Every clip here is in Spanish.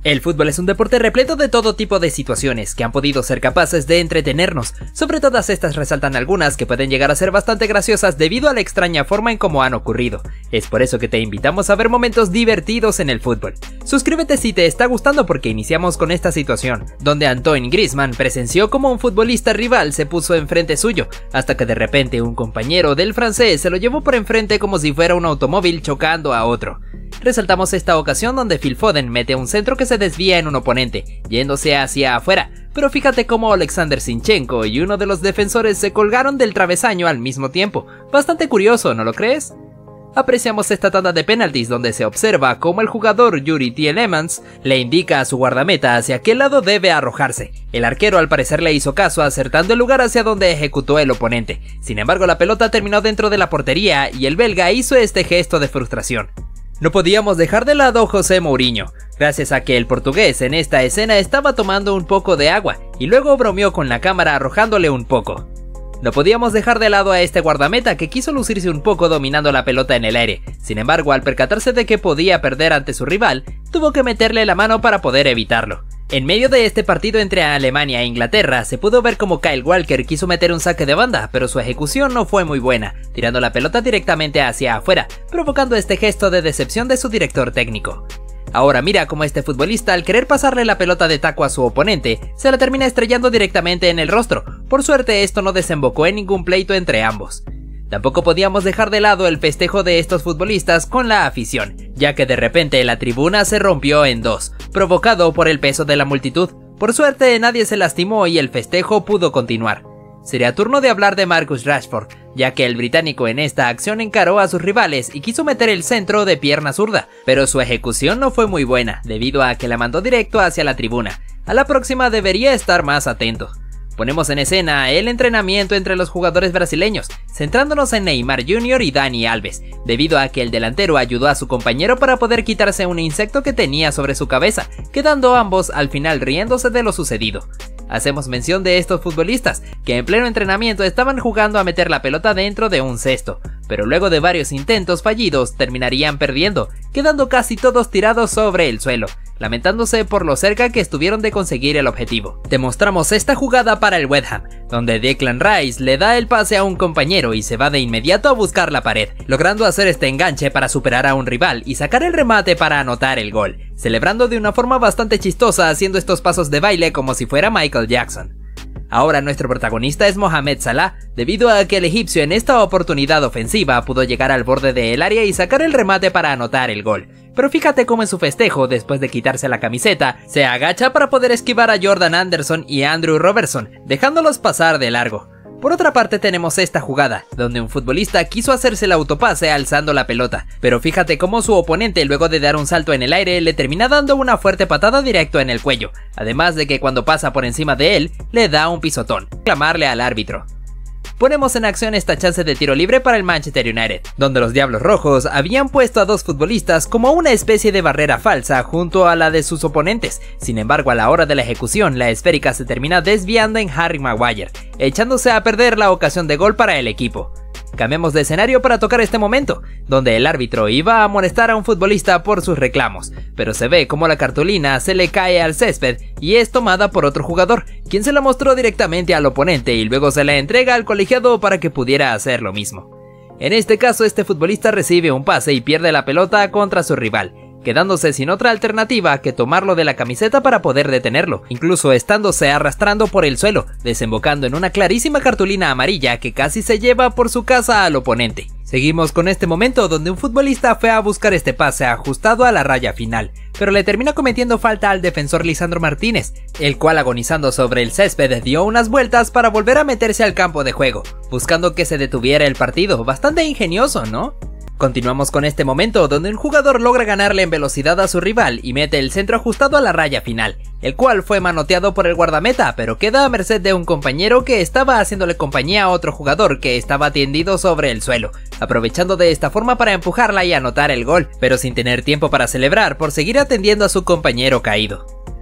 El fútbol es un deporte repleto de todo tipo de situaciones que han podido ser capaces de entretenernos. Sobre todas estas resaltan algunas que pueden llegar a ser bastante graciosas debido a la extraña forma en cómo han ocurrido. Es por eso que te invitamos a ver momentos divertidos en el fútbol. Suscríbete si te está gustando porque iniciamos con esta situación, donde Antoine Griezmann presenció como un futbolista rival se puso enfrente suyo, hasta que de repente un compañero del francés se lo llevó por enfrente como si fuera un automóvil chocando a otro. Resaltamos esta ocasión donde Phil Foden mete un centro que se desvía en un oponente, yéndose hacia afuera, pero fíjate cómo Alexander Zinchenko y uno de los defensores se colgaron del travesaño al mismo tiempo. Bastante curioso, ¿no lo crees? Apreciamos esta tanda de penaltis donde se observa cómo el jugador Yuri Tielemans le indica a su guardameta hacia qué lado debe arrojarse. El arquero al parecer le hizo caso acertando el lugar hacia donde ejecutó el oponente. Sin embargo, la pelota terminó dentro de la portería y el belga hizo este gesto de frustración. No podíamos dejar de lado a José Mourinho, gracias a que el portugués en esta escena estaba tomando un poco de agua y luego bromeó con la cámara arrojándole un poco. No podíamos dejar de lado a este guardameta que quiso lucirse un poco dominando la pelota en el aire. Sin embargo, al percatarse de que podía perder ante su rival, tuvo que meterle la mano para poder evitarlo. En medio de este partido entre Alemania e Inglaterra, se pudo ver como Kyle Walker quiso meter un saque de banda, pero su ejecución no fue muy buena, tirando la pelota directamente hacia afuera, provocando este gesto de decepción de su director técnico. Ahora mira cómo este futbolista, al querer pasarle la pelota de taco a su oponente, se la termina estrellando directamente en el rostro. Por suerte esto no desembocó en ningún pleito entre ambos. Tampoco podíamos dejar de lado el festejo de estos futbolistas con la afición, ya que de repente la tribuna se rompió en dos, provocado por el peso de la multitud. Por suerte nadie se lastimó y el festejo pudo continuar. Sería turno de hablar de Marcus Rashford, ya que el británico en esta acción encaró a sus rivales y quiso meter el centro de pierna zurda, pero su ejecución no fue muy buena, debido a que la mandó directo hacia la tribuna. A la próxima debería estar más atento. Ponemos en escena el entrenamiento entre los jugadores brasileños, centrándonos en Neymar Jr. y Dani Alves, debido a que el delantero ayudó a su compañero para poder quitarse un insecto que tenía sobre su cabeza, quedando ambos al final riéndose de lo sucedido. Hacemos mención de estos futbolistas, que en pleno entrenamiento estaban jugando a meter la pelota dentro de un cesto, pero luego de varios intentos fallidos terminarían perdiendo, quedando casi todos tirados sobre el suelo, lamentándose por lo cerca que estuvieron de conseguir el objetivo. Te mostramos esta jugada para el West Ham, donde Declan Rice le da el pase a un compañero y se va de inmediato a buscar la pared, logrando hacer este enganche para superar a un rival y sacar el remate para anotar el gol, celebrando de una forma bastante chistosa haciendo estos pasos de baile como si fuera Michael Jackson. Ahora nuestro protagonista es Mohamed Salah, debido a que el egipcio en esta oportunidad ofensiva pudo llegar al borde del área y sacar el remate para anotar el gol. Pero fíjate cómo en su festejo, después de quitarse la camiseta, se agacha para poder esquivar a Jordan Anderson y Andrew Robertson, dejándolos pasar de largo. Por otra parte tenemos esta jugada, donde un futbolista quiso hacerse el autopase alzando la pelota, pero fíjate cómo su oponente luego de dar un salto en el aire le termina dando una fuerte patada directo en el cuello, además de que cuando pasa por encima de él, le da un pisotón, clamarle al árbitro. Ponemos en acción esta chance de tiro libre para el Manchester United, donde los Diablos Rojos habían puesto a dos futbolistas como una especie de barrera falsa junto a la de sus oponentes. Sin embargo, a la hora de la ejecución, la esférica se termina desviando en Harry Maguire, echándose a perder la ocasión de gol para el equipo. Cambiemos de escenario para tocar este momento, donde el árbitro iba a amonestar a un futbolista por sus reclamos, pero se ve como la cartulina se le cae al césped y es tomada por otro jugador, quien se la mostró directamente al oponente y luego se la entrega al colegiado para que pudiera hacer lo mismo. En este caso, este futbolista recibe un pase y pierde la pelota contra su rival, quedándose sin otra alternativa que tomarlo de la camiseta para poder detenerlo, incluso estándose arrastrando por el suelo, desembocando en una clarísima cartulina amarilla que casi se lleva por su casa al oponente. Seguimos con este momento donde un futbolista fue a buscar este pase ajustado a la raya final, pero le termina cometiendo falta al defensor Lisandro Martínez, el cual agonizando sobre el césped dio unas vueltas para volver a meterse al campo de juego, buscando que se detuviera el partido. Bastante ingenioso, ¿no? Continuamos con este momento donde un jugador logra ganarle en velocidad a su rival y mete el centro ajustado a la raya final, el cual fue manoteado por el guardameta, pero queda a merced de un compañero que estaba haciéndole compañía a otro jugador que estaba tendido sobre el suelo, aprovechando de esta forma para empujarla y anotar el gol, pero sin tener tiempo para celebrar por seguir atendiendo a su compañero caído.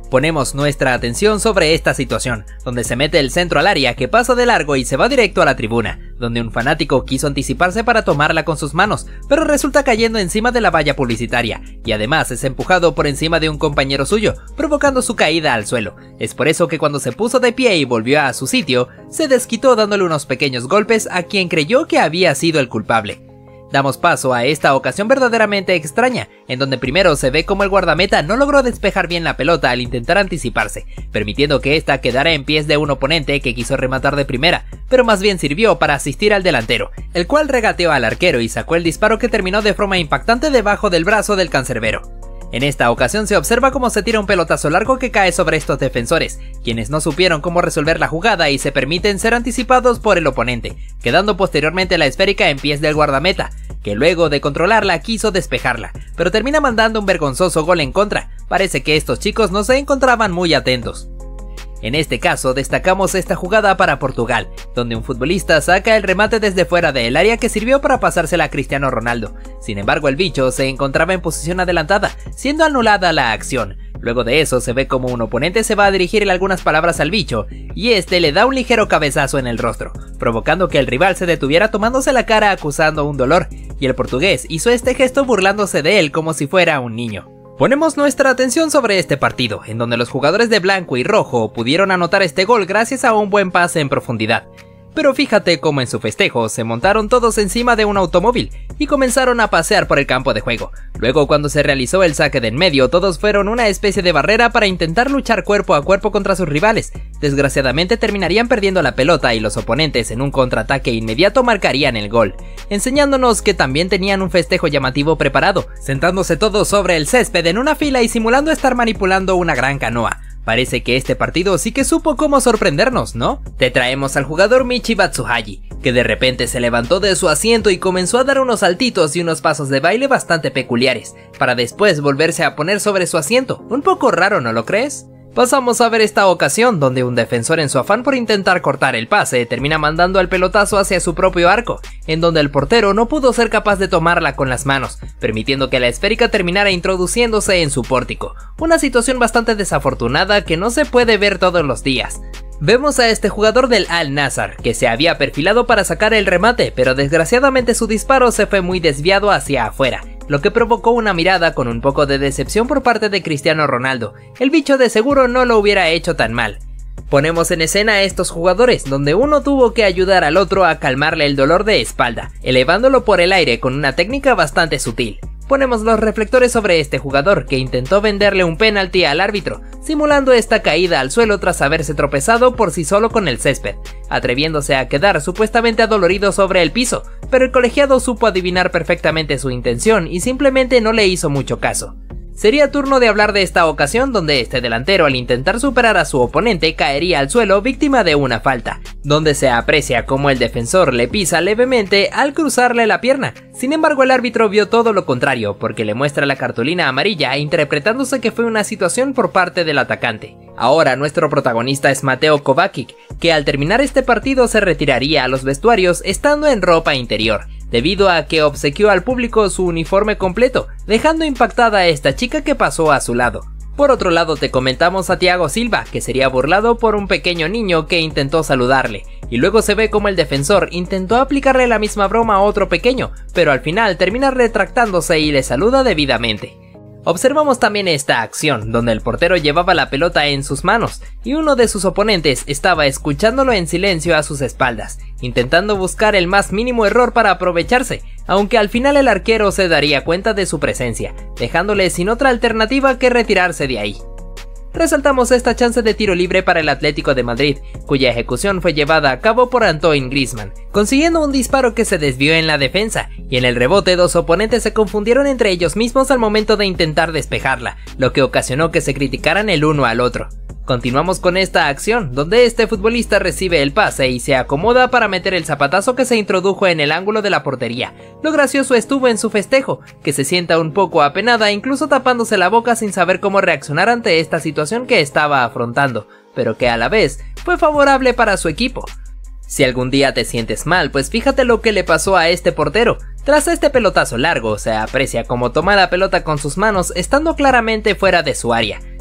Ponemos nuestra atención sobre esta situación, donde se mete el centro al área que pasa de largo y se va directo a la tribuna, donde un fanático quiso anticiparse para tomarla con sus manos, pero resulta cayendo encima de la valla publicitaria, y además es empujado por encima de un compañero suyo, provocando su caída al suelo. Es por eso que cuando se puso de pie y volvió a su sitio, se desquitó dándole unos pequeños golpes a quien creyó que había sido el culpable. Damos paso a esta ocasión verdaderamente extraña, en donde primero se ve como el guardameta no logró despejar bien la pelota al intentar anticiparse, permitiendo que ésta quedara en pies de un oponente que quiso rematar de primera, pero más bien sirvió para asistir al delantero, el cual regateó al arquero y sacó el disparo que terminó de forma impactante debajo del brazo del cancerbero. En esta ocasión se observa cómo se tira un pelotazo largo que cae sobre estos defensores, quienes no supieron cómo resolver la jugada y se permiten ser anticipados por el oponente, quedando posteriormente la esférica en pies del guardameta, que luego de controlarla quiso despejarla, pero termina mandando un vergonzoso gol en contra. Parece que estos chicos no se encontraban muy atentos. En este caso destacamos esta jugada para Portugal, donde un futbolista saca el remate desde fuera del área que sirvió para pasársela a Cristiano Ronaldo. Sin embargo, el bicho se encontraba en posición adelantada, siendo anulada la acción. Luego de eso se ve como un oponente se va a dirigirle algunas palabras al bicho, y este le da un ligero cabezazo en el rostro, provocando que el rival se detuviera tomándose la cara acusando un dolor, y el portugués hizo este gesto burlándose de él como si fuera un niño. Ponemos nuestra atención sobre este partido, en donde los jugadores de blanco y rojo pudieron anotar este gol gracias a un buen pase en profundidad. Pero fíjate cómo en su festejo se montaron todos encima de un automóvil y comenzaron a pasear por el campo de juego. Luego, cuando se realizó el saque de en medio, todos fueron una especie de barrera para intentar luchar cuerpo a cuerpo contra sus rivales. Desgraciadamente terminarían perdiendo la pelota y los oponentes en un contraataque inmediato marcarían el gol, enseñándonos que también tenían un festejo llamativo preparado, sentándose todos sobre el césped en una fila y simulando estar manipulando una gran canoa. Parece que este partido sí que supo cómo sorprendernos, ¿no? Te traemos al jugador Michi Batshuayi, que de repente se levantó de su asiento y comenzó a dar unos saltitos y unos pasos de baile bastante peculiares, para después volverse a poner sobre su asiento. Un poco raro, ¿no lo crees? Pasamos a ver esta ocasión donde un defensor en su afán por intentar cortar el pase termina mandando el pelotazo hacia su propio arco, en donde el portero no pudo ser capaz de tomarla con las manos, permitiendo que la esférica terminara introduciéndose en su pórtico, una situación bastante desafortunada que no se puede ver todos los días. Vemos a este jugador del Al-Nassr, que se había perfilado para sacar el remate, pero desgraciadamente su disparo se fue muy desviado hacia afuera, lo que provocó una mirada con un poco de decepción por parte de Cristiano Ronaldo. El bicho de seguro no lo hubiera hecho tan mal. Ponemos en escena a estos jugadores, donde uno tuvo que ayudar al otro a calmarle el dolor de espalda, elevándolo por el aire con una técnica bastante sutil. Ponemos los reflectores sobre este jugador que intentó venderle un penalti al árbitro, simulando esta caída al suelo tras haberse tropezado por sí solo con el césped, atreviéndose a quedar supuestamente adolorido sobre el piso, pero el colegiado supo adivinar perfectamente su intención y simplemente no le hizo mucho caso. Sería turno de hablar de esta ocasión donde este delantero al intentar superar a su oponente caería al suelo víctima de una falta, donde se aprecia cómo el defensor le pisa levemente al cruzarle la pierna. Sin embargo, el árbitro vio todo lo contrario porque le muestra la cartulina amarilla interpretándose que fue una situación por parte del atacante. Ahora nuestro protagonista es Mateo Kovacic, que al terminar este partido se retiraría a los vestuarios estando en ropa interior, debido a que obsequió al público su uniforme completo, dejando impactada a esta chica que pasó a su lado. Por otro lado te comentamos a Thiago Silva, que sería burlado por un pequeño niño que intentó saludarle, y luego se ve como el defensor intentó aplicarle la misma broma a otro pequeño, pero al final termina retractándose y le saluda debidamente. Observamos también esta acción, donde el portero llevaba la pelota en sus manos, y uno de sus oponentes estaba escuchándolo en silencio a sus espaldas, intentando buscar el más mínimo error para aprovecharse, aunque al final el arquero se daría cuenta de su presencia, dejándole sin otra alternativa que retirarse de ahí. Resaltamos esta chance de tiro libre para el Atlético de Madrid, cuya ejecución fue llevada a cabo por Antoine Griezmann, consiguiendo un disparo que se desvió en la defensa, y en el rebote dos oponentes se confundieron entre ellos mismos al momento de intentar despejarla, lo que ocasionó que se criticaran el uno al otro. Continuamos con esta acción, donde este futbolista recibe el pase y se acomoda para meter el zapatazo que se introdujo en el ángulo de la portería. Lo gracioso estuvo en su festejo, que se sienta un poco apenada, incluso tapándose la boca sin saber cómo reaccionar ante esta situación que estaba afrontando, pero que a la vez fue favorable para su equipo. Si algún día te sientes mal, pues fíjate lo que le pasó a este portero. Tras este pelotazo largo, se aprecia cómo toma la pelota con sus manos estando claramente fuera de su área.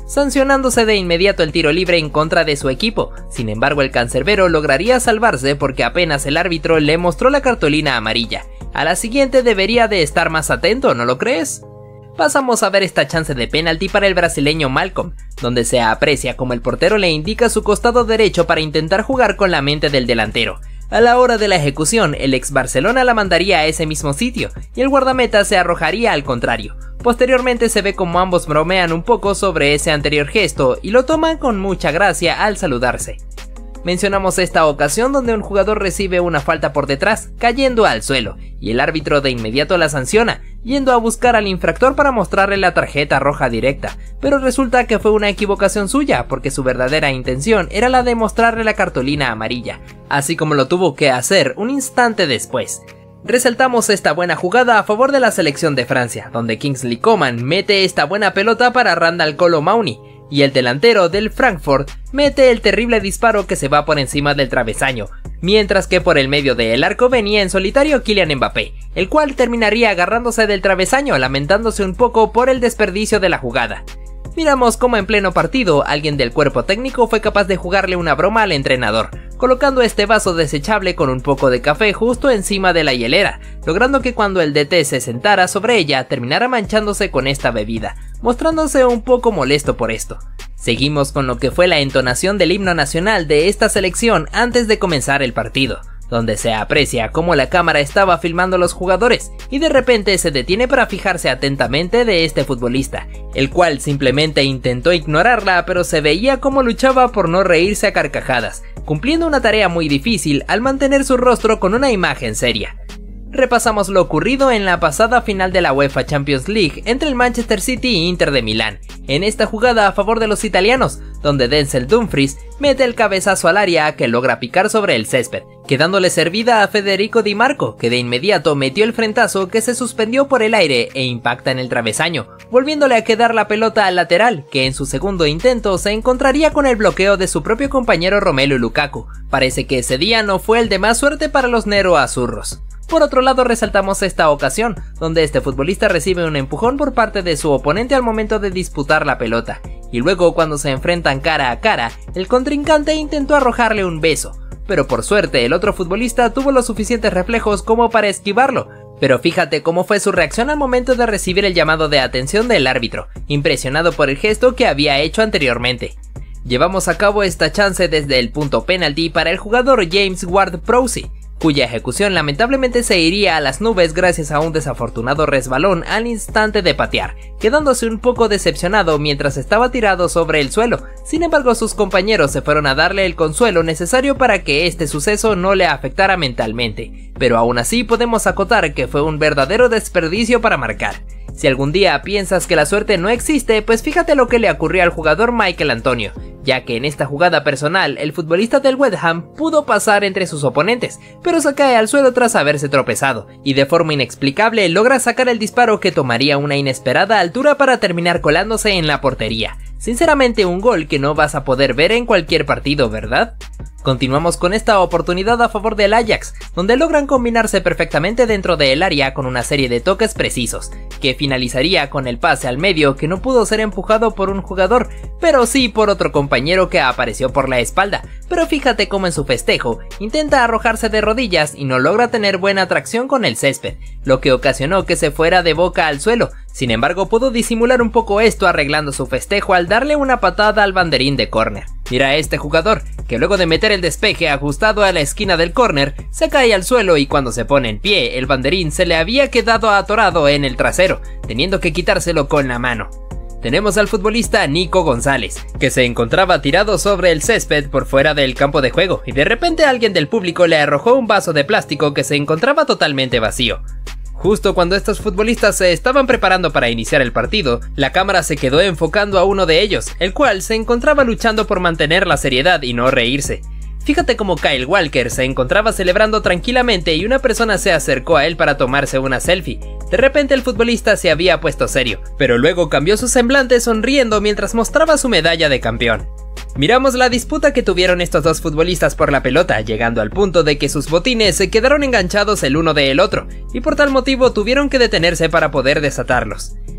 sancionándose de inmediato el tiro libre en contra de su equipo. Sin embargo, el cancerbero lograría salvarse porque apenas el árbitro le mostró la cartulina amarilla. A la siguiente debería de estar más atento, ¿no lo crees? Pasamos a ver esta chance de penalti para el brasileño Malcom, donde se aprecia como el portero le indica su costado derecho para intentar jugar con la mente del delantero. A la hora de la ejecución, el ex Barcelona la mandaría a ese mismo sitio, y el guardameta se arrojaría al contrario. Posteriormente se ve como ambos bromean un poco sobre ese anterior gesto y lo toman con mucha gracia al saludarse. Mencionamos esta ocasión donde un jugador recibe una falta por detrás, cayendo al suelo, y el árbitro de inmediato la sanciona, yendo a buscar al infractor para mostrarle la tarjeta roja directa, pero resulta que fue una equivocación suya porque su verdadera intención era la de mostrarle la cartulina amarilla, así como lo tuvo que hacer un instante después. Resaltamos esta buena jugada a favor de la selección de Francia, donde Kingsley Coman mete esta buena pelota para Randal Kolo Muani, y el delantero del Frankfurt mete el terrible disparo que se va por encima del travesaño, mientras que por el medio del arco venía en solitario Kylian Mbappé, el cual terminaría agarrándose del travesaño lamentándose un poco por el desperdicio de la jugada. Miramos cómo en pleno partido alguien del cuerpo técnico fue capaz de jugarle una broma al entrenador, colocando este vaso desechable con un poco de café justo encima de la hielera, logrando que cuando el DT se sentara sobre ella terminara manchándose con esta bebida, mostrándose un poco molesto por esto. Seguimos con lo que fue la entonación del himno nacional de esta selección antes de comenzar el partido, donde se aprecia cómo la cámara estaba filmando a los jugadores y de repente se detiene para fijarse atentamente de este futbolista, el cual simplemente intentó ignorarla, pero se veía cómo luchaba por no reírse a carcajadas, cumpliendo una tarea muy difícil al mantener su rostro con una imagen seria. Repasamos lo ocurrido en la pasada final de la UEFA Champions League entre el Manchester City e Inter de Milán, en esta jugada a favor de los italianos, donde Denzel Dumfries mete el cabezazo al área que logra picar sobre el césped, quedándole servida a Federico Di Marco, que de inmediato metió el frentazo que se suspendió por el aire e impacta en el travesaño, volviéndole a quedar la pelota al lateral, que en su segundo intento se encontraría con el bloqueo de su propio compañero Romelu Lukaku. Parece que ese día no fue el de más suerte para los Nero Azzurros. Por otro lado, resaltamos esta ocasión, donde este futbolista recibe un empujón por parte de su oponente al momento de disputar la pelota, y luego cuando se enfrentan cara a cara, el contrincante intentó arrojarle un beso, pero por suerte el otro futbolista tuvo los suficientes reflejos como para esquivarlo, pero fíjate cómo fue su reacción al momento de recibir el llamado de atención del árbitro, impresionado por el gesto que había hecho anteriormente. Llevamos a cabo esta chance desde el punto penalti para el jugador James Ward-Prowse, cuya ejecución lamentablemente se iría a las nubes gracias a un desafortunado resbalón al instante de patear, quedándose un poco decepcionado mientras estaba tirado sobre el suelo. Sin embargo, sus compañeros se fueron a darle el consuelo necesario para que este suceso no le afectara mentalmente, pero aún así podemos acotar que fue un verdadero desperdicio para marcar. Si algún día piensas que la suerte no existe, pues fíjate lo que le ocurrió al jugador Michael Antonio, ya que en esta jugada personal el futbolista del West Ham pudo pasar entre sus oponentes, pero se cae al suelo tras haberse tropezado, y de forma inexplicable logra sacar el disparo que tomaría una inesperada altura para terminar colándose en la portería. Sinceramente, un gol que no vas a poder ver en cualquier partido, ¿verdad? Continuamos con esta oportunidad a favor del Ajax, donde logran combinarse perfectamente dentro del área con una serie de toques precisos, que finalizaría con el pase al medio que no pudo ser empujado por un jugador, pero sí por otro compañero que apareció por la espalda, pero fíjate cómo en su festejo intenta arrojarse de rodillas y no logra tener buena tracción con el césped, lo que ocasionó que se fuera de boca al suelo. Sin embargo, pudo disimular un poco esto arreglando su festejo al darle una patada al banderín de córner. Mira a este jugador, que luego de meter el despeje ajustado a la esquina del córner, se cae al suelo y cuando se pone en pie, el banderín se le había quedado atorado en el trasero, teniendo que quitárselo con la mano. Tenemos al futbolista Nico González, que se encontraba tirado sobre el césped por fuera del campo de juego, y de repente alguien del público le arrojó un vaso de plástico que se encontraba totalmente vacío. Justo cuando estos futbolistas se estaban preparando para iniciar el partido, la cámara se quedó enfocando a uno de ellos, el cual se encontraba luchando por mantener la seriedad y no reírse. Fíjate cómo Kyle Walker se encontraba celebrando tranquilamente y una persona se acercó a él para tomarse una selfie. De repente el futbolista se había puesto serio, pero luego cambió su semblante sonriendo mientras mostraba su medalla de campeón. Miramos la disputa que tuvieron estos dos futbolistas por la pelota, llegando al punto de que sus botines se quedaron enganchados el uno del otro, y por tal motivo tuvieron que detenerse para poder desatarlos.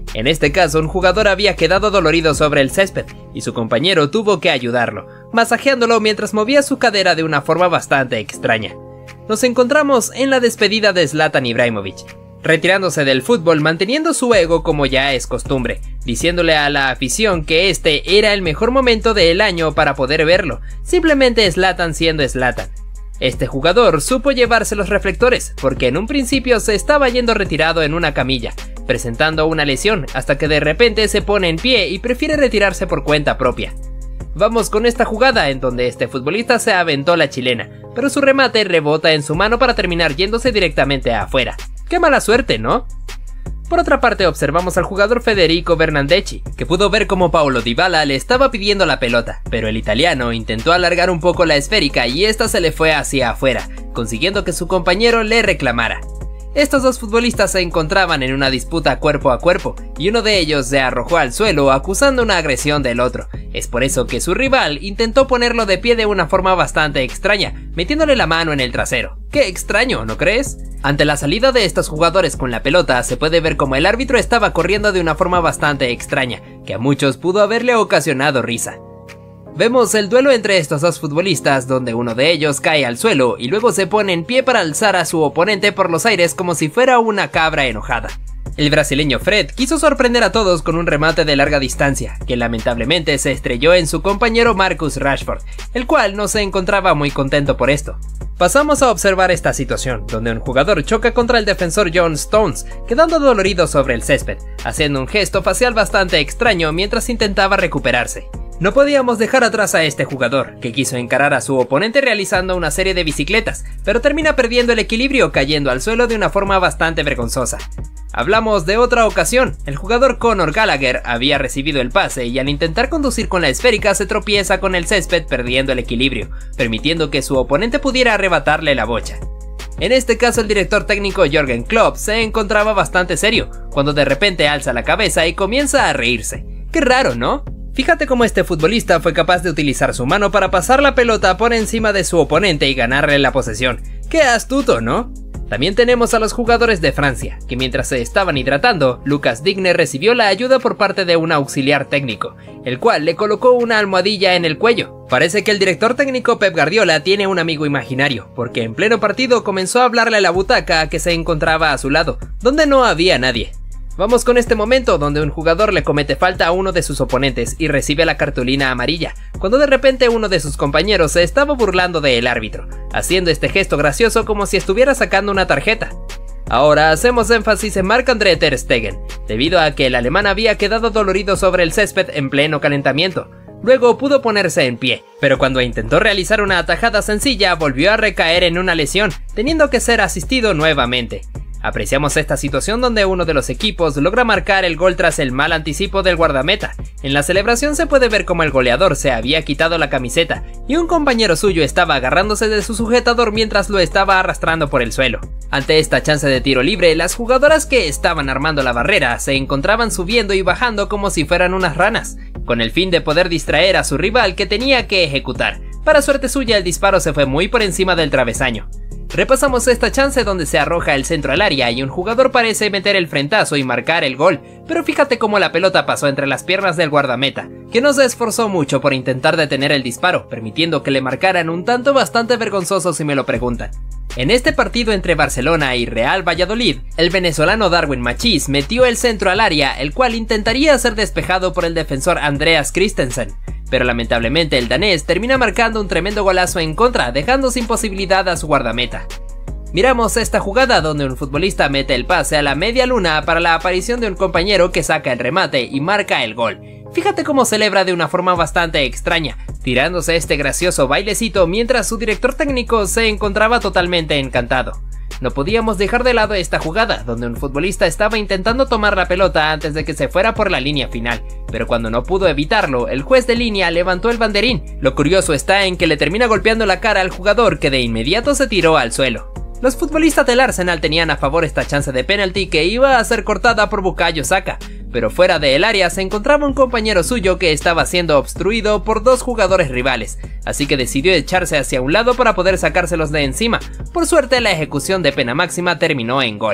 En este caso, un jugador había quedado dolorido sobre el césped y su compañero tuvo que ayudarlo, masajeándolo mientras movía su cadera de una forma bastante extraña. Nos encontramos en la despedida de Zlatan Ibrahimovic, retirándose del fútbol manteniendo su ego como ya es costumbre, diciéndole a la afición que este era el mejor momento del año para poder verlo, simplemente Zlatan siendo Zlatan. Este jugador supo llevarse los reflectores, porque en un principio se estaba yendo retirado en una camilla, presentando una lesión, hasta que de repente se pone en pie y prefiere retirarse por cuenta propia. Vamos con esta jugada en donde este futbolista se aventó la chilena, pero su remate rebota en su mano para terminar yéndose directamente afuera. ¡Qué mala suerte!, ¿no? Por otra parte, observamos al jugador Federico Bernardeschi, que pudo ver cómo Paulo Dybala le estaba pidiendo la pelota, pero el italiano intentó alargar un poco la esférica y esta se le fue hacia afuera, consiguiendo que su compañero le reclamara. Estos dos futbolistas se encontraban en una disputa cuerpo a cuerpo, y uno de ellos se arrojó al suelo acusando una agresión del otro. Es por eso que su rival intentó ponerlo de pie de una forma bastante extraña, metiéndole la mano en el trasero. ¡Qué extraño!, ¿no crees? Ante la salida de estos jugadores con la pelota, se puede ver como el árbitro estaba corriendo de una forma bastante extraña, que a muchos pudo haberle ocasionado risa. Vemos el duelo entre estos dos futbolistas, donde uno de ellos cae al suelo y luego se pone en pie para alzar a su oponente por los aires como si fuera una cabra enojada. El brasileño Fred quiso sorprender a todos con un remate de larga distancia, que lamentablemente se estrelló en su compañero Marcus Rashford, el cual no se encontraba muy contento por esto. Pasamos a observar esta situación, donde un jugador choca contra el defensor John Stones, quedando dolorido sobre el césped, haciendo un gesto facial bastante extraño mientras intentaba recuperarse. No podíamos dejar atrás a este jugador, que quiso encarar a su oponente realizando una serie de bicicletas, pero termina perdiendo el equilibrio cayendo al suelo de una forma bastante vergonzosa. Hablamos de otra ocasión, el jugador Conor Gallagher había recibido el pase y al intentar conducir con la esférica se tropieza con el césped perdiendo el equilibrio, permitiendo que su oponente pudiera arrebatarle la bocha. En este caso el director técnico Jürgen Klopp se encontraba bastante serio, cuando de repente alza la cabeza y comienza a reírse. ¡Qué raro!, ¿no? Fíjate cómo este futbolista fue capaz de utilizar su mano para pasar la pelota por encima de su oponente y ganarle la posesión. ¡Qué astuto!, ¿no? También tenemos a los jugadores de Francia, que mientras se estaban hidratando, Lucas Digne recibió la ayuda por parte de un auxiliar técnico, el cual le colocó una almohadilla en el cuello. Parece que el director técnico Pep Guardiola tiene un amigo imaginario, porque en pleno partido comenzó a hablarle a la butaca que se encontraba a su lado, donde no había nadie. Vamos con este momento donde un jugador le comete falta a uno de sus oponentes y recibe la cartulina amarilla, cuando de repente uno de sus compañeros se estaba burlando del árbitro, haciendo este gesto gracioso como si estuviera sacando una tarjeta. Ahora hacemos énfasis en Marc-André ter Stegen, debido a que el alemán había quedado dolorido sobre el césped en pleno calentamiento. Luego pudo ponerse en pie, pero cuando intentó realizar una atajada sencilla volvió a recaer en una lesión, teniendo que ser asistido nuevamente. Apreciamos esta situación donde uno de los equipos logra marcar el gol tras el mal anticipo del guardameta. En la celebración se puede ver como el goleador se había quitado la camiseta y un compañero suyo estaba agarrándose de su sujetador mientras lo estaba arrastrando por el suelo. Ante esta chance de tiro libre, las jugadoras que estaban armando la barrera se encontraban subiendo y bajando como si fueran unas ranas, con el fin de poder distraer a su rival que tenía que ejecutar. Para suerte suya, el disparo se fue muy por encima del travesaño. Repasamos esta chance donde se arroja el centro al área y un jugador parece meter el frentazo y marcar el gol, pero fíjate cómo la pelota pasó entre las piernas del guardameta, que no se esforzó mucho por intentar detener el disparo, permitiendo que le marcaran un tanto bastante vergonzoso si me lo preguntan. En este partido entre Barcelona y Real Valladolid, el venezolano Darwin Machís metió el centro al área, el cual intentaría ser despejado por el defensor Andreas Christensen, pero lamentablemente el danés termina marcando un tremendo golazo en contra, dejando sin posibilidad a su guardameta. Miramos esta jugada donde un futbolista mete el pase a la media luna para la aparición de un compañero que saca el remate y marca el gol. Fíjate cómo celebra de una forma bastante extraña, tirándose este gracioso bailecito mientras su director técnico se encontraba totalmente encantado. No podíamos dejar de lado esta jugada, donde un futbolista estaba intentando tomar la pelota antes de que se fuera por la línea final, pero cuando no pudo evitarlo, el juez de línea levantó el banderín. Lo curioso está en que le termina golpeando la cara al jugador, que de inmediato se tiró al suelo. Los futbolistas del Arsenal tenían a favor esta chance de penalti que iba a ser cortada por Bukayo Saka, pero fuera del área se encontraba un compañero suyo que estaba siendo obstruido por dos jugadores rivales, así que decidió echarse hacia un lado para poder sacárselos de encima. Por suerte la ejecución de pena máxima terminó en gol.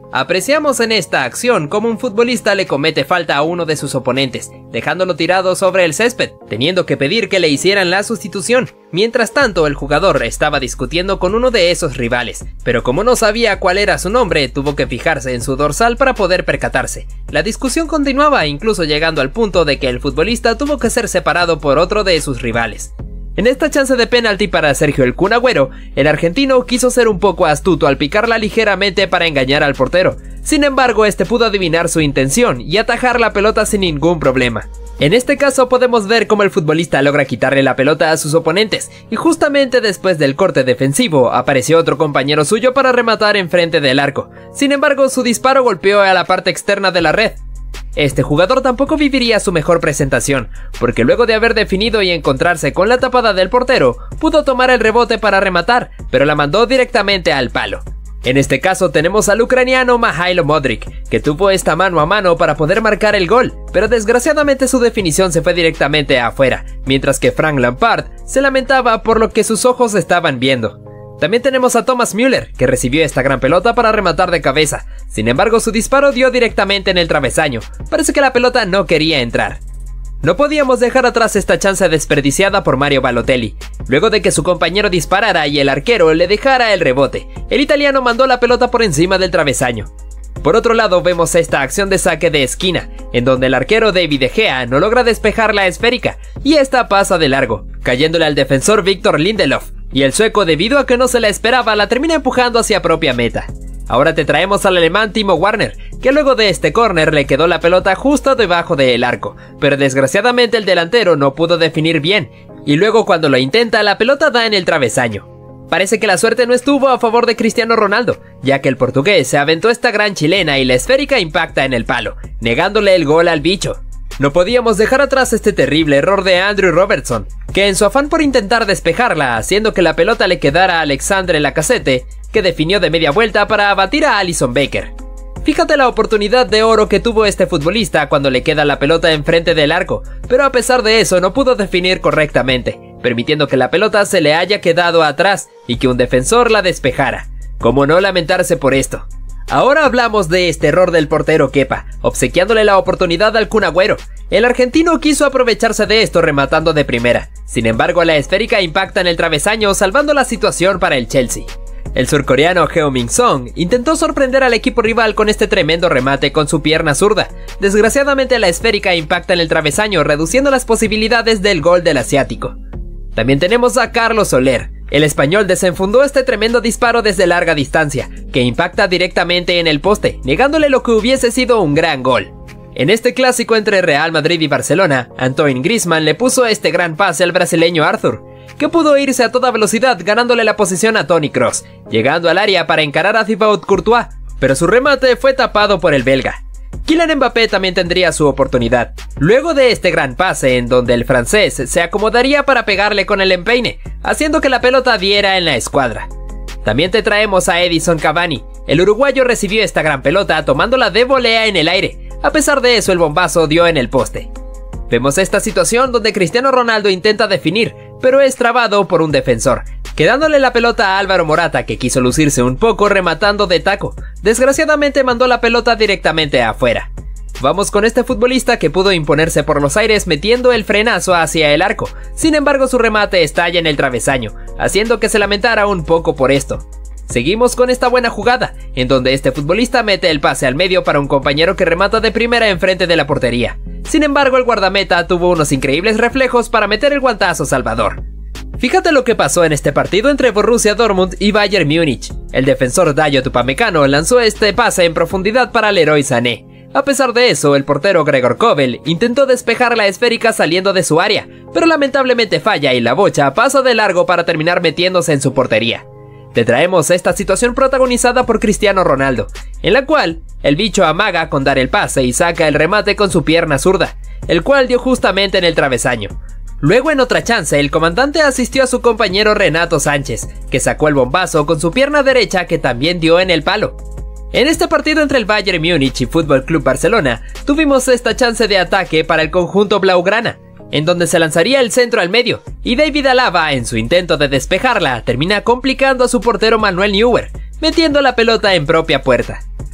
Apreciamos en esta acción cómo un futbolista le comete falta a uno de sus oponentes, dejándolo tirado sobre el césped, teniendo que pedir que le hicieran la sustitución. Mientras tanto, el jugador estaba discutiendo con uno de esos rivales, pero como no sabía cuál era su nombre, tuvo que fijarse en su dorsal para poder percatarse. La discusión continuaba, incluso llegando al punto de que el futbolista tuvo que ser separado por otro de sus rivales. En esta chance de penalti para Sergio el Kun Agüero, el argentino quiso ser un poco astuto al picarla ligeramente para engañar al portero. Sin embargo, este pudo adivinar su intención y atajar la pelota sin ningún problema. En este caso podemos ver cómo el futbolista logra quitarle la pelota a sus oponentes, y justamente después del corte defensivo apareció otro compañero suyo para rematar enfrente del arco. Sin embargo, su disparo golpeó a la parte externa de la red. Este jugador tampoco viviría su mejor presentación, porque luego de haber definido y encontrarse con la tapada del portero, pudo tomar el rebote para rematar, pero la mandó directamente al palo. En este caso tenemos al ucraniano Mihailo Modric, que tuvo esta mano a mano para poder marcar el gol, pero desgraciadamente su definición se fue directamente afuera, mientras que Frank Lampard se lamentaba por lo que sus ojos estaban viendo. También tenemos a Thomas Müller, que recibió esta gran pelota para rematar de cabeza. Sin embargo, su disparo dio directamente en el travesaño. Parece que la pelota no quería entrar. No podíamos dejar atrás esta chance desperdiciada por Mario Balotelli. Luego de que su compañero disparara y el arquero le dejara el rebote, el italiano mandó la pelota por encima del travesaño. Por otro lado, vemos esta acción de saque de esquina, en donde el arquero David De Gea no logra despejar la esférica, y esta pasa de largo, cayéndole al defensor Victor Lindelof, y el sueco, debido a que no se la esperaba, la termina empujando hacia propia meta. Ahora te traemos al alemán Timo Werner, que luego de este córner le quedó la pelota justo debajo del arco, pero desgraciadamente el delantero no pudo definir bien, y luego cuando lo intenta la pelota da en el travesaño. Parece que la suerte no estuvo a favor de Cristiano Ronaldo, ya que el portugués se aventó esta gran chilena y la esférica impacta en el palo, negándole el gol al bicho. No podíamos dejar atrás este terrible error de Andrew Robertson, que en su afán por intentar despejarla, haciendo que la pelota le quedara a Alexandre Lacazette, que definió de media vuelta para abatir a Alisson Becker. Fíjate la oportunidad de oro que tuvo este futbolista cuando le queda la pelota enfrente del arco, pero a pesar de eso no pudo definir correctamente, permitiendo que la pelota se le haya quedado atrás y que un defensor la despejara. ¿Cómo no lamentarse por esto? Ahora hablamos de este error del portero Kepa, obsequiándole la oportunidad al Kun Agüero. El argentino quiso aprovecharse de esto rematando de primera, sin embargo la esférica impacta en el travesaño salvando la situación para el Chelsea. El surcoreano Heung-min Son intentó sorprender al equipo rival con este tremendo remate con su pierna zurda. Desgraciadamente la esférica impacta en el travesaño, reduciendo las posibilidades del gol del asiático. También tenemos a Carlos Soler. El español desenfundó este tremendo disparo desde larga distancia, que impacta directamente en el poste, negándole lo que hubiese sido un gran gol. En este clásico entre Real Madrid y Barcelona, Antoine Griezmann le puso este gran pase al brasileño Arthur, que pudo irse a toda velocidad ganándole la posición a Toni Kroos, llegando al área para encarar a Thibaut Courtois, pero su remate fue tapado por el belga. Kylian Mbappé también tendría su oportunidad, luego de este gran pase en donde el francés se acomodaría para pegarle con el empeine, haciendo que la pelota diera en la escuadra. También te traemos a Edinson Cavani. El uruguayo recibió esta gran pelota tomándola de volea en el aire, a pesar de eso el bombazo dio en el poste. Vemos esta situación donde Cristiano Ronaldo intenta definir, pero es trabado por un defensor, quedándole la pelota a Álvaro Morata, que quiso lucirse un poco rematando de taco. Desgraciadamente mandó la pelota directamente afuera. Vamos con este futbolista que pudo imponerse por los aires metiendo el frenazo hacia el arco, sin embargo su remate estalla en el travesaño, haciendo que se lamentara un poco por esto. Seguimos con esta buena jugada, en donde este futbolista mete el pase al medio para un compañero que remata de primera enfrente de la portería. Sin embargo, el guardameta tuvo unos increíbles reflejos para meter el guantazo salvador. Fíjate lo que pasó en este partido entre Borussia Dortmund y Bayern Múnich. El defensor Dayot Upamecano lanzó este pase en profundidad para Leroy Sané. A pesar de eso, el portero Gregor Kobel intentó despejar la esférica saliendo de su área, pero lamentablemente falla y la bocha pasa de largo para terminar metiéndose en su portería. Te traemos esta situación protagonizada por Cristiano Ronaldo, en la cual el bicho amaga con dar el pase y saca el remate con su pierna zurda, el cual dio justamente en el travesaño. Luego en otra chance el comandante asistió a su compañero Renato Sánchez, que sacó el bombazo con su pierna derecha que también dio en el palo. En este partido entre el Bayern Múnich y Fútbol Club Barcelona, tuvimos esta chance de ataque para el conjunto blaugrana, en donde se lanzaría el centro al medio, y David Alaba, en su intento de despejarla, termina complicando a su portero Manuel Neuer, metiendo la pelota en propia puerta.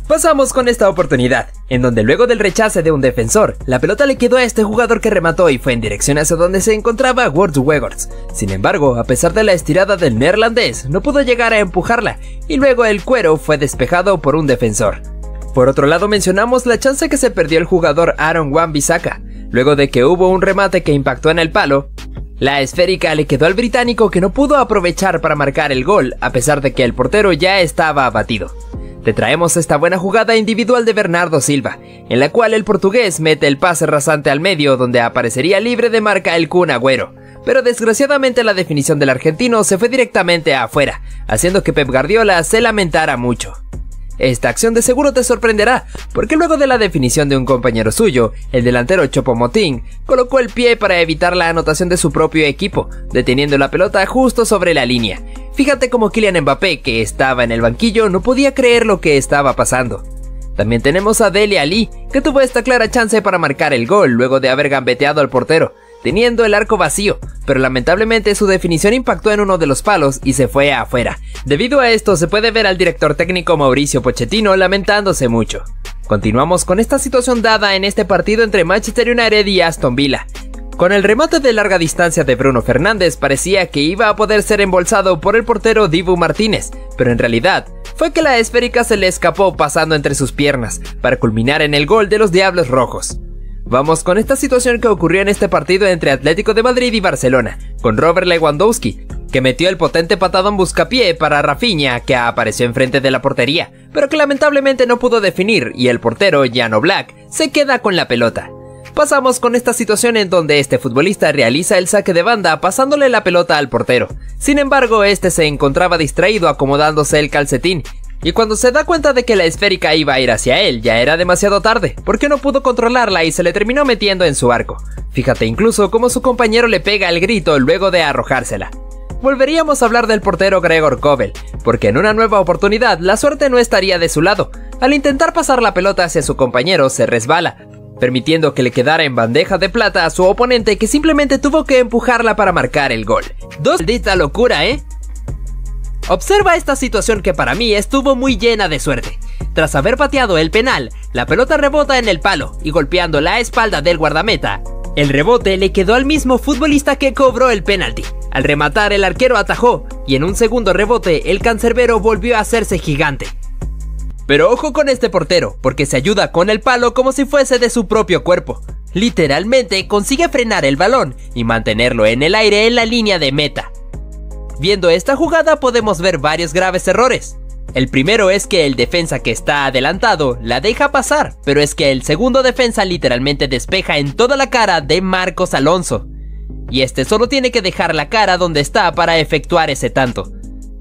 Pasamos con esta oportunidad, en donde luego del rechace de un defensor, la pelota le quedó a este jugador que remató y fue en dirección hacia donde se encontraba Wout Weghorst. Sin embargo, a pesar de la estirada del neerlandés, no pudo llegar a empujarla, y luego el cuero fue despejado por un defensor. Por otro lado, mencionamos la chance que se perdió el jugador Aaron Wan-Bissaka, luego de que hubo un remate que impactó en el palo. La esférica le quedó al británico, que no pudo aprovechar para marcar el gol, a pesar de que el portero ya estaba abatido. Te traemos esta buena jugada individual de Bernardo Silva, en la cual el portugués mete el pase rasante al medio, donde aparecería libre de marca el Kun Agüero, pero desgraciadamente la definición del argentino se fue directamente afuera, haciendo que Pep Guardiola se lamentara mucho. Esta acción de seguro te sorprenderá, porque luego de la definición de un compañero suyo, el delantero Choupo-Moting colocó el pie para evitar la anotación de su propio equipo, deteniendo la pelota justo sobre la línea. Fíjate cómo Kylian Mbappé, que estaba en el banquillo, no podía creer lo que estaba pasando. También tenemos a Dele Alli, que tuvo esta clara chance para marcar el gol luego de haber gambeteado al portero, teniendo el arco vacío, pero lamentablemente su definición impactó en uno de los palos y se fue afuera. Debido a esto se puede ver al director técnico Mauricio Pochettino lamentándose mucho. Continuamos con esta situación dada en este partido entre Manchester United y Aston Villa. Con el remate de larga distancia de Bruno Fernández parecía que iba a poder ser embolsado por el portero Dibu Martínez, pero en realidad fue que la esférica se le escapó pasando entre sus piernas, para culminar en el gol de los Diablos Rojos. Vamos con esta situación que ocurrió en este partido entre Atlético de Madrid y Barcelona, con Robert Lewandowski, que metió el potente patadón buscapié para Rafinha, que apareció enfrente de la portería, pero que lamentablemente no pudo definir, y el portero Jan Oblak se queda con la pelota. Pasamos con esta situación en donde este futbolista realiza el saque de banda pasándole la pelota al portero. Sin embargo, este se encontraba distraído acomodándose el calcetín, y cuando se da cuenta de que la esférica iba a ir hacia él, ya era demasiado tarde, porque no pudo controlarla y se le terminó metiendo en su arco. Fíjate incluso cómo su compañero le pega el grito luego de arrojársela. Volveríamos a hablar del portero Gregor Kobel, porque en una nueva oportunidad la suerte no estaría de su lado. Al intentar pasar la pelota hacia su compañero se resbala, permitiendo que le quedara en bandeja de plata a su oponente, que simplemente tuvo que empujarla para marcar el gol. Maldita locura, ¿eh? Observa esta situación que para mí estuvo muy llena de suerte. Tras haber pateado el penal, la pelota rebota en el palo y golpeando la espalda del guardameta, el rebote le quedó al mismo futbolista que cobró el penalti. Al rematar, el arquero atajó y en un segundo rebote el cancerbero volvió a hacerse gigante. Pero ojo con este portero, porque se ayuda con el palo como si fuese de su propio cuerpo. Literalmente consigue frenar el balón y mantenerlo en el aire en la línea de meta. Viendo esta jugada podemos ver varios graves errores. El primero es que el defensa que está adelantado la deja pasar, pero es que el segundo defensa literalmente despeja en toda la cara de Marcos Alonso. Y este solo tiene que dejar la cara donde está para efectuar ese tanto.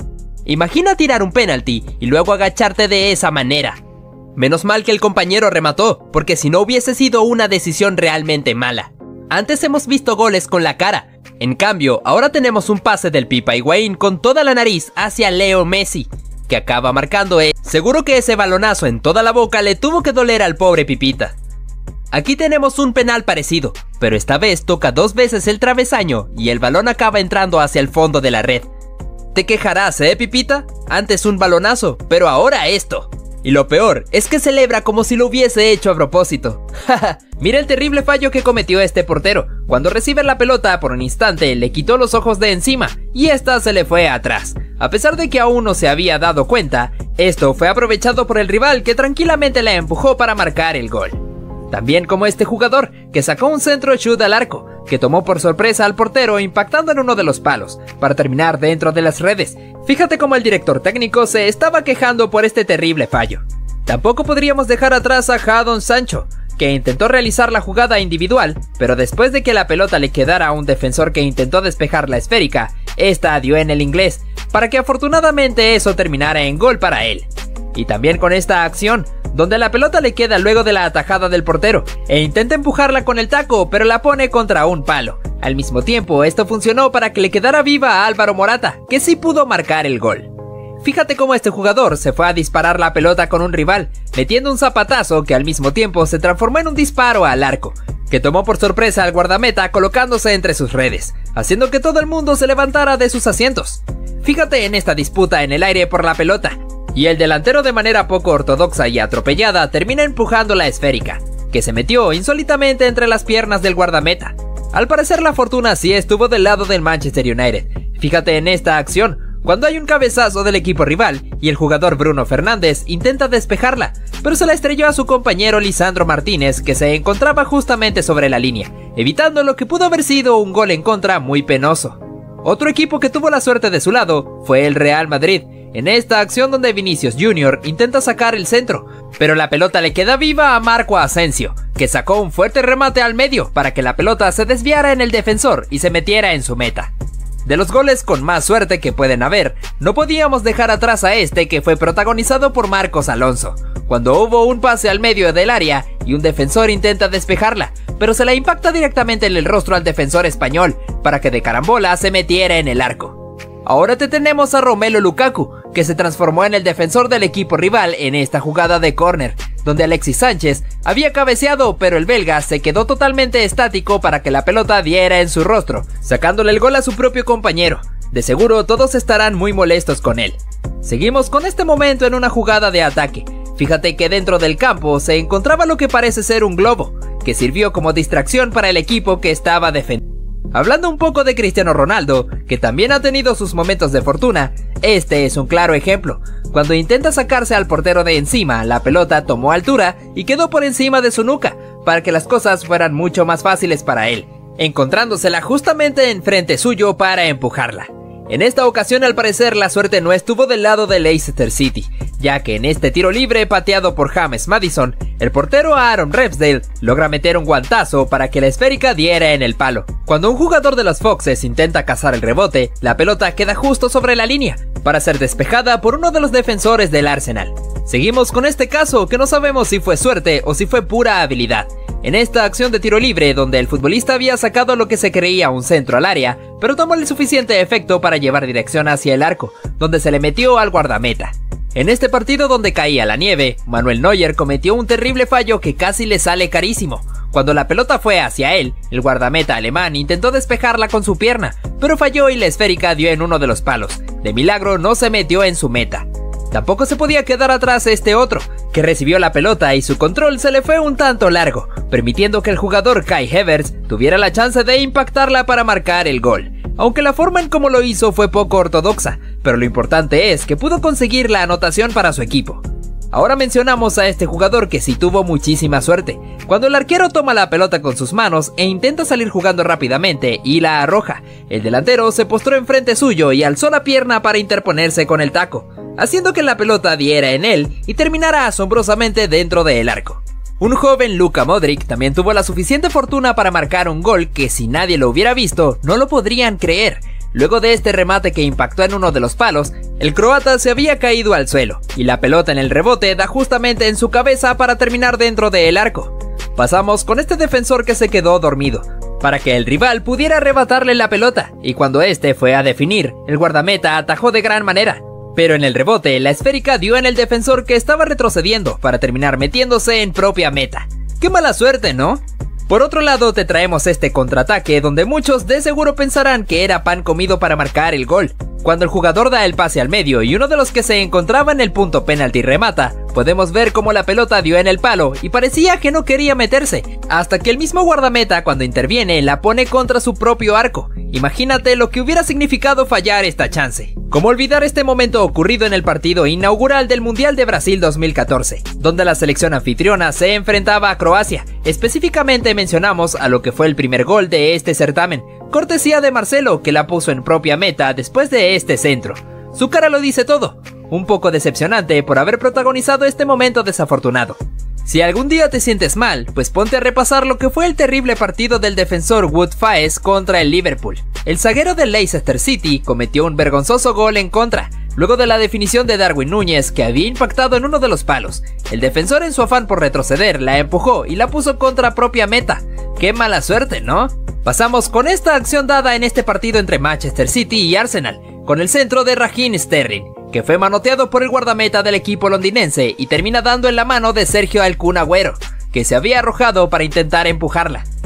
Imagina tirar un penalti y luego agacharte de esa manera. Menos mal que el compañero remató, porque si no hubiese sido una decisión realmente mala. Antes hemos visto goles con la cara. En cambio, ahora tenemos un pase del Pipa Higuaín con toda la nariz hacia Leo Messi, que acaba marcando. Seguro que ese balonazo en toda la boca le tuvo que doler al pobre Pipita. Aquí tenemos un penal parecido, pero esta vez toca 2 veces el travesaño y el balón acaba entrando hacia el fondo de la red. Te quejarás, Pipita? Antes un balonazo, pero ahora esto. Y lo peor es que celebra como si lo hubiese hecho a propósito. Mira el terrible fallo que cometió este portero. Cuando recibe la pelota, por un instante le quitó los ojos de encima y esta se le fue atrás. A pesar de que aún no se había dado cuenta, esto fue aprovechado por el rival, que tranquilamente la empujó para marcar el gol. También como este jugador, que sacó un centro shoot al arco, que tomó por sorpresa al portero impactando en uno de los palos, para terminar dentro de las redes. Fíjate cómo el director técnico se estaba quejando por este terrible fallo. Tampoco podríamos dejar atrás a Jadon Sancho, que intentó realizar la jugada individual, pero después de que la pelota le quedara a un defensor que intentó despejar la esférica, esta dio en el inglés, para que afortunadamente eso terminara en gol para él. Y también con esta acción, donde la pelota le queda luego de la atajada del portero, e intenta empujarla con el taco, pero la pone contra un palo. Al mismo tiempo, esto funcionó para que le quedara viva a Álvaro Morata, que sí pudo marcar el gol. Fíjate cómo este jugador se fue a disparar la pelota con un rival, metiendo un zapatazo que al mismo tiempo se transformó en un disparo al arco, que tomó por sorpresa al guardameta colocándose entre sus redes, haciendo que todo el mundo se levantara de sus asientos. Fíjate en esta disputa en el aire por la pelota. y el delantero de manera poco ortodoxa y atropellada termina empujando la esférica, que se metió insólitamente entre las piernas del guardameta. Al parecer la fortuna sí estuvo del lado del Manchester United. Fíjate en esta acción, cuando hay un cabezazo del equipo rival y el jugador Bruno Fernández intenta despejarla, pero se la estrelló a su compañero Lisandro Martínez, que se encontraba justamente sobre la línea, evitando lo que pudo haber sido un gol en contra muy penoso. Otro equipo que tuvo la suerte de su lado fue el Real Madrid, en esta acción donde Vinicius Jr. intenta sacar el centro, pero la pelota le queda viva a Marco Asensio, que sacó un fuerte remate al medio para que la pelota se desviara en el defensor y se metiera en su meta. De los goles con más suerte que pueden haber, no podíamos dejar atrás a este que fue protagonizado por Marcos Alonso, cuando hubo un pase al medio del área y un defensor intenta despejarla, pero se la impacta directamente en el rostro al defensor español para que de carambola se metiera en el arco. Ahora te tenemos a Romelu Lukaku, que se transformó en el defensor del equipo rival en esta jugada de córner, donde Alexis Sánchez había cabeceado, pero el belga se quedó totalmente estático para que la pelota diera en su rostro, sacándole el gol a su propio compañero. De seguro todos estarán muy molestos con él. Seguimos con este momento en una jugada de ataque. Fíjate que dentro del campo se encontraba lo que parece ser un globo, que sirvió como distracción para el equipo que estaba defendiendo. Hablando un poco de Cristiano Ronaldo, que también ha tenido sus momentos de fortuna, este es un claro ejemplo. Cuando intenta sacarse al portero de encima, la pelota tomó altura y quedó por encima de su nuca, para que las cosas fueran mucho más fáciles para él, encontrándosela justamente enfrente suyo para empujarla. En esta ocasión al parecer la suerte no estuvo del lado del Leicester City, ya que en este tiro libre pateado por James Maddison, el portero Aaron Ramsdale logra meter un guantazo para que la esférica diera en el palo. Cuando un jugador de los Foxes intenta cazar el rebote, la pelota queda justo sobre la línea, para ser despejada por uno de los defensores del Arsenal. Seguimos con este caso que no sabemos si fue suerte o si fue pura habilidad. En esta acción de tiro libre, donde el futbolista había sacado lo que se creía un centro al área, pero tomó el suficiente efecto para llevar dirección hacia el arco, donde se le metió al guardameta. En este partido donde caía la nieve, Manuel Neuer cometió un terrible fallo que casi le sale carísimo. Cuando la pelota fue hacia él, el guardameta alemán intentó despejarla con su pierna, pero falló y la esférica dio en uno de los palos. De milagro no se metió en su meta. Tampoco se podía quedar atrás este otro, que recibió la pelota y su control se le fue un tanto largo, permitiendo que el jugador Kai Havertz tuviera la chance de impactarla para marcar el gol. Aunque la forma en cómo lo hizo fue poco ortodoxa, pero lo importante es que pudo conseguir la anotación para su equipo. Ahora mencionamos a este jugador que sí tuvo muchísima suerte, cuando el arquero toma la pelota con sus manos e intenta salir jugando rápidamente y la arroja. El delantero se postró enfrente suyo y alzó la pierna para interponerse con el taco, haciendo que la pelota diera en él y terminara asombrosamente dentro del arco. Un joven Luka Modric también tuvo la suficiente fortuna para marcar un gol que si nadie lo hubiera visto no lo podrían creer. Luego de este remate que impactó en uno de los palos, el croata se había caído al suelo y la pelota en el rebote da justamente en su cabeza para terminar dentro del arco. Pasamos con este defensor que se quedó dormido, para que el rival pudiera arrebatarle la pelota, y cuando este fue a definir, el guardameta atajó de gran manera. Pero en el rebote, la esférica dio en el defensor que estaba retrocediendo para terminar metiéndose en propia meta. ¡Qué mala suerte!, ¿no? Por otro lado te traemos este contraataque donde muchos de seguro pensarán que era pan comido para marcar el gol. Cuando el jugador da el pase al medio y uno de los que se encontraba en el punto penalti remata, podemos ver cómo la pelota dio en el palo y parecía que no quería meterse, hasta que el mismo guardameta cuando interviene la pone contra su propio arco. Imagínate lo que hubiera significado fallar esta chance. ¿Cómo olvidar este momento ocurrido en el partido inaugural del Mundial de Brasil 2014, donde la selección anfitriona se enfrentaba a Croacia? Específicamente mencionamos a lo que fue el primer gol de este certamen, cortesía de Marcelo, que la puso en propia meta después de este centro. Su cara lo dice todo, un poco decepcionante por haber protagonizado este momento desafortunado. Si algún día te sientes mal, pues ponte a repasar lo que fue el terrible partido del defensor Wout Faes contra el Liverpool. El zaguero del Leicester City cometió un vergonzoso gol en contra, luego de la definición de Darwin Núñez que había impactado en uno de los palos. El defensor en su afán por retroceder la empujó y la puso contra propia meta. ¡Qué mala suerte!, ¿no? Pasamos con esta acción dada en este partido entre Manchester City y Arsenal, con el centro de Raheem Sterling, que fue manoteado por el guardameta del equipo londinense y termina dando en la mano de Sergio El Kun Agüero, que se había arrojado para intentar empujarla.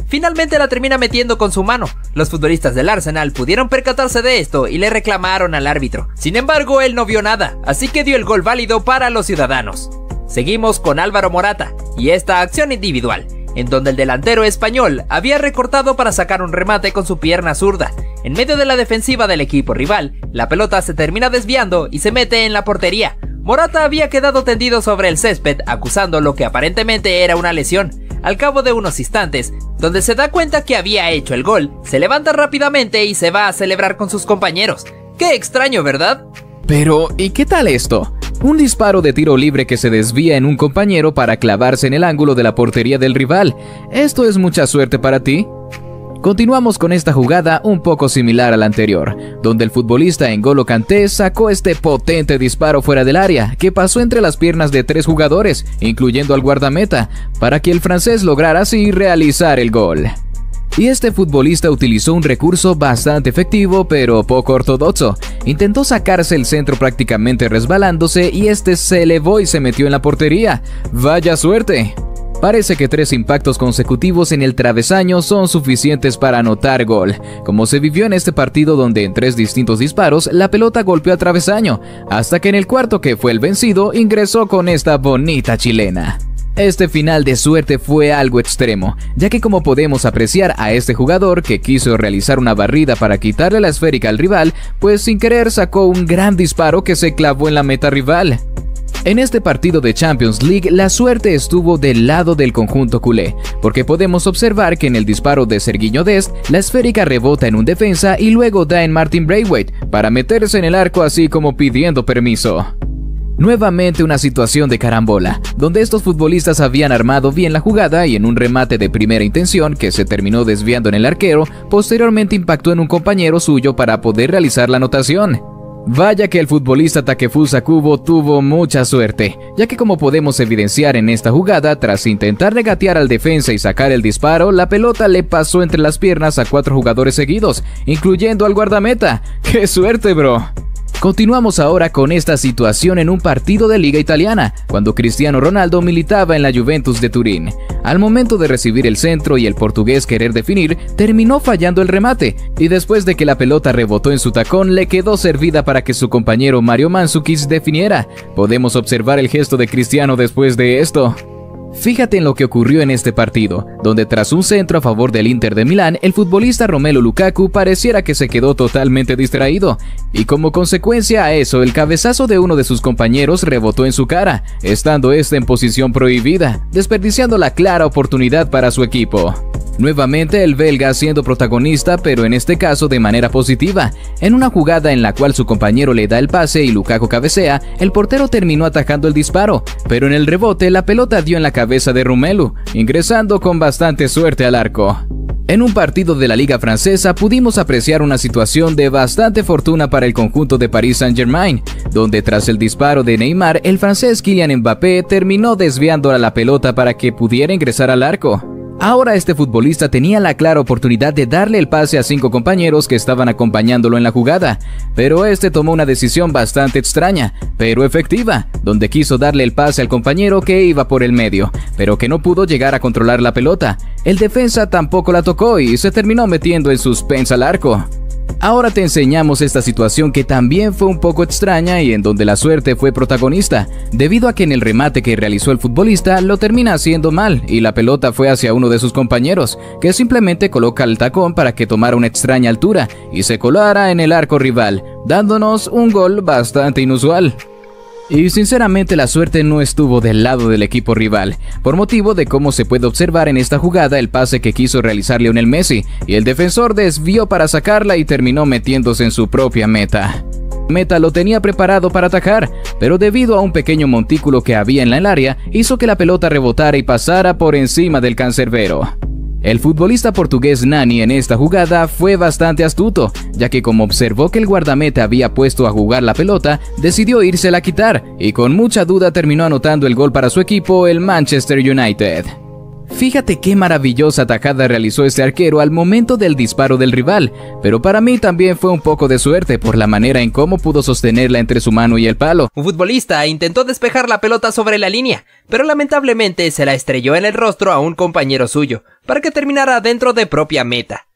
finalmente la termina metiendo con su mano. Los futbolistas del Arsenal pudieron percatarse de esto y le reclamaron al árbitro. Sin embargo, él no vio nada, así que dio el gol válido para los ciudadanos. Seguimos con Álvaro Morata y esta acción individual, en donde el delantero español había recortado para sacar un remate con su pierna zurda. En medio de la defensiva del equipo rival, la pelota se termina desviando y se mete en la portería. Morata había quedado tendido sobre el césped acusando lo que aparentemente era una lesión. Al cabo de unos instantes, donde se da cuenta que había hecho el gol, se levanta rápidamente y se va a celebrar con sus compañeros. ¡Qué extraño!, ¿verdad? Pero, ¿y qué tal esto? Un disparo de tiro libre que se desvía en un compañero para clavarse en el ángulo de la portería del rival. ¿Esto es mucha suerte para ti? Continuamos con esta jugada un poco similar a la anterior, donde el futbolista N'Golo Kanté sacó este potente disparo fuera del área, que pasó entre las piernas de 3 jugadores, incluyendo al guardameta, para que el francés lograra así realizar el gol. Y este futbolista utilizó un recurso bastante efectivo pero poco ortodoxo. Intentó sacarse el centro prácticamente resbalándose y este se elevó y se metió en la portería. ¡Vaya suerte! Parece que 3 impactos consecutivos en el travesaño son suficientes para anotar gol, como se vivió en este partido donde en 3 distintos disparos la pelota golpeó al travesaño, hasta que en el cuarto, que fue el vencido, ingresó con esta bonita chilena. Este final de suerte fue algo extremo, ya que como podemos apreciar a este jugador que quiso realizar una barrida para quitarle la esférica al rival, pues sin querer sacó un gran disparo que se clavó en la meta rival. En este partido de Champions League, la suerte estuvo del lado del conjunto culé, porque podemos observar que en el disparo de Sergiño Dest, la esférica rebota en un defensa y luego da en Martin Braithwaite para meterse en el arco así como pidiendo permiso. Nuevamente una situación de carambola, donde estos futbolistas habían armado bien la jugada y en un remate de primera intención que se terminó desviando en el arquero, posteriormente impactó en un compañero suyo para poder realizar la anotación. Vaya que el futbolista Takefusa Kubo tuvo mucha suerte, ya que como podemos evidenciar en esta jugada, tras intentar regatear al defensa y sacar el disparo, la pelota le pasó entre las piernas a 4 jugadores seguidos, incluyendo al guardameta. ¡Qué suerte, bro! Continuamos ahora con esta situación en un partido de Liga Italiana, cuando Cristiano Ronaldo militaba en la Juventus de Turín. Al momento de recibir el centro y el portugués querer definir, terminó fallando el remate, y después de que la pelota rebotó en su tacón, le quedó servida para que su compañero Mario Mandzukic definiera. Podemos observar el gesto de Cristiano después de esto. Fíjate en lo que ocurrió en este partido, donde tras un centro a favor del Inter de Milán, el futbolista Romelu Lukaku pareciera que se quedó totalmente distraído, y como consecuencia a eso, el cabezazo de uno de sus compañeros rebotó en su cara, estando este en posición prohibida, desperdiciando la clara oportunidad para su equipo. Nuevamente el belga siendo protagonista, pero en este caso de manera positiva. En una jugada en la cual su compañero le da el pase y Lukaku cabecea, el portero terminó atajando el disparo, pero en el rebote la pelota dio en la cabeza de Romelu, ingresando con bastante suerte al arco. En un partido de la Liga Francesa pudimos apreciar una situación de bastante fortuna para el conjunto de Paris Saint-Germain, donde tras el disparo de Neymar, el francés Kylian Mbappé terminó desviando la pelota para que pudiera ingresar al arco. Ahora este futbolista tenía la clara oportunidad de darle el pase a 5 compañeros que estaban acompañándolo en la jugada, pero este tomó una decisión bastante extraña, pero efectiva, donde quiso darle el pase al compañero que iba por el medio, pero que no pudo llegar a controlar la pelota. El defensa tampoco la tocó y se terminó metiendo en suspensa al arco. Ahora te enseñamos esta situación que también fue un poco extraña y en donde la suerte fue protagonista, debido a que en el remate que realizó el futbolista lo termina haciendo mal y la pelota fue hacia uno de sus compañeros, que simplemente coloca el tacón para que tomara una extraña altura y se colara en el arco rival, dándonos un gol bastante inusual. Y sinceramente la suerte no estuvo del lado del equipo rival, por motivo de cómo se puede observar en esta jugada el pase que quiso realizar Lionel Messi, y el defensor desvió para sacarla y terminó metiéndose en su propia meta. Meta lo tenía preparado para atajar, pero debido a un pequeño montículo que había en el área, hizo que la pelota rebotara y pasara por encima del cancerbero. El futbolista portugués Nani en esta jugada fue bastante astuto, ya que como observó que el guardameta había puesto a jugar la pelota, decidió írsela a quitar, y con mucha duda terminó anotando el gol para su equipo, el Manchester United. Fíjate qué maravillosa tajada realizó este arquero al momento del disparo del rival, pero para mí también fue un poco de suerte por la manera en cómo pudo sostenerla entre su mano y el palo. Un futbolista intentó despejar la pelota sobre la línea, pero lamentablemente se la estrelló en el rostro a un compañero suyo, para que terminara dentro de propia meta.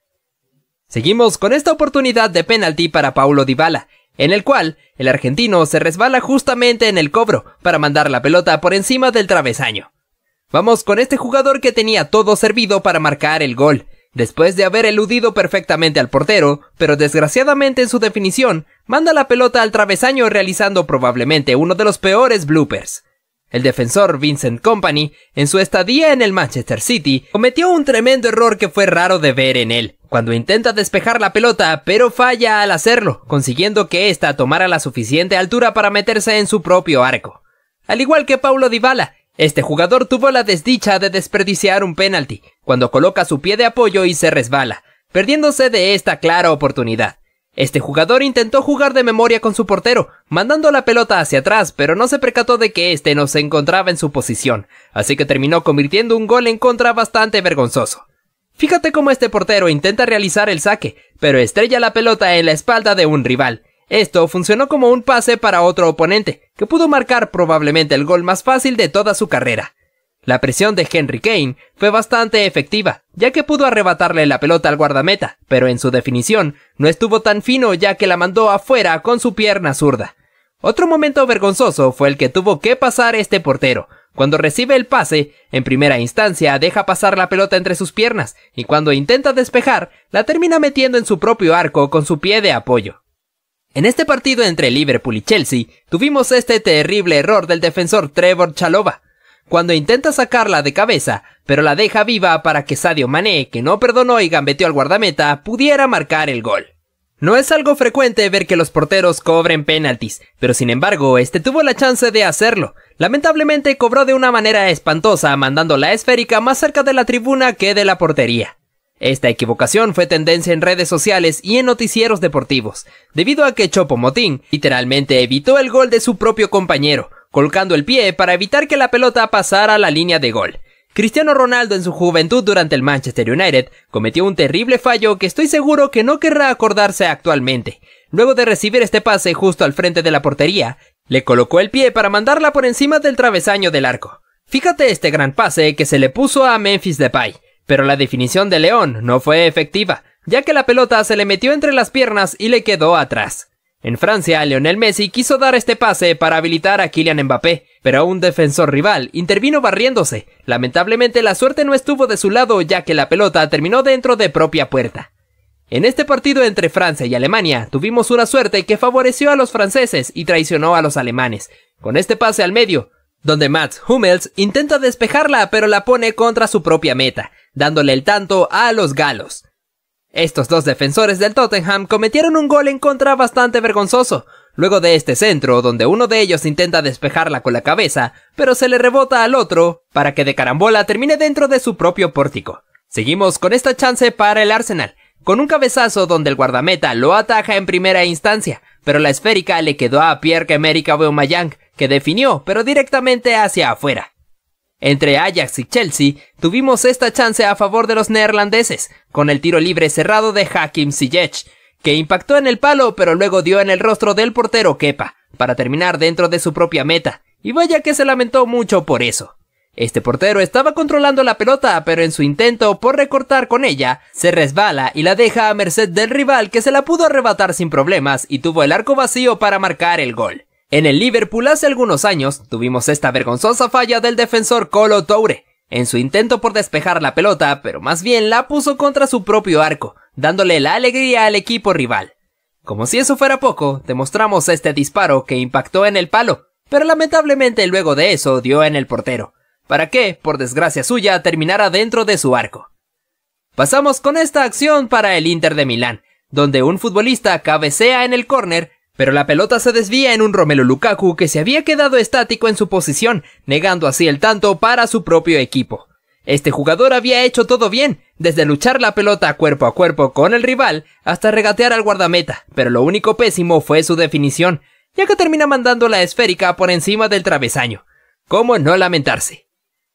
Seguimos con esta oportunidad de penalti para Paulo Dybala, en el cual el argentino se resbala justamente en el cobro para mandar la pelota por encima del travesaño. Vamos con este jugador que tenía todo servido para marcar el gol, después de haber eludido perfectamente al portero, pero desgraciadamente en su definición, manda la pelota al travesaño realizando probablemente uno de los peores bloopers. El defensor Vincent Kompany, en su estadía en el Manchester City, cometió un tremendo error que fue raro de ver en él, cuando intenta despejar la pelota, pero falla al hacerlo, consiguiendo que ésta tomara la suficiente altura para meterse en su propio arco. Al igual que Paulo Dybala, este jugador tuvo la desdicha de desperdiciar un penalti, cuando coloca su pie de apoyo y se resbala, perdiéndose de esta clara oportunidad. Este jugador intentó jugar de memoria con su portero, mandando la pelota hacia atrás, pero no se percató de que este no se encontraba en su posición, así que terminó convirtiendo un gol en contra bastante vergonzoso. Fíjate cómo este portero intenta realizar el saque, pero estrella la pelota en la espalda de un rival. Esto funcionó como un pase para otro oponente, que pudo marcar probablemente el gol más fácil de toda su carrera. La presión de Henry Kane fue bastante efectiva, ya que pudo arrebatarle la pelota al guardameta, pero en su definición no estuvo tan fino ya que la mandó afuera con su pierna zurda. Otro momento vergonzoso fue el que tuvo que pasar este portero. Cuando recibe el pase, en primera instancia deja pasar la pelota entre sus piernas, y cuando intenta despejar, la termina metiendo en su propio arco con su pie de apoyo. En este partido entre Liverpool y Chelsea, tuvimos este terrible error del defensor Trevoh Chalobah, cuando intenta sacarla de cabeza, pero la deja viva para que Sadio Mané, que no perdonó y gambeteó al guardameta, pudiera marcar el gol. No es algo frecuente ver que los porteros cobren penaltis, pero sin embargo, este tuvo la chance de hacerlo. Lamentablemente cobró de una manera espantosa, mandando la esférica más cerca de la tribuna que de la portería. Esta equivocación fue tendencia en redes sociales y en noticieros deportivos, debido a que Choupo-Moting literalmente evitó el gol de su propio compañero, colocando el pie para evitar que la pelota pasara a la línea de gol. Cristiano Ronaldo en su juventud durante el Manchester United cometió un terrible fallo que estoy seguro que no querrá acordarse actualmente. Luego de recibir este pase justo al frente de la portería, le colocó el pie para mandarla por encima del travesaño del arco. Fíjate este gran pase que se le puso a Memphis Depay, pero la definición de León no fue efectiva, ya que la pelota se le metió entre las piernas y le quedó atrás. En Francia, Lionel Messi quiso dar este pase para habilitar a Kylian Mbappé, pero un defensor rival intervino barriéndose. Lamentablemente la suerte no estuvo de su lado, ya que la pelota terminó dentro de propia puerta. En este partido entre Francia y Alemania, tuvimos una suerte que favoreció a los franceses y traicionó a los alemanes, con este pase al medio, donde Mats Hummels intenta despejarla pero la pone contra su propia meta, dándole el tanto a los galos. Estos dos defensores del Tottenham cometieron un gol en contra bastante vergonzoso, luego de este centro donde uno de ellos intenta despejarla con la cabeza, pero se le rebota al otro para que de carambola termine dentro de su propio pórtico. Seguimos con esta chance para el Arsenal, con un cabezazo donde el guardameta lo ataja en primera instancia, pero la esférica le quedó a Pierre-Emerick Aubameyang, que definió, pero directamente hacia afuera. Entre Ajax y Chelsea, tuvimos esta chance a favor de los neerlandeses, con el tiro libre cerrado de Hakim Ziyech, que impactó en el palo pero luego dio en el rostro del portero Kepa, para terminar dentro de su propia meta, y vaya que se lamentó mucho por eso. Este portero estaba controlando la pelota, pero en su intento por recortar con ella, se resbala y la deja a merced del rival que se la pudo arrebatar sin problemas y tuvo el arco vacío para marcar el gol. En el Liverpool hace algunos años, tuvimos esta vergonzosa falla del defensor Kolo Toure, en su intento por despejar la pelota, pero más bien la puso contra su propio arco, dándole la alegría al equipo rival. Como si eso fuera poco, demostramos este disparo que impactó en el palo, pero lamentablemente luego de eso dio en el portero, para que, por desgracia suya, terminara dentro de su arco. Pasamos con esta acción para el Inter de Milán, donde un futbolista cabecea en el córner, pero la pelota se desvía en un Romelu Lukaku que se había quedado estático en su posición, negando así el tanto para su propio equipo. Este jugador había hecho todo bien, desde luchar la pelota cuerpo a cuerpo con el rival hasta regatear al guardameta, pero lo único pésimo fue su definición, ya que termina mandando la esférica por encima del travesaño. ¿Cómo no lamentarse?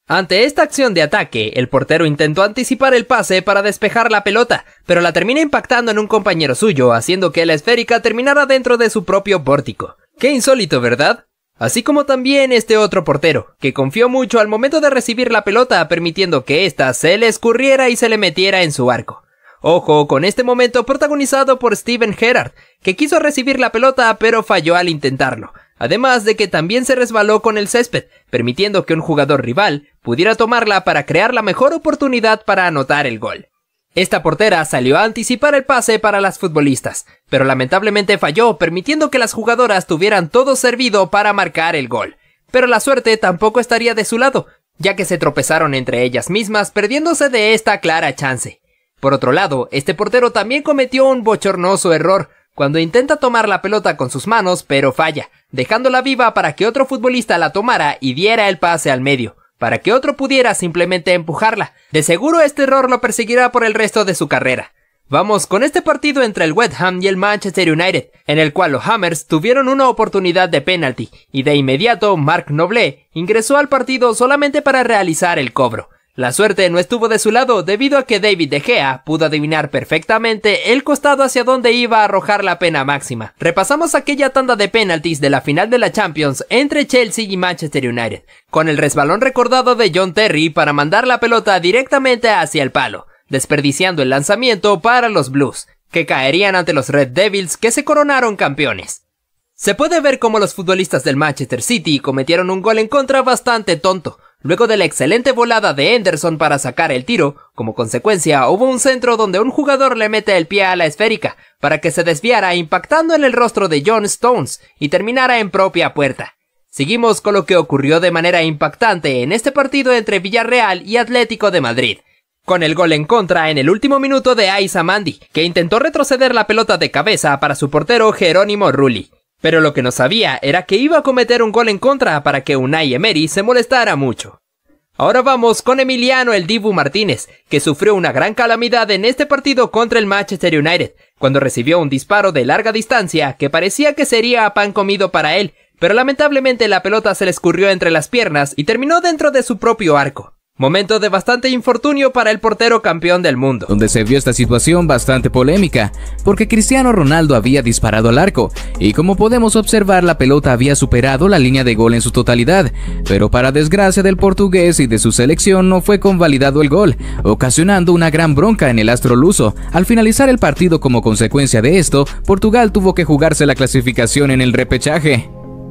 Ante esta acción de ataque, el portero intentó anticipar el pase para despejar la pelota, pero la termina impactando en un compañero suyo, haciendo que la esférica terminara dentro de su propio pórtico. ¡Qué insólito!, ¿verdad? Así como también este otro portero, que confió mucho al momento de recibir la pelota, permitiendo que ésta se le escurriera y se le metiera en su arco. Ojo con este momento protagonizado por Steven Gerrard, que quiso recibir la pelota pero falló al intentarlo, además de que también se resbaló con el césped, permitiendo que un jugador rival pudiera tomarla para crear la mejor oportunidad para anotar el gol. Esta portera salió a anticipar el pase para las futbolistas, pero lamentablemente falló, permitiendo que las jugadoras tuvieran todo servido para marcar el gol. Pero la suerte tampoco estaría de su lado, ya que se tropezaron entre ellas mismas, perdiéndose de esta clara chance. Por otro lado, este portero también cometió un bochornoso error, cuando intenta tomar la pelota con sus manos, pero falla, dejándola viva para que otro futbolista la tomara y diera el pase al medio, para que otro pudiera simplemente empujarla. De seguro este error lo perseguirá por el resto de su carrera. Vamos con este partido entre el West Ham y el Manchester United, en el cual los Hammers tuvieron una oportunidad de penalti, y de inmediato Marc Noble ingresó al partido solamente para realizar el cobro. La suerte no estuvo de su lado debido a que David De Gea pudo adivinar perfectamente el costado hacia donde iba a arrojar la pena máxima. Repasamos aquella tanda de penaltis de la final de la Champions entre Chelsea y Manchester United, con el resbalón recordado de John Terry para mandar la pelota directamente hacia el palo, desperdiciando el lanzamiento para los Blues, que caerían ante los Red Devils, que se coronaron campeones. Se puede ver cómo los futbolistas del Manchester City cometieron un gol en contra bastante tonto. Luego de la excelente volada de Henderson para sacar el tiro, como consecuencia hubo un centro donde un jugador le mete el pie a la esférica para que se desviara impactando en el rostro de John Stones y terminara en propia puerta. Seguimos con lo que ocurrió de manera impactante en este partido entre Villarreal y Atlético de Madrid, con el gol en contra en el último minuto de Aissa Mandi, que intentó retroceder la pelota de cabeza para su portero Jerónimo Rulli. Pero lo que no sabía era que iba a cometer un gol en contra para que Unai Emery se molestara mucho. Ahora vamos con Emiliano el Dibu Martínez, que sufrió una gran calamidad en este partido contra el Manchester United, cuando recibió un disparo de larga distancia que parecía que sería pan comido para él, pero lamentablemente la pelota se le escurrió entre las piernas y terminó dentro de su propio arco. Momento de bastante infortunio para el portero campeón del mundo, donde se vio esta situación bastante polémica, porque Cristiano Ronaldo había disparado al arco, y como podemos observar la pelota había superado la línea de gol en su totalidad, pero para desgracia del portugués y de su selección no fue convalidado el gol, ocasionando una gran bronca en el astro luso. Al finalizar el partido como consecuencia de esto, Portugal tuvo que jugarse la clasificación en el repechaje.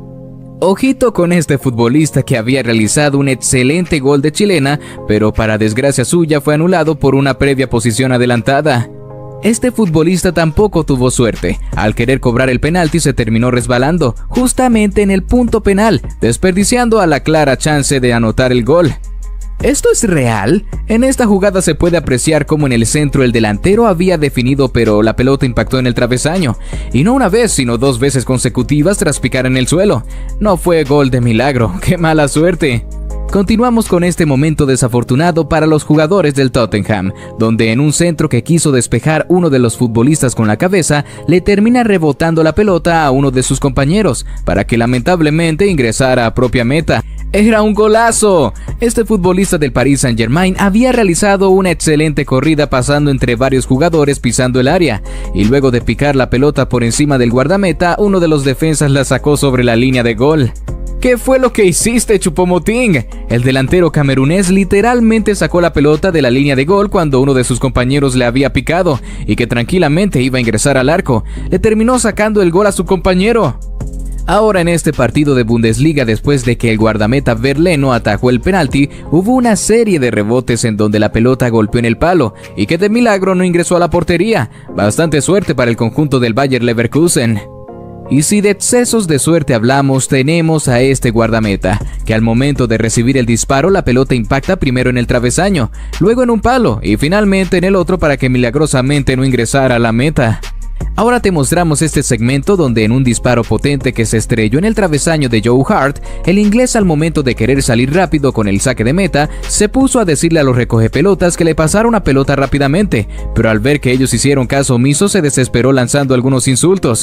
Ojito con este futbolista que había realizado un excelente gol de chilena, pero para desgracia suya fue anulado por una previa posición adelantada. Este futbolista tampoco tuvo suerte, al querer cobrar el penalti se terminó resbalando, justamente en el punto penal, desperdiciando a la clara chance de anotar el gol. ¿Esto es real? En esta jugada se puede apreciar cómo en el centro el delantero había definido, pero la pelota impactó en el travesaño, y no una vez sino dos veces consecutivas tras picar en el suelo. No fue gol de milagro, ¡qué mala suerte! Continuamos con este momento desafortunado para los jugadores del Tottenham, donde en un centro que quiso despejar uno de los futbolistas con la cabeza, le termina rebotando la pelota a uno de sus compañeros, para que lamentablemente ingresara a propia meta. ¡Era un golazo! Este futbolista del Paris Saint-Germain había realizado una excelente corrida pasando entre varios jugadores pisando el área, y luego de picar la pelota por encima del guardameta, uno de los defensas la sacó sobre la línea de gol. ¿Qué fue lo que hiciste, Choupo-Moting? El delantero camerunés literalmente sacó la pelota de la línea de gol cuando uno de sus compañeros le había picado y que tranquilamente iba a ingresar al arco. Le terminó sacando el gol a su compañero. Ahora en este partido de Bundesliga, después de que el guardameta Verleno atajó el penalti, hubo una serie de rebotes en donde la pelota golpeó en el palo y que de milagro no ingresó a la portería. Bastante suerte para el conjunto del Bayer Leverkusen. Y si de excesos de suerte hablamos, tenemos a este guardameta, que al momento de recibir el disparo la pelota impacta primero en el travesaño, luego en un palo y finalmente en el otro para que milagrosamente no ingresara a la meta. Ahora te mostramos este segmento donde en un disparo potente que se estrelló en el travesaño de Joe Hart, el inglés al momento de querer salir rápido con el saque de meta, se puso a decirle a los recogepelotas que le pasara una pelota rápidamente, pero al ver que ellos hicieron caso omiso se desesperó lanzando algunos insultos.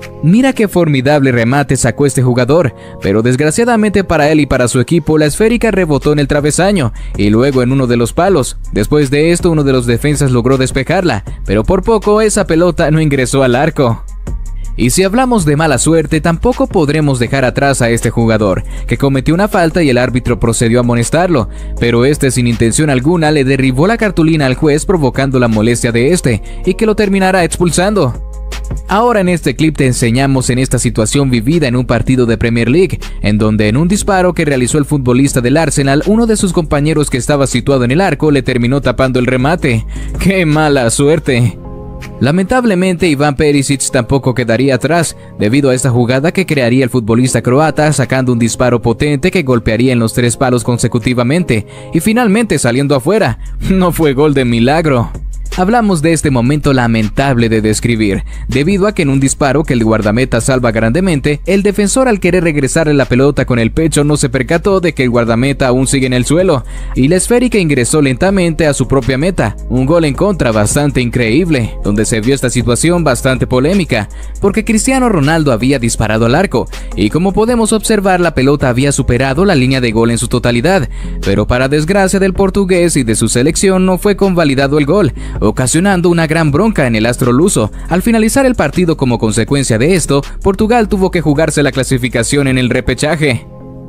Mira qué formidable remate sacó este jugador, pero desgraciadamente para él y para su equipo la esférica rebotó en el travesaño y luego en uno de los palos. Después de esto uno de los defensas logró despejarla, pero por poco esa pelota no ingresó al arco. Y si hablamos de mala suerte, tampoco podremos dejar atrás a este jugador, que cometió una falta y el árbitro procedió a amonestarlo, pero este sin intención alguna le derribó la cartulina al juez provocando la molestia de este y que lo terminará expulsando. Ahora en este clip te enseñamos en esta situación vivida en un partido de Premier League, en donde en un disparo que realizó el futbolista del Arsenal, uno de sus compañeros que estaba situado en el arco le terminó tapando el remate. ¡Qué mala suerte! Lamentablemente Ivan Perisic tampoco quedaría atrás, debido a esta jugada que crearía el futbolista croata sacando un disparo potente que golpearía en los 3 palos consecutivamente y finalmente saliendo afuera. No fue gol de milagro. Hablamos de este momento lamentable de describir, debido a que en un disparo que el guardameta salva grandemente, el defensor al querer regresarle la pelota con el pecho no se percató de que el guardameta aún sigue en el suelo, y la esférica ingresó lentamente a su propia meta, un gol en contra bastante increíble, donde se vio esta situación bastante polémica, porque Cristiano Ronaldo había disparado al arco, y como podemos observar la pelota había superado la línea de gol en su totalidad, pero para desgracia del portugués y de su selección no fue convalidado el gol, ocasionando una gran bronca en el astro luso. Al finalizar el partido como consecuencia de esto, Portugal tuvo que jugarse la clasificación en el repechaje.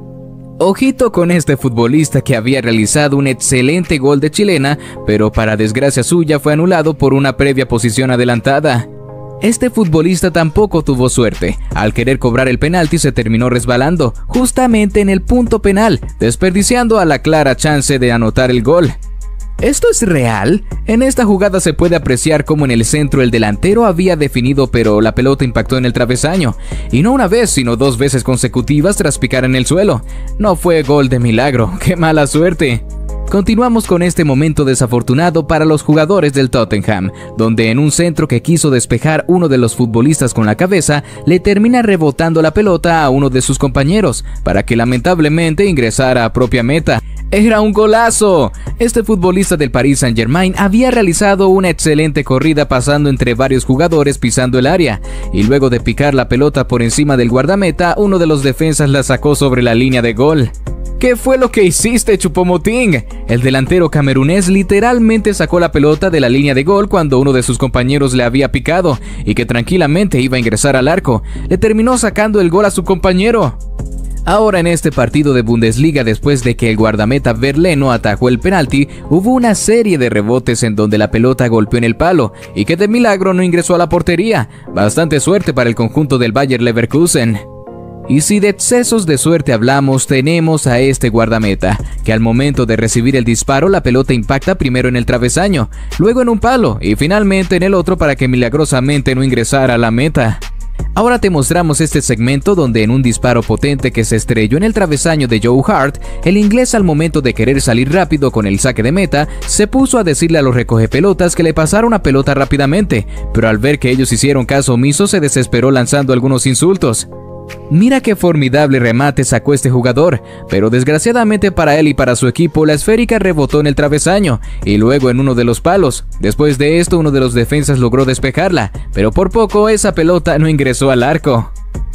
Ojito con este futbolista que había realizado un excelente gol de chilena, pero para desgracia suya fue anulado por una previa posición adelantada. Este futbolista tampoco tuvo suerte, al querer cobrar el penalti se terminó resbalando, justamente en el punto penal, desperdiciando a la clara chance de anotar el gol. ¿Esto es real? En esta jugada se puede apreciar cómo en el centro el delantero había definido, pero la pelota impactó en el travesaño, y no una vez sino 2 veces consecutivas tras picar en el suelo. No fue gol de milagro, ¡qué mala suerte! Continuamos con este momento desafortunado para los jugadores del Tottenham, donde en un centro que quiso despejar uno de los futbolistas con la cabeza, le termina rebotando la pelota a uno de sus compañeros, para que lamentablemente ingresara a propia meta. ¡Era un golazo! Este futbolista del Paris Saint-Germain había realizado una excelente corrida pasando entre varios jugadores pisando el área, y luego de picar la pelota por encima del guardameta, uno de los defensas la sacó sobre la línea de gol. ¿Qué fue lo que hiciste, Choupo-Moting? El delantero camerunés literalmente sacó la pelota de la línea de gol cuando uno de sus compañeros le había picado y que tranquilamente iba a ingresar al arco. Le terminó sacando el gol a su compañero. Ahora en este partido de Bundesliga, después de que el guardameta Verleno atajó el penalti, hubo una serie de rebotes en donde la pelota golpeó en el palo y que de milagro no ingresó a la portería. Bastante suerte para el conjunto del Bayer Leverkusen. Y si de excesos de suerte hablamos, tenemos a este guardameta, que al momento de recibir el disparo la pelota impacta primero en el travesaño, luego en un palo y finalmente en el otro para que milagrosamente no ingresara a la meta. Ahora te mostramos este segmento donde en un disparo potente que se estrelló en el travesaño de Joe Hart, el inglés al momento de querer salir rápido con el saque de meta, se puso a decirle a los recogepelotas que le pasara una pelota rápidamente, pero al ver que ellos hicieron caso omiso se desesperó lanzando algunos insultos. Mira qué formidable remate sacó este jugador, pero desgraciadamente para él y para su equipo la esférica rebotó en el travesaño y luego en uno de los palos. Después de esto uno de los defensas logró despejarla, pero por poco esa pelota no ingresó al arco.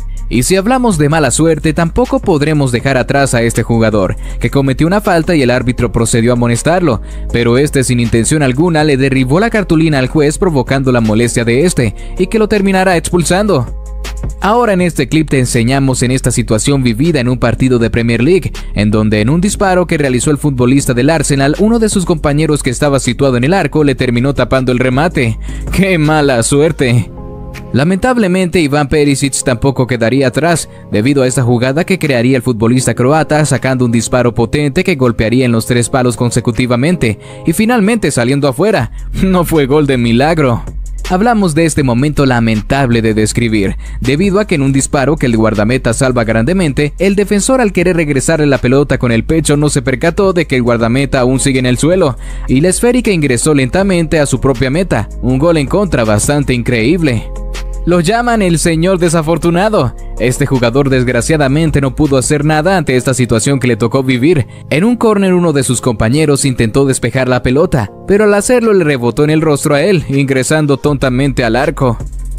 Y si hablamos de mala suerte, tampoco podremos dejar atrás a este jugador, que cometió una falta y el árbitro procedió a amonestarlo, pero este sin intención alguna le derribó la cartulina al juez provocando la molestia de este y que lo terminará expulsando. Ahora en este clip te enseñamos en esta situación vivida en un partido de Premier League, en donde en un disparo que realizó el futbolista del Arsenal, uno de sus compañeros que estaba situado en el arco le terminó tapando el remate. ¡Qué mala suerte! Lamentablemente Ivan Perisic tampoco quedaría atrás, debido a esta jugada que crearía el futbolista croata sacando un disparo potente que golpearía en los 3 palos consecutivamente y finalmente saliendo afuera. No fue gol de milagro. Hablamos de este momento lamentable de describir, debido a que en un disparo que el guardameta salva grandemente, el defensor al querer regresarle la pelota con el pecho no se percató de que el guardameta aún sigue en el suelo, y la esférica ingresó lentamente a su propia meta, un gol en contra bastante increíble. Lo llaman el señor desafortunado. Este jugador desgraciadamente no pudo hacer nada ante esta situación que le tocó vivir. En un córner uno de sus compañeros intentó despejar la pelota, pero al hacerlo le rebotó en el rostro a él, ingresando tontamente al arco.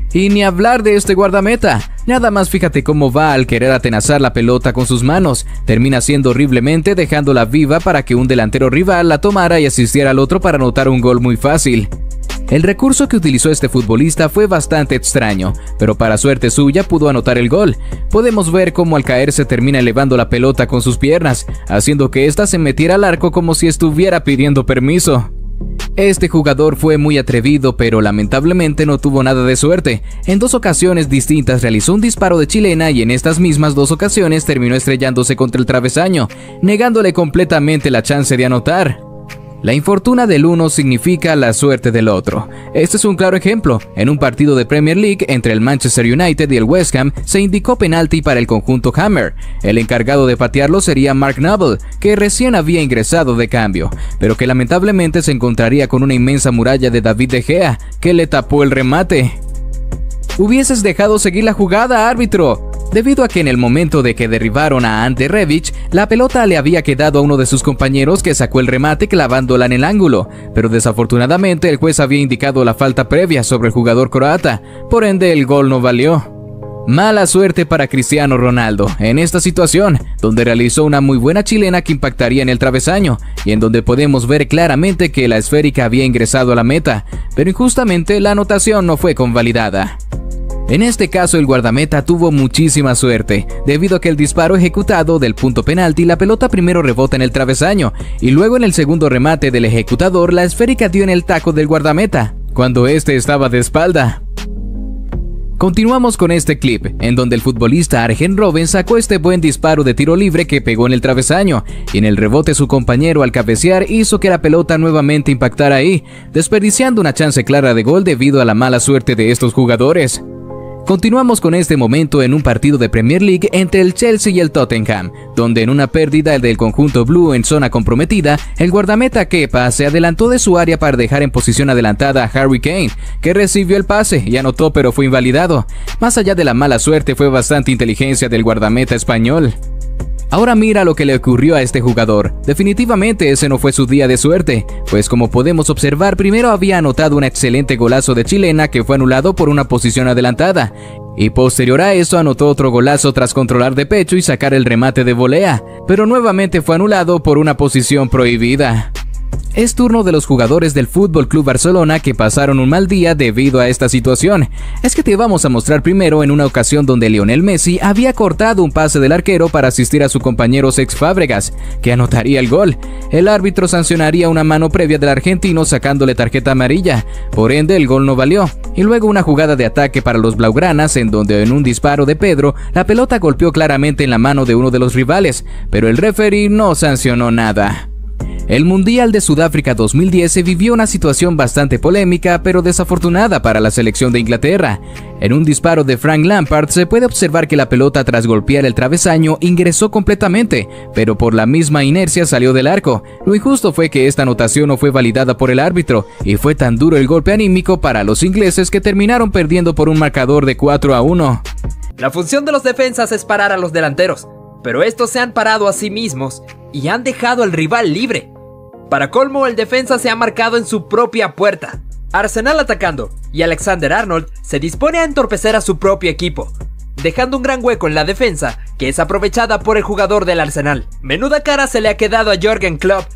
Y ni hablar de este guardameta. Nada más fíjate cómo va al querer atenazar la pelota con sus manos. Termina siendo horriblemente dejándola viva para que un delantero rival la tomara y asistiera al otro para anotar un gol muy fácil. El recurso que utilizó este futbolista fue bastante extraño, pero para suerte suya pudo anotar el gol. Podemos ver cómo al caerse termina elevando la pelota con sus piernas, haciendo que ésta se metiera al arco como si estuviera pidiendo permiso. Este jugador fue muy atrevido, pero lamentablemente no tuvo nada de suerte. En 2 ocasiones distintas realizó un disparo de chilena y en estas mismas 2 ocasiones terminó estrellándose contra el travesaño, negándole completamente la chance de anotar. La infortuna del uno significa la suerte del otro. Este es un claro ejemplo. En un partido de Premier League entre el Manchester United y el West Ham se indicó penalti para el conjunto Hammer. El encargado de patearlo sería Mark Noble, que recién había ingresado de cambio, pero que lamentablemente se encontraría con una inmensa muralla de David De Gea, que le tapó el remate. Hubieses dejado seguir la jugada, árbitro. Debido a que en el momento de que derribaron a Ante Rebic, la pelota le había quedado a uno de sus compañeros que sacó el remate clavándola en el ángulo, pero desafortunadamente el juez había indicado la falta previa sobre el jugador croata, por ende el gol no valió. Mala suerte para Cristiano Ronaldo en esta situación, donde realizó una muy buena chilena que impactaría en el travesaño, y en donde podemos ver claramente que la esférica había ingresado a la meta, pero injustamente la anotación no fue convalidada. En este caso el guardameta tuvo muchísima suerte, debido a que el disparo ejecutado del punto penalti la pelota primero rebota en el travesaño, y luego en el segundo remate del ejecutador la esférica dio en el taco del guardameta, cuando este estaba de espalda. Continuamos con este clip, en donde el futbolista Arjen Robben sacó este buen disparo de tiro libre que pegó en el travesaño, y en el rebote su compañero al cabecear hizo que la pelota nuevamente impactara ahí, desperdiciando una chance clara de gol debido a la mala suerte de estos jugadores. Continuamos con este momento en un partido de Premier League entre el Chelsea y el Tottenham, donde en una pérdida del conjunto blue en zona comprometida, el guardameta Kepa se adelantó de su área para dejar en posición adelantada a Harry Kane, que recibió el pase y anotó pero fue invalidado. Más allá de la mala suerte fue bastante inteligencia del guardameta español. Ahora mira lo que le ocurrió a este jugador. Definitivamente ese no fue su día de suerte, pues como podemos observar, primero había anotado un excelente golazo de chilena que fue anulado por una posición adelantada, y posterior a eso anotó otro golazo tras controlar de pecho y sacar el remate de volea, pero nuevamente fue anulado por una posición prohibida. Es turno de los jugadores del FC Barcelona que pasaron un mal día debido a esta situación. Es que te vamos a mostrar primero en una ocasión donde Lionel Messi había cortado un pase del arquero para asistir a su compañero Cesc Fábregas, que anotaría el gol. El árbitro sancionaría una mano previa del argentino sacándole tarjeta amarilla, por ende el gol no valió. Y luego una jugada de ataque para los blaugranas en donde en un disparo de Pedro, la pelota golpeó claramente en la mano de uno de los rivales, pero el referee no sancionó nada. El Mundial de Sudáfrica 2010 se vivió una situación bastante polémica pero desafortunada para la selección de Inglaterra. En un disparo de Frank Lampard se puede observar que la pelota tras golpear el travesaño ingresó completamente, pero por la misma inercia salió del arco. Lo injusto fue que esta anotación no fue validada por el árbitro y fue tan duro el golpe anímico para los ingleses que terminaron perdiendo por un marcador de 4-1. La función de los defensas es parar a los delanteros, pero estos se han parado a sí mismos y han dejado al rival libre. Para colmo, el defensa se ha marcado en su propia puerta. Arsenal atacando, y Alexander-Arnold se dispone a entorpecer a su propio equipo, dejando un gran hueco en la defensa, que es aprovechada por el jugador del Arsenal. Menuda cara se le ha quedado a Jürgen Klopp.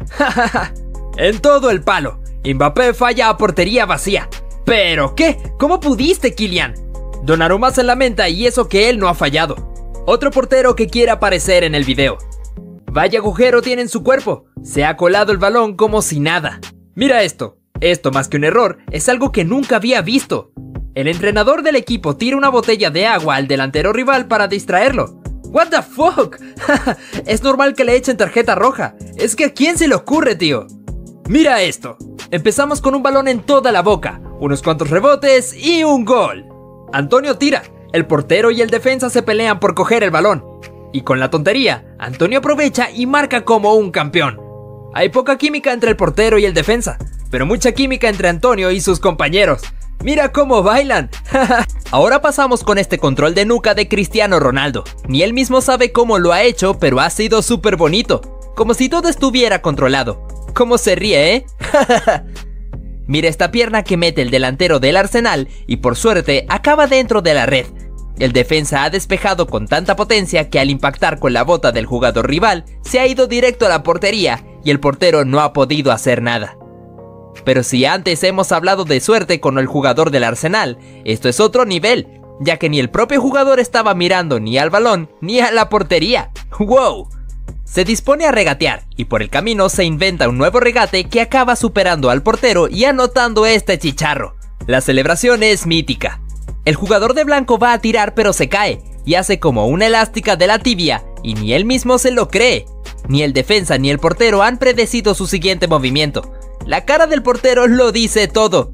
En todo el palo, Mbappé falla a portería vacía. ¿Pero qué? ¿Cómo pudiste, Kylian? Donnarumma se lamenta y eso que él no ha fallado. Otro portero que quiere aparecer en el video. Vaya agujero tiene en su cuerpo, se ha colado el balón como si nada. Mira esto más que un error, es algo que nunca había visto. El entrenador del equipo tira una botella de agua al delantero rival para distraerlo. ¿What the fuck? Es normal que le echen tarjeta roja, es que ¿a quién se le ocurre, tío? Mira esto, empezamos con un balón en toda la boca, unos cuantos rebotes y un gol. Antonio tira, el portero y el defensa se pelean por coger el balón. Y con la tontería, Antonio aprovecha y marca como un campeón. Hay poca química entre el portero y el defensa, pero mucha química entre Antonio y sus compañeros. ¡Mira cómo bailan! Ahora pasamos con este control de nuca de Cristiano Ronaldo. Ni él mismo sabe cómo lo ha hecho, pero ha sido súper bonito. Como si todo estuviera controlado. ¿Cómo se ríe, Mira esta pierna que mete el delantero del Arsenal y por suerte acaba dentro de la red. El defensa ha despejado con tanta potencia que al impactar con la bota del jugador rival se ha ido directo a la portería y el portero no ha podido hacer nada. Pero si antes hemos hablado de suerte con el jugador del Arsenal, esto es otro nivel, ya que ni el propio jugador estaba mirando ni al balón ni a la portería. ¡Wow! Se dispone a regatear y por el camino se inventa un nuevo regate que acaba superando al portero y anotando este chicharro. La celebración es mítica. El jugador de blanco va a tirar pero se cae y hace como una elástica de la tibia y ni él mismo se lo cree. Ni el defensa ni el portero han predecido su siguiente movimiento. La cara del portero lo dice todo.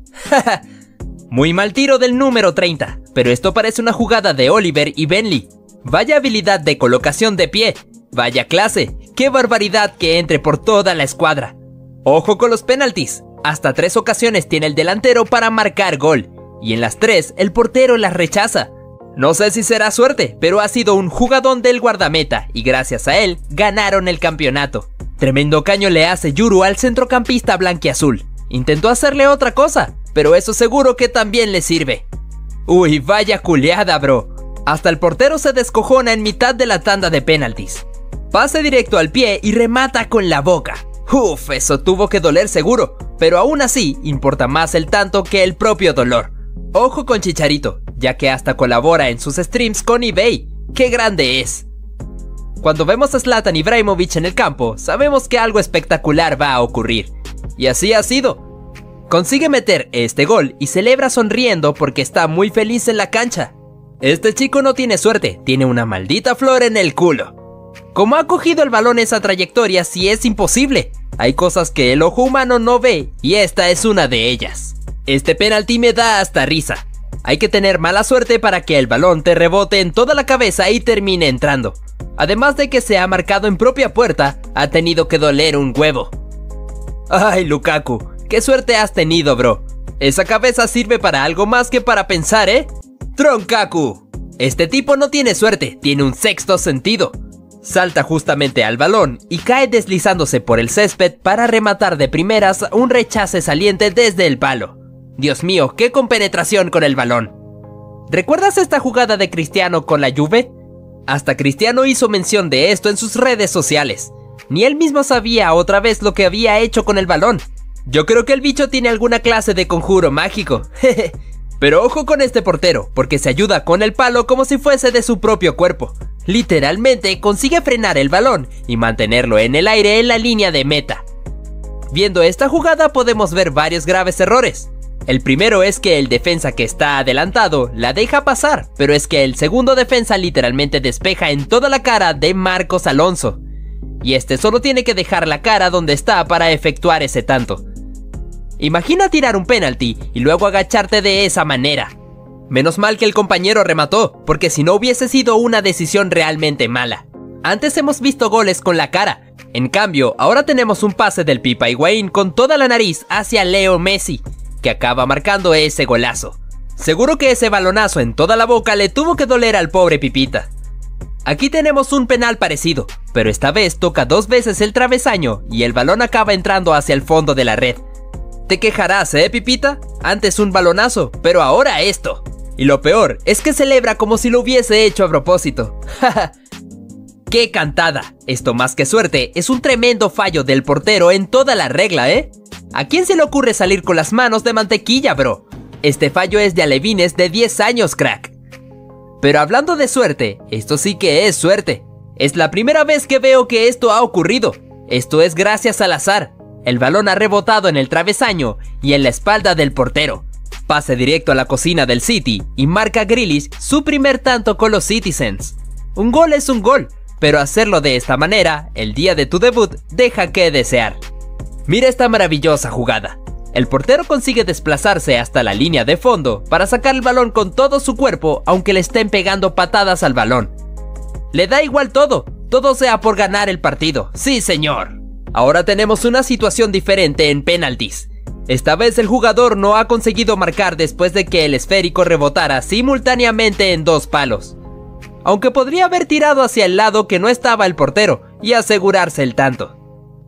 Muy mal tiro del número 30, pero esto parece una jugada de Oliver y Benley. Vaya habilidad de colocación de pie. Vaya clase, qué barbaridad que entre por toda la escuadra. Ojo con los penaltis, hasta 3 ocasiones tiene el delantero para marcar gol, y en las 3 el portero las rechaza. No sé si será suerte, pero ha sido un jugadón del guardameta, y gracias a él, ganaron el campeonato. Tremendo caño le hace Yuru al centrocampista blanquiazul. Intentó hacerle otra cosa, pero eso seguro que también le sirve. Uy, vaya culeada, bro. Hasta el portero se descojona en mitad de la tanda de penaltis. Pase directo al pie y remata con la boca. Uf, eso tuvo que doler seguro, pero aún así importa más el tanto que el propio dolor. Ojo con Chicharito, ya que hasta colabora en sus streams con eBay. ¡Qué grande es! Cuando vemos a Zlatan Ibrahimovic en el campo, sabemos que algo espectacular va a ocurrir. Y así ha sido. Consigue meter este gol y celebra sonriendo porque está muy feliz en la cancha. Este chico no tiene suerte, tiene una maldita flor en el culo. ¿Cómo ha cogido el balón esa trayectoria si es imposible? Hay cosas que el ojo humano no ve y esta es una de ellas. Este penalti me da hasta risa. Hay que tener mala suerte para que el balón te rebote en toda la cabeza y termine entrando. Además de que se ha marcado en propia puerta, ha tenido que doler un huevo. Ay, Lukaku, qué suerte has tenido, bro. Esa cabeza sirve para algo más que para pensar, ¿eh? Tronkaku. Este tipo no tiene suerte, tiene un sexto sentido. Salta justamente al balón y cae deslizándose por el césped para rematar de primeras un rechace saliente desde el palo. Dios mío, qué compenetración con el balón. ¿Recuerdas esta jugada de Cristiano con la Juve? Hasta Cristiano hizo mención de esto en sus redes sociales. Ni él mismo sabía otra vez lo que había hecho con el balón. Yo creo que el bicho tiene alguna clase de conjuro mágico. Pero ojo con este portero, porque se ayuda con el palo como si fuese de su propio cuerpo. Literalmente consigue frenar el balón y mantenerlo en el aire en la línea de meta. Viendo esta jugada podemos ver varios graves errores. El primero es que el defensa que está adelantado la deja pasar, pero es que el segundo defensa literalmente despeja en toda la cara de Marcos Alonso. Y este solo tiene que dejar la cara donde está para efectuar ese tanto. Imagina tirar un penalti y luego agacharte de esa manera. Menos mal que el compañero remató, porque si no hubiese sido una decisión realmente mala. Antes hemos visto goles con la cara. En cambio, ahora tenemos un pase del Pipa Higuaín con toda la nariz hacia Leo Messi, que acaba marcando ese golazo. Seguro que ese balonazo en toda la boca le tuvo que doler al pobre Pipita. Aquí tenemos un penal parecido, pero esta vez toca 2 veces el travesaño y el balón acaba entrando hacia el fondo de la red. Te quejarás, Pipita? Antes un balonazo, pero ahora esto. Y lo peor es que celebra como si lo hubiese hecho a propósito. ¡Qué cantada! Esto más que suerte es un tremendo fallo del portero en toda la regla, ¿eh? ¿A quién se le ocurre salir con las manos de mantequilla, bro? Este fallo es de alevines de 10 años, crack. Pero hablando de suerte, esto sí que es suerte. Es la primera vez que veo que esto ha ocurrido. Esto es gracias al azar. El balón ha rebotado en el travesaño y en la espalda del portero. Pase directo a la cocina del City y marca Grealish su primer tanto con los Citizens. Un gol es un gol, pero hacerlo de esta manera, el día de tu debut, deja que desear. Mira esta maravillosa jugada. El portero consigue desplazarse hasta la línea de fondo para sacar el balón con todo su cuerpo aunque le estén pegando patadas al balón. Le da igual todo sea por ganar el partido, sí señor. Ahora tenemos una situación diferente en penaltis. Esta vez el jugador no ha conseguido marcar después de que el esférico rebotara simultáneamente en 2 palos. Aunque podría haber tirado hacia el lado que no estaba el portero y asegurarse el tanto.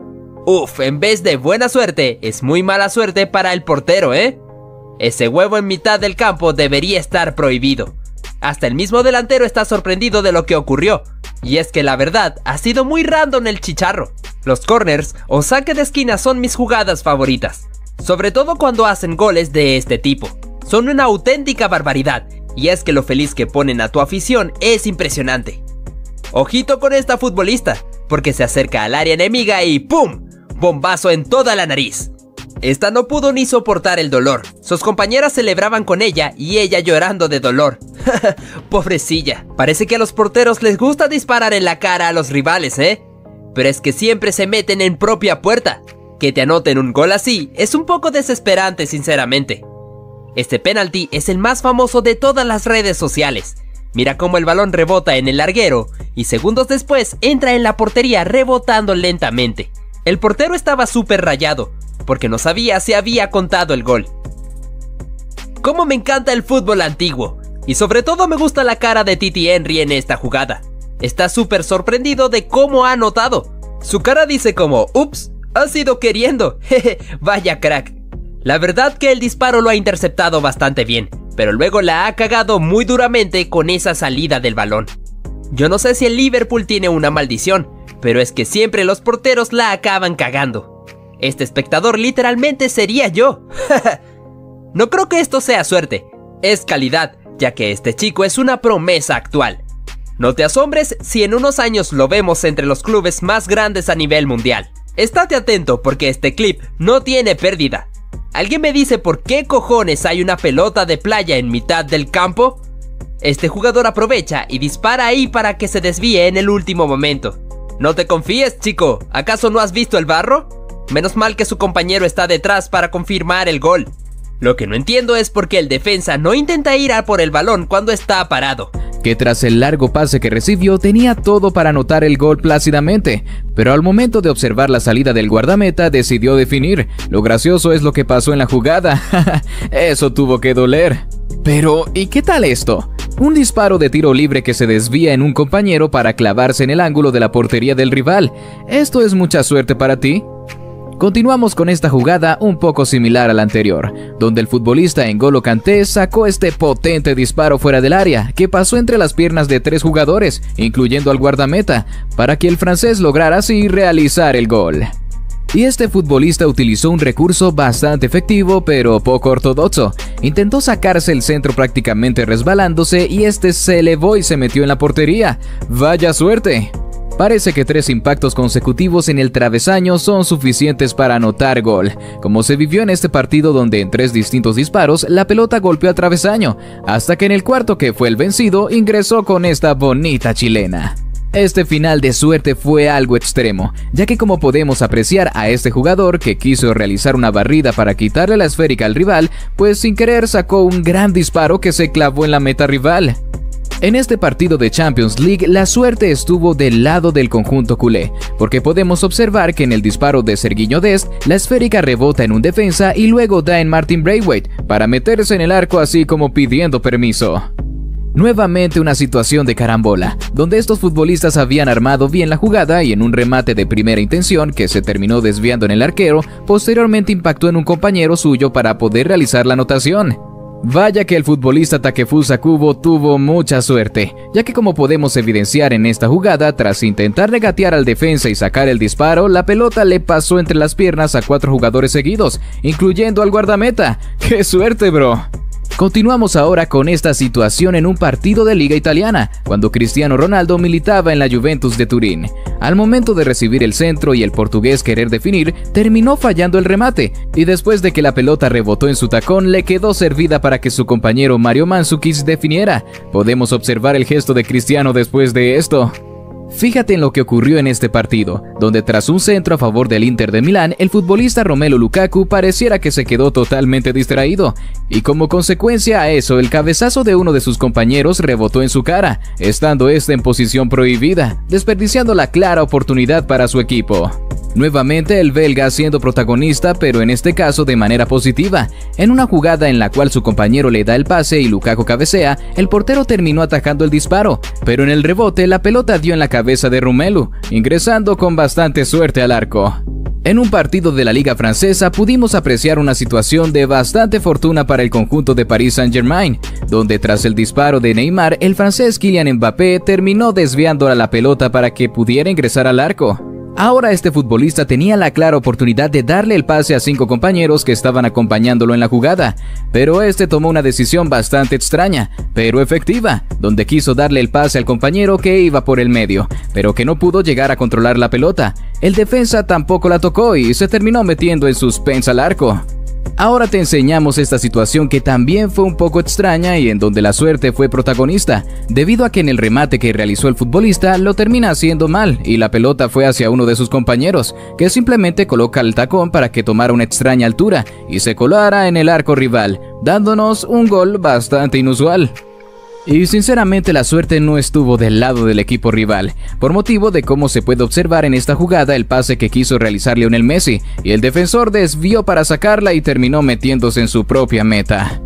Uf, en vez de buena suerte, es muy mala suerte para el portero, ¿eh? Ese huevo en mitad del campo debería estar prohibido. Hasta el mismo delantero está sorprendido de lo que ocurrió. Y es que la verdad, ha sido muy random el chicharro. Los corners o saque de esquina son mis jugadas favoritas. Sobre todo cuando hacen goles de este tipo. Son una auténtica barbaridad. Y es que lo feliz que ponen a tu afición es impresionante. Ojito con esta futbolista, porque se acerca al área enemiga y ¡pum! Bombazo en toda la nariz. Esta no pudo ni soportar el dolor. Sus compañeras celebraban con ella y ella llorando de dolor. Pobrecilla. Parece que a los porteros les gusta disparar en la cara a los rivales, ¿eh? Pero es que siempre se meten en propia puerta. Que te anoten un gol así es un poco desesperante, sinceramente. Este penalti es el más famoso de todas las redes sociales. Mira cómo el balón rebota en el larguero y segundos después entra en la portería rebotando lentamente. El portero estaba súper rayado, porque no sabía si había contado el gol. Cómo me encanta el fútbol antiguo, y sobre todo me gusta la cara de Titi Henry en esta jugada. Está súper sorprendido de cómo ha anotado. Su cara dice como, ups, ha sido queriendo, jeje, vaya crack. La verdad que el disparo lo ha interceptado bastante bien, pero luego la ha cagado muy duramente con esa salida del balón. Yo no sé si el Liverpool tiene una maldición, pero es que siempre los porteros la acaban cagando. Este espectador literalmente sería yo. No creo que esto sea suerte, es calidad, ya que este chico es una promesa actual. No te asombres si en unos años lo vemos entre los clubes más grandes a nivel mundial. Estate atento porque este clip no tiene pérdida. ¿Alguien me dice por qué cojones hay una pelota de playa en mitad del campo? Este jugador aprovecha y dispara ahí para que se desvíe en el último momento. No te confíes, chico, ¿acaso no has visto el barro? Menos mal que su compañero está detrás para confirmar el gol. Lo que no entiendo es por qué el defensa no intenta ir a por el balón cuando está parado. Que tras el largo pase que recibió tenía todo para anotar el gol plácidamente, pero al momento de observar la salida del guardameta decidió definir. Lo gracioso es lo que pasó en la jugada. Eso tuvo que doler. Pero, ¿y qué tal esto? Un disparo de tiro libre que se desvía en un compañero para clavarse en el ángulo de la portería del rival. ¿Esto es mucha suerte para ti? Continuamos con esta jugada un poco similar a la anterior, donde el futbolista N'Golo Kanté sacó este potente disparo fuera del área, que pasó entre las piernas de 3 jugadores, incluyendo al guardameta, para que el francés lograra así realizar el gol. Y este futbolista utilizó un recurso bastante efectivo pero poco ortodoxo. Intentó sacarse el centro prácticamente resbalándose y este se elevó y se metió en la portería. ¡Vaya suerte! Parece que 3 impactos consecutivos en el travesaño son suficientes para anotar gol, como se vivió en este partido donde en 3 distintos disparos la pelota golpeó al travesaño, hasta que en el cuarto, que fue el vencido, ingresó con esta bonita chilena. Este final de suerte fue algo extremo, ya que como podemos apreciar a este jugador que quiso realizar una barrida para quitarle la esférica al rival, pues sin querer sacó un gran disparo que se clavó en la meta rival. En este partido de Champions League, la suerte estuvo del lado del conjunto culé, porque podemos observar que en el disparo de Sergiño Dest, la esférica rebota en un defensa y luego da en Martin Braithwaite para meterse en el arco así como pidiendo permiso. Nuevamente una situación de carambola, donde estos futbolistas habían armado bien la jugada y en un remate de primera intención que se terminó desviando en el arquero, posteriormente impactó en un compañero suyo para poder realizar la anotación. Vaya que el futbolista Takefusa Kubo tuvo mucha suerte, ya que como podemos evidenciar en esta jugada, tras intentar regatear al defensa y sacar el disparo, la pelota le pasó entre las piernas a 4 jugadores seguidos, incluyendo al guardameta. ¡Qué suerte, bro! Continuamos ahora con esta situación en un partido de Liga Italiana, cuando Cristiano Ronaldo militaba en la Juventus de Turín. Al momento de recibir el centro y el portugués querer definir, terminó fallando el remate, y después de que la pelota rebotó en su tacón, le quedó servida para que su compañero Mario Mandzukic definiera. Podemos observar el gesto de Cristiano después de esto. Fíjate en lo que ocurrió en este partido, donde tras un centro a favor del Inter de Milán, el futbolista Romelu Lukaku pareciera que se quedó totalmente distraído, y como consecuencia a eso, el cabezazo de uno de sus compañeros rebotó en su cara, estando este en posición prohibida, desperdiciando la clara oportunidad para su equipo. Nuevamente el belga siendo protagonista, pero en este caso de manera positiva. En una jugada en la cual su compañero le da el pase y Lukaku cabecea, el portero terminó atajando el disparo, pero en el rebote la pelota dio en la cabeza de Romelu, ingresando con bastante suerte al arco. En un partido de la Liga Francesa pudimos apreciar una situación de bastante fortuna para el conjunto de Paris Saint-Germain, donde tras el disparo de Neymar, el francés Kylian Mbappé terminó desviando la pelota para que pudiera ingresar al arco. Ahora este futbolista tenía la clara oportunidad de darle el pase a 5 compañeros que estaban acompañándolo en la jugada, pero este tomó una decisión bastante extraña, pero efectiva, donde quiso darle el pase al compañero que iba por el medio, pero que no pudo llegar a controlar la pelota. El defensa tampoco la tocó y se terminó metiendo en suspensa al arco. Ahora te enseñamos esta situación que también fue un poco extraña y en donde la suerte fue protagonista, debido a que en el remate que realizó el futbolista lo termina haciendo mal y la pelota fue hacia uno de sus compañeros, que simplemente coloca el tacón para que tomara una extraña altura y se colara en el arco rival, dándonos un gol bastante inusual. Y sinceramente la suerte no estuvo del lado del equipo rival, por motivo de cómo se puede observar en esta jugada el pase que quiso realizar Lionel Messi, y el defensor desvió para sacarla y terminó metiéndose en su propia meta.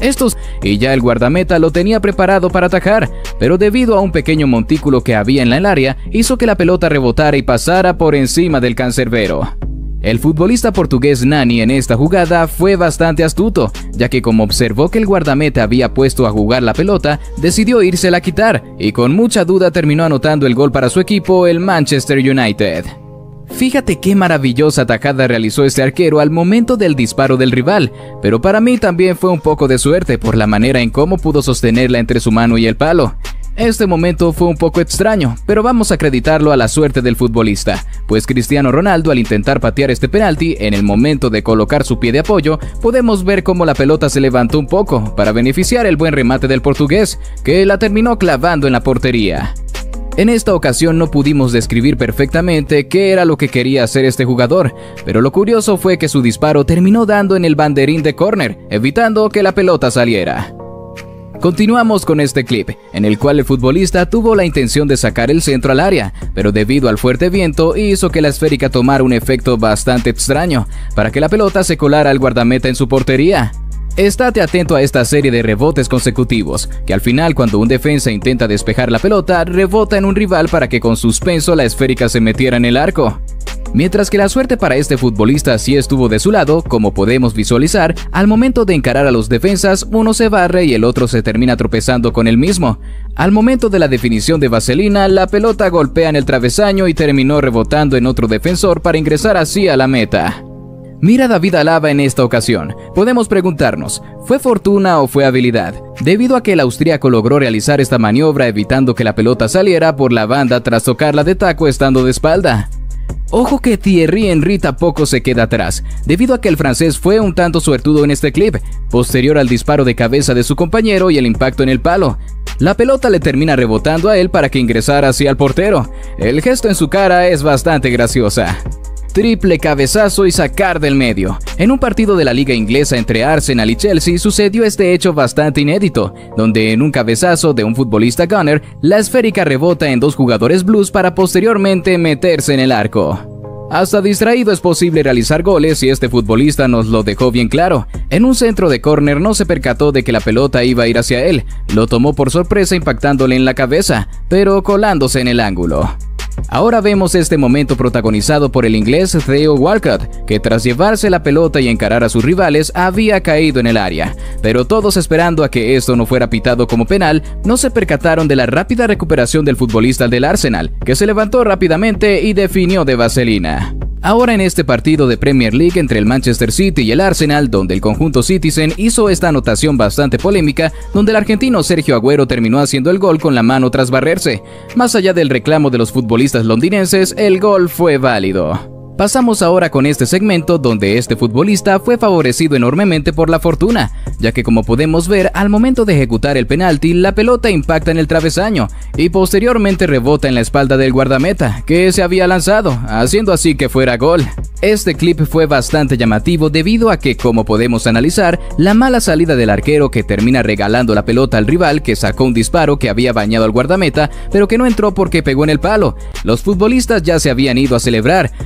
Y ya el guardameta lo tenía preparado para atajar, pero debido a un pequeño montículo que había en el área, hizo que la pelota rebotara y pasara por encima del cancerbero. El futbolista portugués Nani en esta jugada fue bastante astuto, ya que como observó que el guardameta había puesto a jugar la pelota, decidió írsela a quitar y con mucha duda terminó anotando el gol para su equipo, el Manchester United. Fíjate qué maravillosa tajada realizó este arquero al momento del disparo del rival, pero para mí también fue un poco de suerte por la manera en cómo pudo sostenerla entre su mano y el palo. Este momento fue un poco extraño, pero vamos a acreditarlo a la suerte del futbolista, pues Cristiano Ronaldo al intentar patear este penalti, en el momento de colocar su pie de apoyo, podemos ver cómo la pelota se levantó un poco para beneficiar el buen remate del portugués, que la terminó clavando en la portería. En esta ocasión no pudimos describir perfectamente qué era lo que quería hacer este jugador, pero lo curioso fue que su disparo terminó dando en el banderín de córner, evitando que la pelota saliera. Continuamos con este clip, en el cual el futbolista tuvo la intención de sacar el centro al área, pero debido al fuerte viento hizo que la esférica tomara un efecto bastante extraño, para que la pelota se colara al guardameta en su portería. Estate atento a esta serie de rebotes consecutivos, que al final cuando un defensa intenta despejar la pelota, rebota en un rival para que con suspenso la esférica se metiera en el arco. Mientras que la suerte para este futbolista sí estuvo de su lado, como podemos visualizar, al momento de encarar a los defensas, uno se barre y el otro se termina tropezando con el mismo. Al momento de la definición de vaselina, la pelota golpea en el travesaño y terminó rebotando en otro defensor para ingresar así a la meta. Mira a David Alaba en esta ocasión. Podemos preguntarnos, ¿fue fortuna o fue habilidad? Debido a que el austríaco logró realizar esta maniobra evitando que la pelota saliera por la banda tras tocarla de taco estando de espalda. Ojo que Thierry Henry tampoco se queda atrás, debido a que el francés fue un tanto suertudo en este clip, posterior al disparo de cabeza de su compañero y el impacto en el palo. La pelota le termina rebotando a él para que ingresara hacia el portero. El gesto en su cara es bastante graciosa. Triple cabezazo y sacar del medio. En un partido de la liga inglesa entre Arsenal y Chelsea sucedió este hecho bastante inédito, donde en un cabezazo de un futbolista gunner, la esférica rebota en 2 jugadores blues para posteriormente meterse en el arco. Hasta distraído es posible realizar goles y este futbolista nos lo dejó bien claro. En un centro de córner no se percató de que la pelota iba a ir hacia él, lo tomó por sorpresa impactándole en la cabeza, pero colándose en el ángulo. Ahora vemos este momento protagonizado por el inglés Theo Walcott, que tras llevarse la pelota y encarar a sus rivales había caído en el área, pero todos esperando a que esto no fuera pitado como penal, no se percataron de la rápida recuperación del futbolista del Arsenal, que se levantó rápidamente y definió de vaselina. Ahora en este partido de Premier League entre el Manchester City y el Arsenal, donde el conjunto Citizen hizo esta anotación bastante polémica, donde el argentino Sergio Agüero terminó haciendo el gol con la mano tras barrerse. Más allá del reclamo de los futbolistas londinenses, el gol fue válido. Pasamos ahora con este segmento donde este futbolista fue favorecido enormemente por la fortuna, ya que como podemos ver, al momento de ejecutar el penalti, la pelota impacta en el travesaño y posteriormente rebota en la espalda del guardameta, que se había lanzado, haciendo así que fuera gol. Este clip fue bastante llamativo debido a que, como podemos analizar, la mala salida del arquero que termina regalando la pelota al rival que sacó un disparo que había bañado al guardameta, pero que no entró porque pegó en el palo. Los futbolistas ya se habían ido a celebrar, creyendo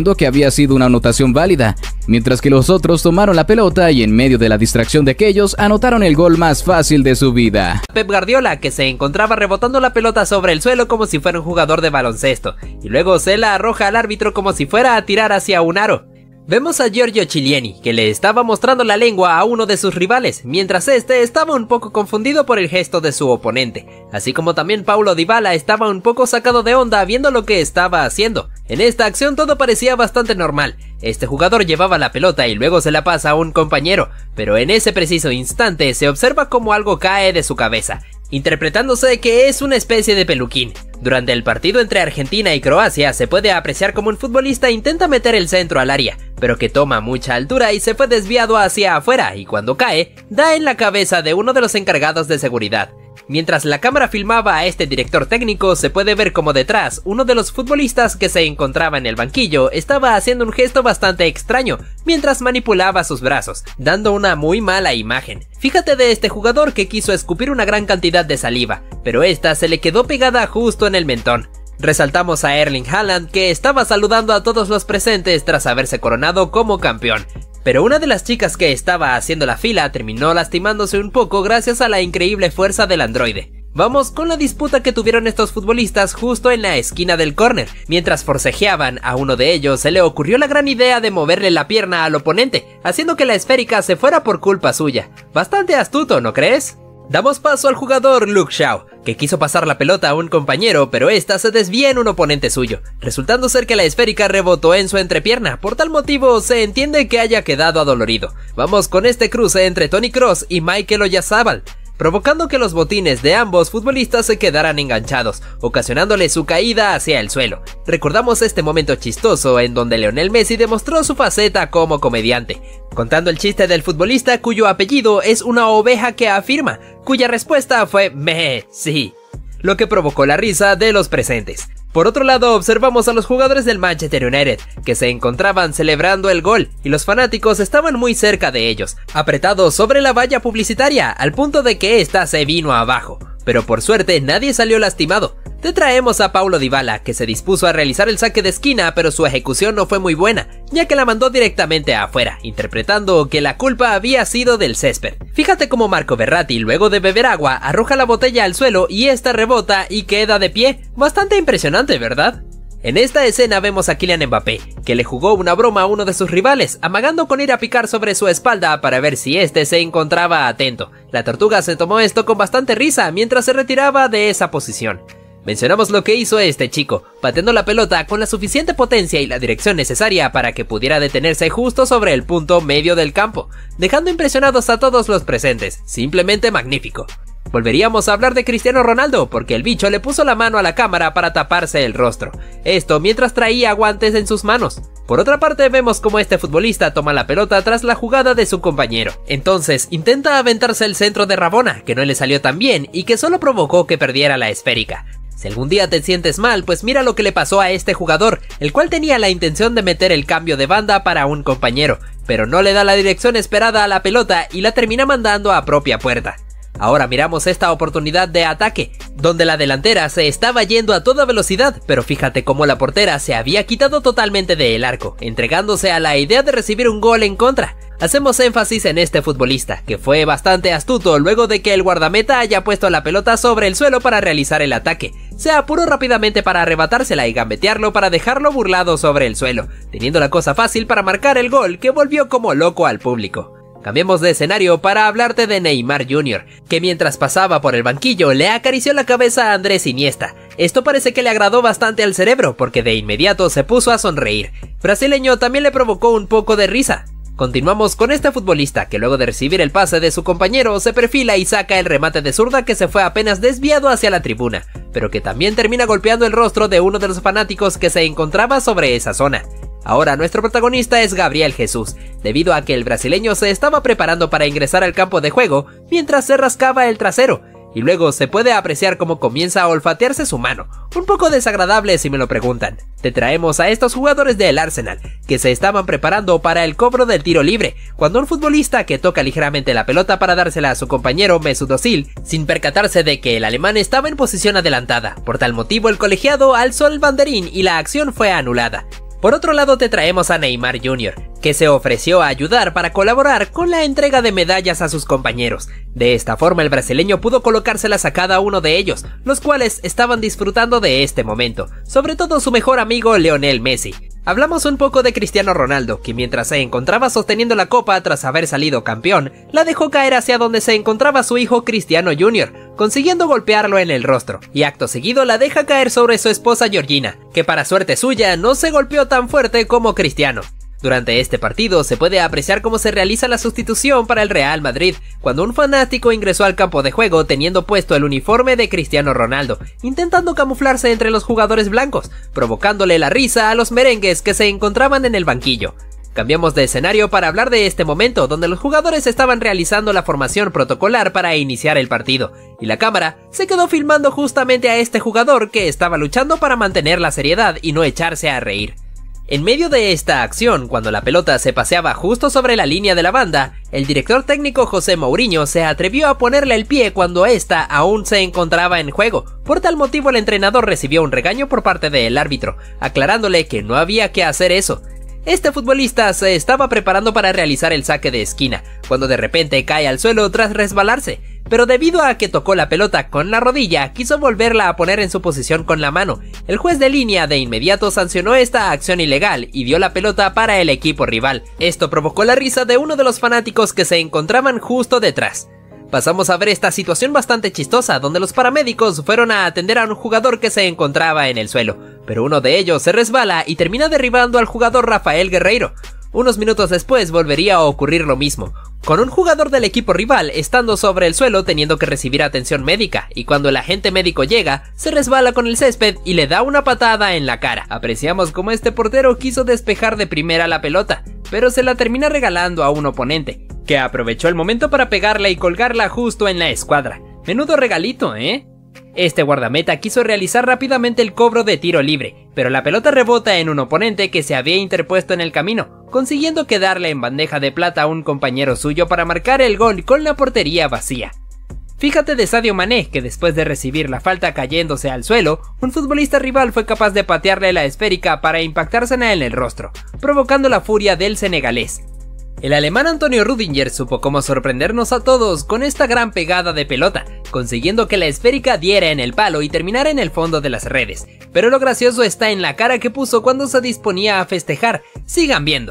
creyendo que había sido una anotación válida, mientras que los otros tomaron la pelota y en medio de la distracción de aquellos anotaron el gol más fácil de su vida. Pep Guardiola, que se encontraba rebotando la pelota sobre el suelo como si fuera un jugador de baloncesto, y luego se la arroja al árbitro como si fuera a tirar hacia un aro. Vemos a Giorgio Chiellini, que le estaba mostrando la lengua a uno de sus rivales, mientras este estaba un poco confundido por el gesto de su oponente, así como también Paulo Dybala estaba un poco sacado de onda viendo lo que estaba haciendo. En esta acción todo parecía bastante normal. Este jugador llevaba la pelota y luego se la pasa a un compañero, pero en ese preciso instante se observa como algo cae de su cabeza, interpretándose que es una especie de peluquín. Durante el partido entre Argentina y Croacia se puede apreciar como un futbolista intenta meter el centro al área, pero que toma mucha altura y se fue desviado hacia afuera, y cuando cae, da en la cabeza de uno de los encargados de seguridad. Mientras la cámara filmaba a este director técnico, se puede ver como detrás, uno de los futbolistas que se encontraba en el banquillo estaba haciendo un gesto bastante extraño, mientras manipulaba sus brazos, dando una muy mala imagen. Fíjate de este jugador que quiso escupir una gran cantidad de saliva, pero esta se le quedó pegada justo en el mentón. Resaltamos a Erling Haaland, que estaba saludando a todos los presentes tras haberse coronado como campeón. Pero una de las chicas que estaba haciendo la fila terminó lastimándose un poco gracias a la increíble fuerza del androide. Vamos con la disputa que tuvieron estos futbolistas justo en la esquina del córner. Mientras forcejeaban, a uno de ellos se le ocurrió la gran idea de moverle la pierna al oponente, haciendo que la esférica se fuera por culpa suya. Bastante astuto, ¿no crees? Damos paso al jugador Luke Shaw, que quiso pasar la pelota a un compañero, pero esta se desvía en un oponente suyo, resultando ser que la esférica rebotó en su entrepierna. Por tal motivo se entiende que haya quedado adolorido. Vamos con este cruce entre Toni Kroos y Mikel Oyarzabal, provocando que los botines de ambos futbolistas se quedaran enganchados, ocasionándole su caída hacia el suelo. Recordamos este momento chistoso en donde Lionel Messi demostró su faceta como comediante, contando el chiste del futbolista cuyo apellido es una oveja que afirma, cuya respuesta fue Messi, lo que provocó la risa de los presentes. Por otro lado, observamos a los jugadores del Manchester United, que se encontraban celebrando el gol, y los fanáticos estaban muy cerca de ellos, apretados sobre la valla publicitaria, al punto de que ésta se vino abajo. Pero por suerte nadie salió lastimado. Te traemos a Paulo Dybala, que se dispuso a realizar el saque de esquina, pero su ejecución no fue muy buena, ya que la mandó directamente afuera, interpretando que la culpa había sido del césped. Fíjate cómo Marco Verratti, luego de beber agua, arroja la botella al suelo y esta rebota y queda de pie. Bastante impresionante, ¿verdad? En esta escena vemos a Kylian Mbappé, que le jugó una broma a uno de sus rivales, amagando con ir a picar sobre su espalda para ver si este se encontraba atento. La tortuga se tomó esto con bastante risa mientras se retiraba de esa posición. Mencionamos lo que hizo este chico, pateando la pelota con la suficiente potencia y la dirección necesaria para que pudiera detenerse justo sobre el punto medio del campo, dejando impresionados a todos los presentes. Simplemente magnífico. Volveríamos a hablar de Cristiano Ronaldo, porque el bicho le puso la mano a la cámara para taparse el rostro, esto mientras traía guantes en sus manos. Por otra parte, vemos como este futbolista toma la pelota tras la jugada de su compañero. Entonces intenta aventarse el centro de Rabona, que no le salió tan bien y que solo provocó que perdiera la esférica. Si algún día te sientes mal, pues mira lo que le pasó a este jugador, el cual tenía la intención de meter el cambio de banda para un compañero, pero no le da la dirección esperada a la pelota y la termina mandando a propia puerta. Ahora miramos esta oportunidad de ataque, donde la delantera se estaba yendo a toda velocidad, pero fíjate cómo la portera se había quitado totalmente del arco, entregándose a la idea de recibir un gol en contra. Hacemos énfasis en este futbolista, que fue bastante astuto luego de que el guardameta haya puesto la pelota sobre el suelo para realizar el ataque. Se apuró rápidamente para arrebatársela y gambetearlo para dejarlo burlado sobre el suelo, teniendo la cosa fácil para marcar el gol que volvió como loco al público. Cambiemos de escenario para hablarte de Neymar Jr., que mientras pasaba por el banquillo le acarició la cabeza a Andrés Iniesta. Esto parece que le agradó bastante al cerebro, porque de inmediato se puso a sonreír. Brasileño también le provocó un poco de risa. Continuamos con este futbolista que luego de recibir el pase de su compañero se perfila y saca el remate de zurda que se fue apenas desviado hacia la tribuna, pero que también termina golpeando el rostro de uno de los fanáticos que se encontraba sobre esa zona. Ahora nuestro protagonista es Gabriel Jesús, debido a que el brasileño se estaba preparando para ingresar al campo de juego mientras se rascaba el trasero, y luego se puede apreciar cómo comienza a olfatearse su mano, un poco desagradable si me lo preguntan. Te traemos a estos jugadores del Arsenal, que se estaban preparando para el cobro del tiro libre, cuando un futbolista que toca ligeramente la pelota para dársela a su compañero Mesut Özil, sin percatarse de que el alemán estaba en posición adelantada. Por tal motivo el colegiado alzó el banderín y la acción fue anulada. Por otro lado te traemos a Neymar Jr., que se ofreció a ayudar para colaborar con la entrega de medallas a sus compañeros. De esta forma el brasileño pudo colocárselas a cada uno de ellos, los cuales estaban disfrutando de este momento, sobre todo su mejor amigo Lionel Messi. Hablamos un poco de Cristiano Ronaldo, que mientras se encontraba sosteniendo la copa tras haber salido campeón, la dejó caer hacia donde se encontraba su hijo Cristiano Jr., consiguiendo golpearlo en el rostro, y acto seguido la deja caer sobre su esposa Georgina, que para suerte suya no se golpeó tan fuerte como Cristiano. Durante este partido se puede apreciar cómo se realiza la sustitución para el Real Madrid, cuando un fanático ingresó al campo de juego teniendo puesto el uniforme de Cristiano Ronaldo, intentando camuflarse entre los jugadores blancos, provocándole la risa a los merengues que se encontraban en el banquillo. Cambiamos de escenario para hablar de este momento, donde los jugadores estaban realizando la formación protocolar para iniciar el partido, y la cámara se quedó filmando justamente a este jugador que estaba luchando para mantener la seriedad y no echarse a reír. En medio de esta acción, cuando la pelota se paseaba justo sobre la línea de la banda, el director técnico José Mourinho se atrevió a ponerle el pie cuando ésta aún se encontraba en juego. Por tal motivo el entrenador recibió un regaño por parte del árbitro, aclarándole que no había que hacer eso. Este futbolista se estaba preparando para realizar el saque de esquina, cuando de repente cae al suelo tras resbalarse, pero debido a que tocó la pelota con la rodilla, quiso volverla a poner en su posición con la mano. El juez de línea de inmediato sancionó esta acción ilegal y dio la pelota para el equipo rival. Esto provocó la risa de uno de los fanáticos que se encontraban justo detrás. Pasamos a ver esta situación bastante chistosa, donde los paramédicos fueron a atender a un jugador que se encontraba en el suelo, pero uno de ellos se resbala y termina derribando al jugador Rafael Guerreiro. Unos minutos después volvería a ocurrir lo mismo, con un jugador del equipo rival estando sobre el suelo teniendo que recibir atención médica, y cuando el agente médico llega, se resbala con el césped y le da una patada en la cara. Apreciamos cómo este portero quiso despejar de primera la pelota, pero se la termina regalando a un oponente, que aprovechó el momento para pegarla y colgarla justo en la escuadra. Menudo regalito, ¿eh? Este guardameta quiso realizar rápidamente el cobro de tiro libre, pero la pelota rebota en un oponente que se había interpuesto en el camino, consiguiendo quedarle en bandeja de plata a un compañero suyo para marcar el gol con la portería vacía. Fíjate de Sadio Mané, que después de recibir la falta cayéndose al suelo, un futbolista rival fue capaz de patearle la esférica para impactársela en el rostro, provocando la furia del senegalés. El alemán Antonio Rüdiger supo cómo sorprendernos a todos con esta gran pegada de pelota, consiguiendo que la esférica diera en el palo y terminara en el fondo de las redes. Pero lo gracioso está en la cara que puso cuando se disponía a festejar. Sigan viendo.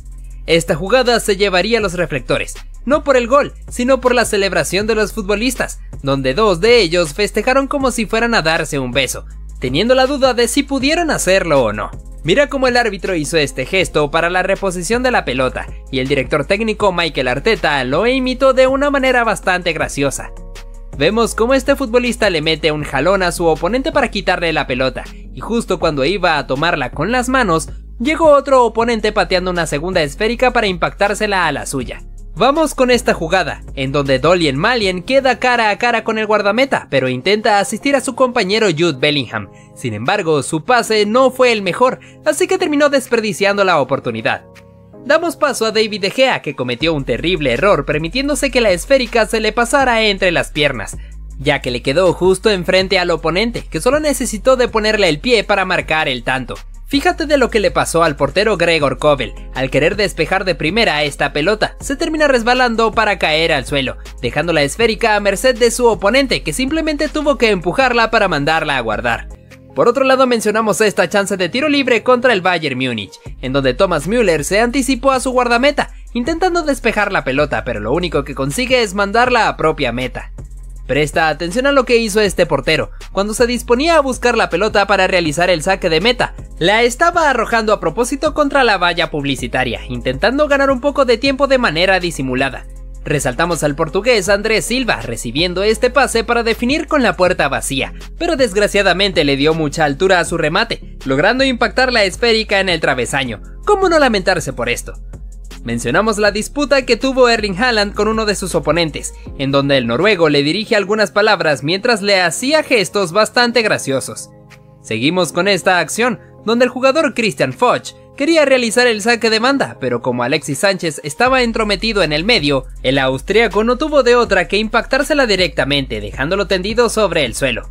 Esta jugada se llevaría los reflectores, no por el gol, sino por la celebración de los futbolistas, donde dos de ellos festejaron como si fueran a darse un beso, teniendo la duda de si pudieron hacerlo o no. Mira cómo el árbitro hizo este gesto para la reposición de la pelota, y el director técnico Mikel Arteta lo imitó de una manera bastante graciosa. Vemos cómo este futbolista le mete un jalón a su oponente para quitarle la pelota, y justo cuando iba a tomarla con las manos, llegó otro oponente pateando una segunda esférica para impactársela a la suya. Vamos con esta jugada, en donde Dorian Maignan queda cara a cara con el guardameta, pero intenta asistir a su compañero Jude Bellingham. Sin embargo, su pase no fue el mejor, así que terminó desperdiciando la oportunidad. Damos paso a David De Gea, que cometió un terrible error permitiéndose que la esférica se le pasara entre las piernas, ya que le quedó justo enfrente al oponente, que solo necesitó de ponerle el pie para marcar el tanto. Fíjate de lo que le pasó al portero Gregor Kobel. Al querer despejar de primera esta pelota, se termina resbalando para caer al suelo, dejando la esférica a merced de su oponente, que simplemente tuvo que empujarla para mandarla a guardar. Por otro lado mencionamos esta chance de tiro libre contra el Bayern Múnich, en donde Thomas Müller se anticipó a su guardameta, intentando despejar la pelota, pero lo único que consigue es mandarla a propia meta. Presta atención a lo que hizo este portero. Cuando se disponía a buscar la pelota para realizar el saque de meta, la estaba arrojando a propósito contra la valla publicitaria, intentando ganar un poco de tiempo de manera disimulada. Resaltamos al portugués Andrés Silva recibiendo este pase para definir con la puerta vacía, pero desgraciadamente le dio mucha altura a su remate, logrando impactar la esférica en el travesaño. ¿Cómo no lamentarse por esto? Mencionamos la disputa que tuvo Erling Haaland con uno de sus oponentes, en donde el noruego le dirige algunas palabras mientras le hacía gestos bastante graciosos. Seguimos con esta acción, donde el jugador Christian Foch quería realizar el saque de banda, pero como Alexis Sánchez estaba entrometido en el medio, el austriaco no tuvo de otra que impactársela directamente, dejándolo tendido sobre el suelo.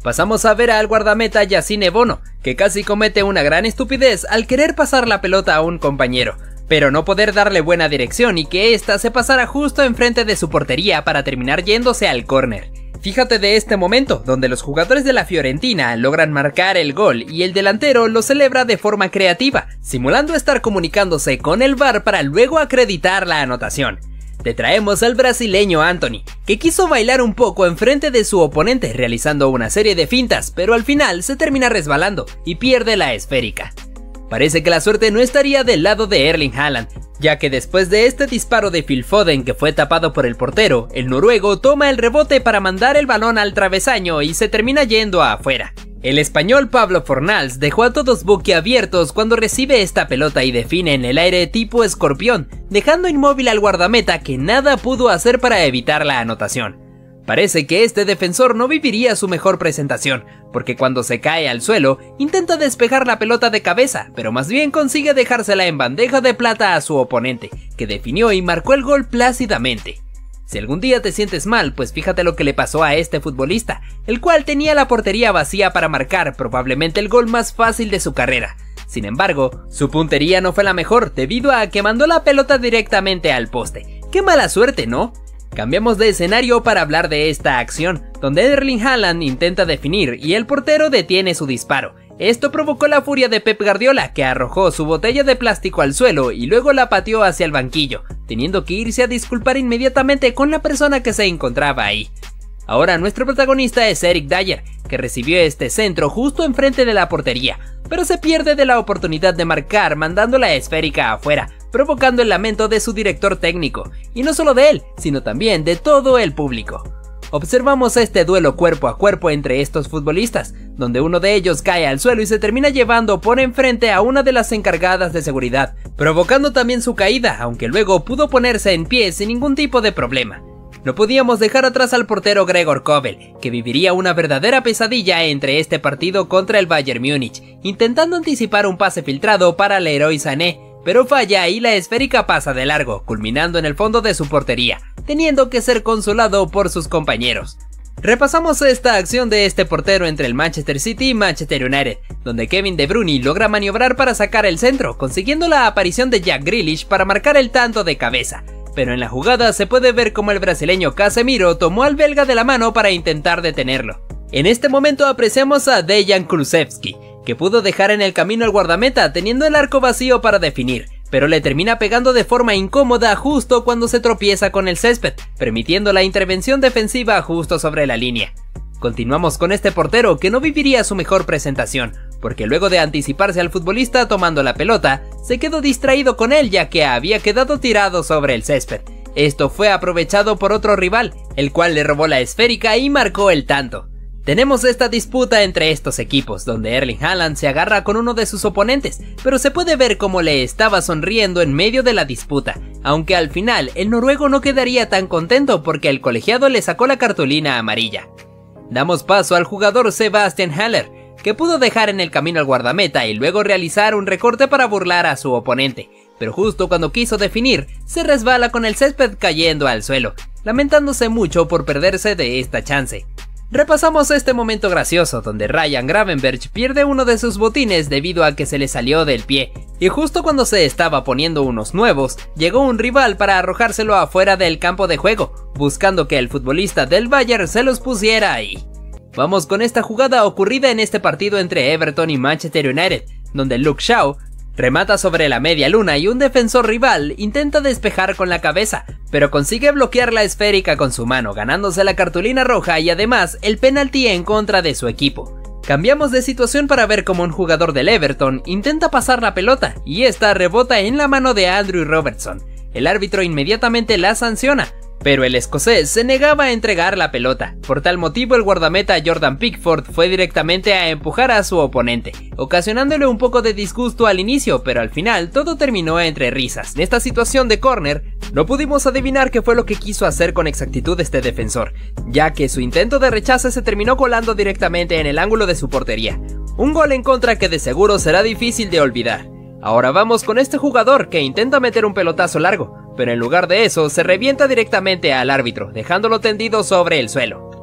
Pasamos a ver al guardameta Yacine Bono, que casi comete una gran estupidez al querer pasar la pelota a un compañero, pero no poder darle buena dirección y que ésta se pasara justo enfrente de su portería para terminar yéndose al córner. Fíjate de este momento, donde los jugadores de la Fiorentina logran marcar el gol y el delantero lo celebra de forma creativa, simulando estar comunicándose con el VAR para luego acreditar la anotación. Te traemos al brasileño Antony, que quiso bailar un poco enfrente de su oponente realizando una serie de fintas, pero al final se termina resbalando y pierde la esférica. Parece que la suerte no estaría del lado de Erling Haaland, ya que después de este disparo de Phil Foden que fue tapado por el portero, el noruego toma el rebote para mandar el balón al travesaño y se termina yendo afuera. El español Pablo Fornals dejó a todos boquiabiertos cuando recibe esta pelota y define en el aire tipo escorpión, dejando inmóvil al guardameta que nada pudo hacer para evitar la anotación. Parece que este defensor no viviría su mejor presentación, porque cuando se cae al suelo, intenta despejar la pelota de cabeza, pero más bien consigue dejársela en bandeja de plata a su oponente, que definió y marcó el gol plácidamente. Si algún día te sientes mal, pues fíjate lo que le pasó a este futbolista, el cual tenía la portería vacía para marcar probablemente el gol más fácil de su carrera. Sin embargo, su puntería no fue la mejor debido a que mandó la pelota directamente al poste. ¡Qué mala suerte!, ¿no? Cambiamos de escenario para hablar de esta acción, donde Erling Haaland intenta definir y el portero detiene su disparo. Esto provocó la furia de Pep Guardiola, que arrojó su botella de plástico al suelo y luego la pateó hacia el banquillo, teniendo que irse a disculpar inmediatamente con la persona que se encontraba ahí. Ahora nuestro protagonista es Eric Dyer, que recibió este centro justo enfrente de la portería, pero se pierde de la oportunidad de marcar mandando la esférica afuera, provocando el lamento de su director técnico, y no solo de él, sino también de todo el público. Observamos este duelo cuerpo a cuerpo entre estos futbolistas, donde uno de ellos cae al suelo y se termina llevando por enfrente a una de las encargadas de seguridad, provocando también su caída, aunque luego pudo ponerse en pie sin ningún tipo de problema. No podíamos dejar atrás al portero Gregor Kobel, que viviría una verdadera pesadilla entre este partido contra el Bayern Múnich, intentando anticipar un pase filtrado para Leroy Sané, pero falla y la esférica pasa de largo, culminando en el fondo de su portería, teniendo que ser consolado por sus compañeros. Repasamos esta acción de este portero entre el Manchester City y Manchester United, donde Kevin De Bruyne logra maniobrar para sacar el centro, consiguiendo la aparición de Jack Grealish para marcar el tanto de cabeza. Pero en la jugada se puede ver como el brasileño Casemiro tomó al belga de la mano para intentar detenerlo. En este momento apreciamos a Dejan Kulusevski, que pudo dejar en el camino al guardameta teniendo el arco vacío para definir, pero le termina pegando de forma incómoda justo cuando se tropieza con el césped, permitiendo la intervención defensiva justo sobre la línea. Continuamos con este portero que no viviría su mejor presentación, porque luego de anticiparse al futbolista tomando la pelota, se quedó distraído con él ya que había quedado tirado sobre el césped. Esto fue aprovechado por otro rival, el cual le robó la esférica y marcó el tanto. Tenemos esta disputa entre estos equipos, donde Erling Haaland se agarra con uno de sus oponentes, pero se puede ver cómo le estaba sonriendo en medio de la disputa, aunque al final el noruego no quedaría tan contento porque el colegiado le sacó la cartulina amarilla. Damos paso al jugador Sebastian Haller, que pudo dejar en el camino al guardameta y luego realizar un recorte para burlar a su oponente, pero justo cuando quiso definir, se resbala con el césped cayendo al suelo, lamentándose mucho por perderse de esta chance. Repasamos este momento gracioso donde Ryan Gravenberch pierde uno de sus botines debido a que se le salió del pie, y justo cuando se estaba poniendo unos nuevos, llegó un rival para arrojárselo afuera del campo de juego, buscando que el futbolista del Bayern se los pusiera ahí. Vamos con esta jugada ocurrida en este partido entre Everton y Manchester United, donde Luke Shaw remata sobre la media luna y un defensor rival intenta despejar con la cabeza, pero consigue bloquear la esférica con su mano, ganándose la cartulina roja y además el penalti en contra de su equipo. Cambiamos de situación para ver cómo un jugador del Everton intenta pasar la pelota y esta rebota en la mano de Andrew Robertson. El árbitro inmediatamente la sanciona, pero el escocés se negaba a entregar la pelota. Por tal motivo el guardameta Jordan Pickford fue directamente a empujar a su oponente, ocasionándole un poco de disgusto al inicio, pero al final todo terminó entre risas. En esta situación de córner, no pudimos adivinar qué fue lo que quiso hacer con exactitud este defensor, ya que su intento de rechace se terminó colando directamente en el ángulo de su portería. Un gol en contra que de seguro será difícil de olvidar. Ahora vamos con este jugador que intenta meter un pelotazo largo, pero en lugar de eso se revienta directamente al árbitro, dejándolo tendido sobre el suelo.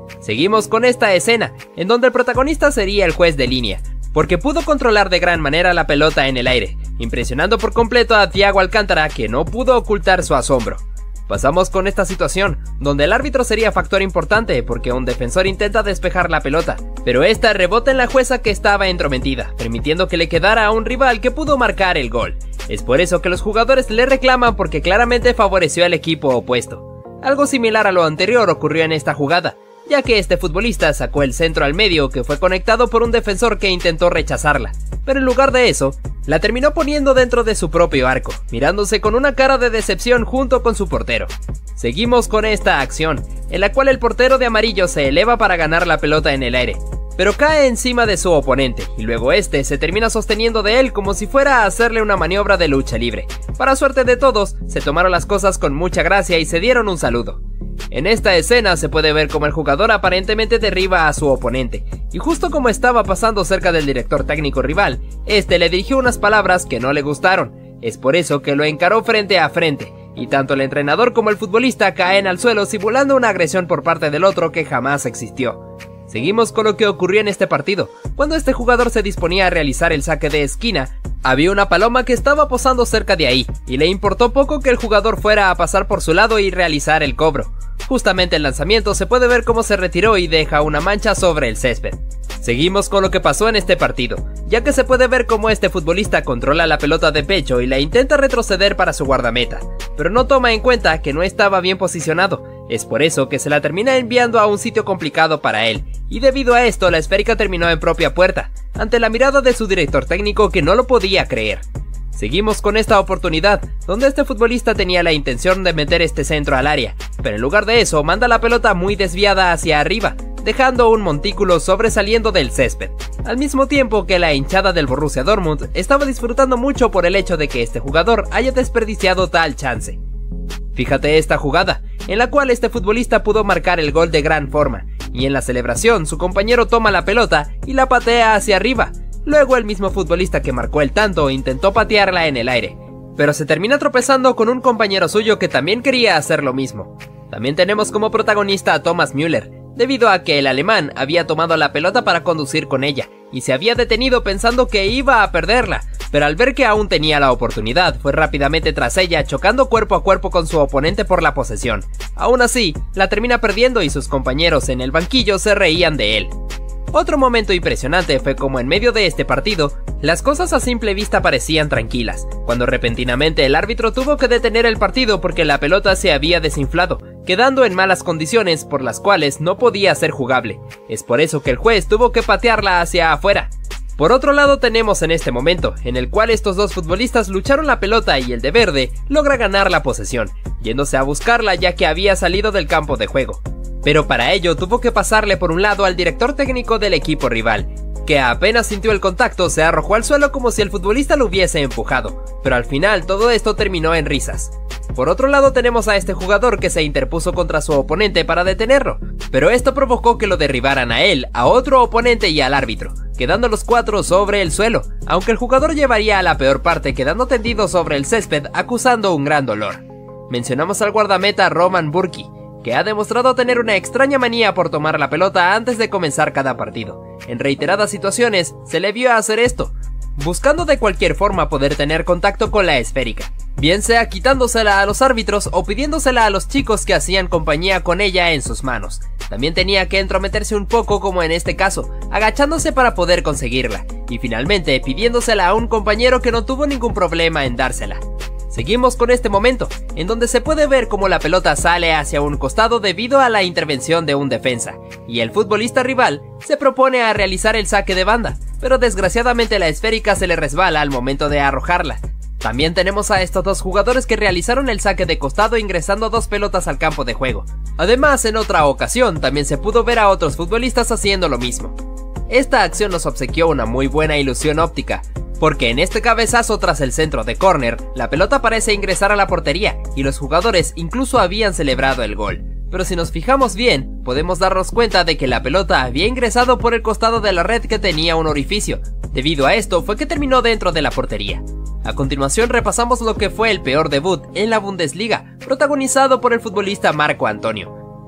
Seguimos con esta escena, en donde el protagonista sería el juez de línea, porque pudo controlar de gran manera la pelota en el aire, impresionando por completo a Thiago Alcántara, que no pudo ocultar su asombro. Pasamos con esta situación, donde el árbitro sería factor importante porque un defensor intenta despejar la pelota, pero esta rebota en la jueza que estaba entrometida, permitiendo que le quedara a un rival que pudo marcar el gol. Es por eso que los jugadores le reclaman porque claramente favoreció al equipo opuesto. Algo similar a lo anterior ocurrió en esta jugada, ya que este futbolista sacó el centro al medio que fue conectado por un defensor que intentó rechazarla, pero en lugar de eso, la terminó poniendo dentro de su propio arco, mirándose con una cara de decepción junto con su portero. Seguimos con esta acción, en la cual el portero de amarillo se eleva para ganar la pelota en el aire, pero cae encima de su oponente, y luego este se termina sosteniendo de él como si fuera a hacerle una maniobra de lucha libre. Para suerte de todos, se tomaron las cosas con mucha gracia y se dieron un saludo. En esta escena se puede ver como el jugador aparentemente derriba a su oponente, y justo como estaba pasando cerca del director técnico rival, este le dirigió unas palabras que no le gustaron. Es por eso que lo encaró frente a frente, y tanto el entrenador como el futbolista caen al suelo simulando una agresión por parte del otro que jamás existió. Seguimos con lo que ocurrió en este partido. Cuando este jugador se disponía a realizar el saque de esquina, había una paloma que estaba posando cerca de ahí, y le importó poco que el jugador fuera a pasar por su lado y realizar el cobro. Justamente el lanzamiento se puede ver cómo se retiró y deja una mancha sobre el césped. Seguimos con lo que pasó en este partido, ya que se puede ver cómo este futbolista controla la pelota de pecho y la intenta retroceder para su guardameta, pero no toma en cuenta que no estaba bien posicionado. Es por eso que se la termina enviando a un sitio complicado para él, y debido a esto la esférica terminó en propia puerta, ante la mirada de su director técnico que no lo podía creer. Seguimos con esta oportunidad, donde este futbolista tenía la intención de meter este centro al área, pero en lugar de eso manda la pelota muy desviada hacia arriba, dejando un montículo sobresaliendo del césped, al mismo tiempo que la hinchada del Borussia Dortmund estaba disfrutando mucho por el hecho de que este jugador haya desperdiciado tal chance. Fíjate esta jugada, en la cual este futbolista pudo marcar el gol de gran forma, y en la celebración su compañero toma la pelota y la patea hacia arriba. Luego el mismo futbolista que marcó el tanto intentó patearla en el aire, pero se termina tropezando con un compañero suyo que también quería hacer lo mismo. También tenemos como protagonista a Thomas Müller, debido a que el alemán había tomado la pelota para conducir con ella, y se había detenido pensando que iba a perderla, pero al ver que aún tenía la oportunidad, fue rápidamente tras ella, chocando cuerpo a cuerpo con su oponente por la posesión. Aún así, la termina perdiendo y sus compañeros en el banquillo se reían de él. Otro momento impresionante fue como en medio de este partido, las cosas a simple vista parecían tranquilas, cuando repentinamente el árbitro tuvo que detener el partido porque la pelota se había desinflado, quedando en malas condiciones por las cuales no podía ser jugable. Es por eso que el juez tuvo que patearla hacia afuera. Por otro lado tenemos en este momento, en el cual estos dos futbolistas lucharon la pelota y el de verde logra ganar la posesión, yéndose a buscarla ya que había salido del campo de juego. Pero para ello tuvo que pasarle por un lado al director técnico del equipo rival, que apenas sintió el contacto se arrojó al suelo como si el futbolista lo hubiese empujado, pero al final todo esto terminó en risas. Por otro lado tenemos a este jugador que se interpuso contra su oponente para detenerlo, pero esto provocó que lo derribaran a él, a otro oponente y al árbitro, quedando los cuatro sobre el suelo, aunque el jugador llevaría a la peor parte quedando tendido sobre el césped acusando un gran dolor. Mencionamos al guardameta Roman Bürki, que ha demostrado tener una extraña manía por tomar la pelota antes de comenzar cada partido. En reiteradas situaciones se le vio hacer esto, buscando de cualquier forma poder tener contacto con la esférica, bien sea quitándosela a los árbitros o pidiéndosela a los chicos que hacían compañía con ella en sus manos. También tenía que entrometerse un poco como en este caso, agachándose para poder conseguirla, y finalmente pidiéndosela a un compañero que no tuvo ningún problema en dársela. Seguimos con este momento, en donde se puede ver cómo la pelota sale hacia un costado debido a la intervención de un defensa, y el futbolista rival se propone a realizar el saque de banda, pero desgraciadamente la esférica se le resbala al momento de arrojarla. También tenemos a estos dos jugadores que realizaron el saque de costado ingresando dos pelotas al campo de juego. Además, en otra ocasión también se pudo ver a otros futbolistas haciendo lo mismo. Esta acción nos obsequió una muy buena ilusión óptica, porque en este cabezazo tras el centro de córner, la pelota parece ingresar a la portería y los jugadores incluso habían celebrado el gol. Pero si nos fijamos bien, podemos darnos cuenta de que la pelota había ingresado por el costado de la red que tenía un orificio. Debido a esto fue que terminó dentro de la portería. A continuación repasamos lo que fue el peor debut en la Bundesliga, protagonizado por el futbolista Marco Antonio.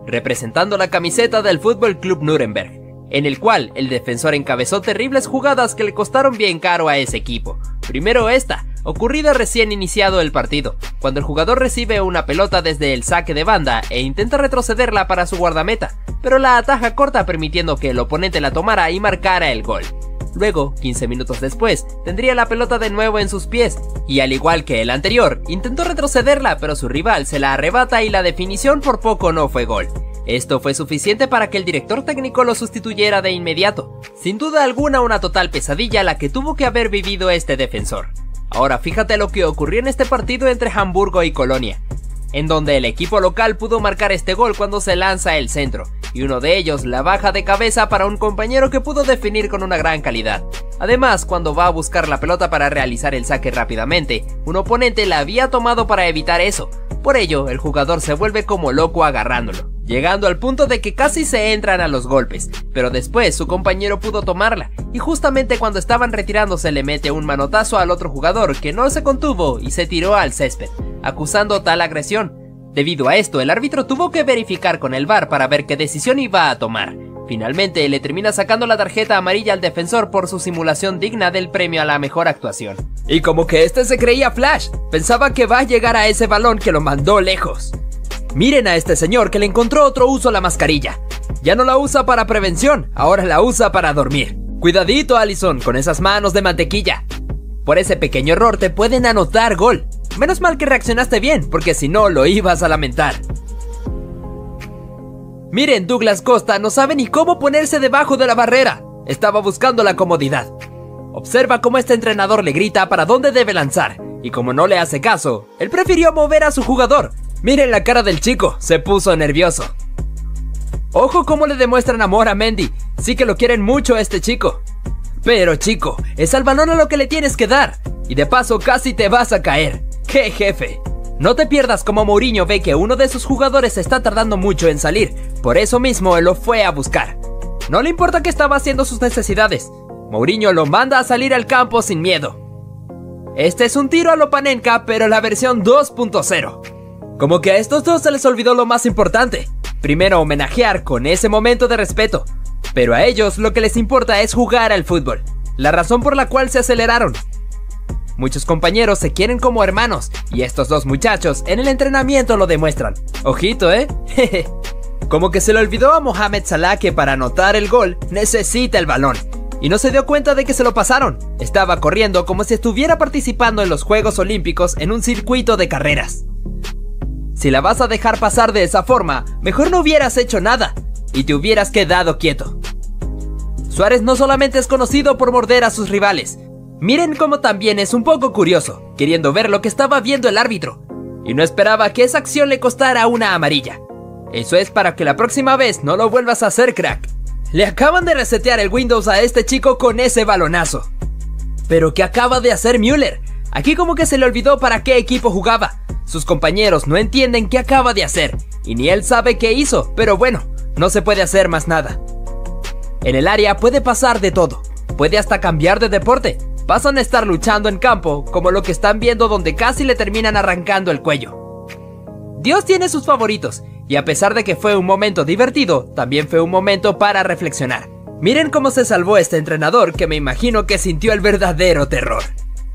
representando la camiseta del Fútbol Club Nuremberg, en el cual el defensor encabezó terribles jugadas que le costaron bien caro a ese equipo. Primero esta, ocurrida recién iniciado el partido, cuando el jugador recibe una pelota desde el saque de banda e intenta retrocederla para su guardameta, pero la ataja corta permitiendo que el oponente la tomara y marcara el gol. Luego, 15 minutos después, tendría la pelota de nuevo en sus pies, y al igual que el anterior, intentó retrocederla pero su rival se la arrebata y la definición por poco no fue gol. Esto fue suficiente para que el director técnico lo sustituyera de inmediato. Sin duda alguna una total pesadilla la que tuvo que haber vivido este defensor. Ahora fíjate lo que ocurrió en este partido entre Hamburgo y Colonia, en donde el equipo local pudo marcar este gol cuando se lanza el centro, y uno de ellos la baja de cabeza para un compañero que pudo definir con una gran calidad. Además, cuando va a buscar la pelota para realizar el saque rápidamente, un oponente la había tomado para evitar eso. Por ello, el jugador se vuelve como loco agarrándolo, llegando al punto de que casi se entran a los golpes, pero después su compañero pudo tomarla, y justamente cuando estaban retirándose le mete un manotazo al otro jugador que no se contuvo y se tiró al césped, acusando tal agresión. Debido a esto, el árbitro tuvo que verificar con el VAR para ver qué decisión iba a tomar. Finalmente, le termina sacando la tarjeta amarilla al defensor por su simulación digna del premio a la mejor actuación. Y como que este se creía Flash, pensaba que va a llegar a ese balón que lo mandó lejos. Miren a este señor que le encontró otro uso a la mascarilla. Ya no la usa para prevención, ahora la usa para dormir. Cuidadito, Alisson, con esas manos de mantequilla. Por ese pequeño error te pueden anotar gol. Menos mal que reaccionaste bien, porque si no lo ibas a lamentar. Miren, Douglas Costa no sabe ni cómo ponerse debajo de la barrera. Estaba buscando la comodidad. Observa cómo este entrenador le grita para dónde debe lanzar, y como no le hace caso, él prefirió mover a su jugador. Miren la cara del chico, se puso nervioso. Ojo cómo le demuestran amor a Mendy, sí que lo quieren mucho a este chico. Pero chico, es al balón a lo que le tienes que dar, y de paso casi te vas a caer. ¡Qué jefe! No te pierdas como Mourinho ve que uno de sus jugadores está tardando mucho en salir, por eso mismo él lo fue a buscar. No le importa que estaba haciendo sus necesidades, Mourinho lo manda a salir al campo sin miedo. Este es un tiro a lo Panenka, pero la versión 2.0. Como que a estos dos se les olvidó lo más importante. Primero homenajear con ese momento de respeto, pero a ellos lo que les importa es jugar al fútbol, la razón por la cual se aceleraron. Muchos compañeros se quieren como hermanos, y estos dos muchachos en el entrenamiento lo demuestran. Ojito, Jeje. Como que se le olvidó a Mohamed Salah que para anotar el gol necesita el balón, y no se dio cuenta de que se lo pasaron. Estaba corriendo como si estuviera participando en los Juegos Olímpicos en un circuito de carreras. Si la vas a dejar pasar de esa forma, mejor no hubieras hecho nada, y te hubieras quedado quieto. Suárez no solamente es conocido por morder a sus rivales, miren cómo también es un poco curioso, queriendo ver lo que estaba viendo el árbitro, y no esperaba que esa acción le costara una amarilla. Eso es para que la próxima vez no lo vuelvas a hacer, crack. Le acaban de resetear el Windows a este chico con ese balonazo. Pero ¿qué acaba de hacer Müller? Aquí como que se le olvidó para qué equipo jugaba. Sus compañeros no entienden qué acaba de hacer, y ni él sabe qué hizo, pero bueno, no se puede hacer más nada. En el área puede pasar de todo, puede hasta cambiar de deporte. Pasan a estar luchando en campo, como lo que están viendo donde casi le terminan arrancando el cuello. Dios tiene sus favoritos, y a pesar de que fue un momento divertido, también fue un momento para reflexionar. Miren cómo se salvó este entrenador que me imagino que sintió el verdadero terror.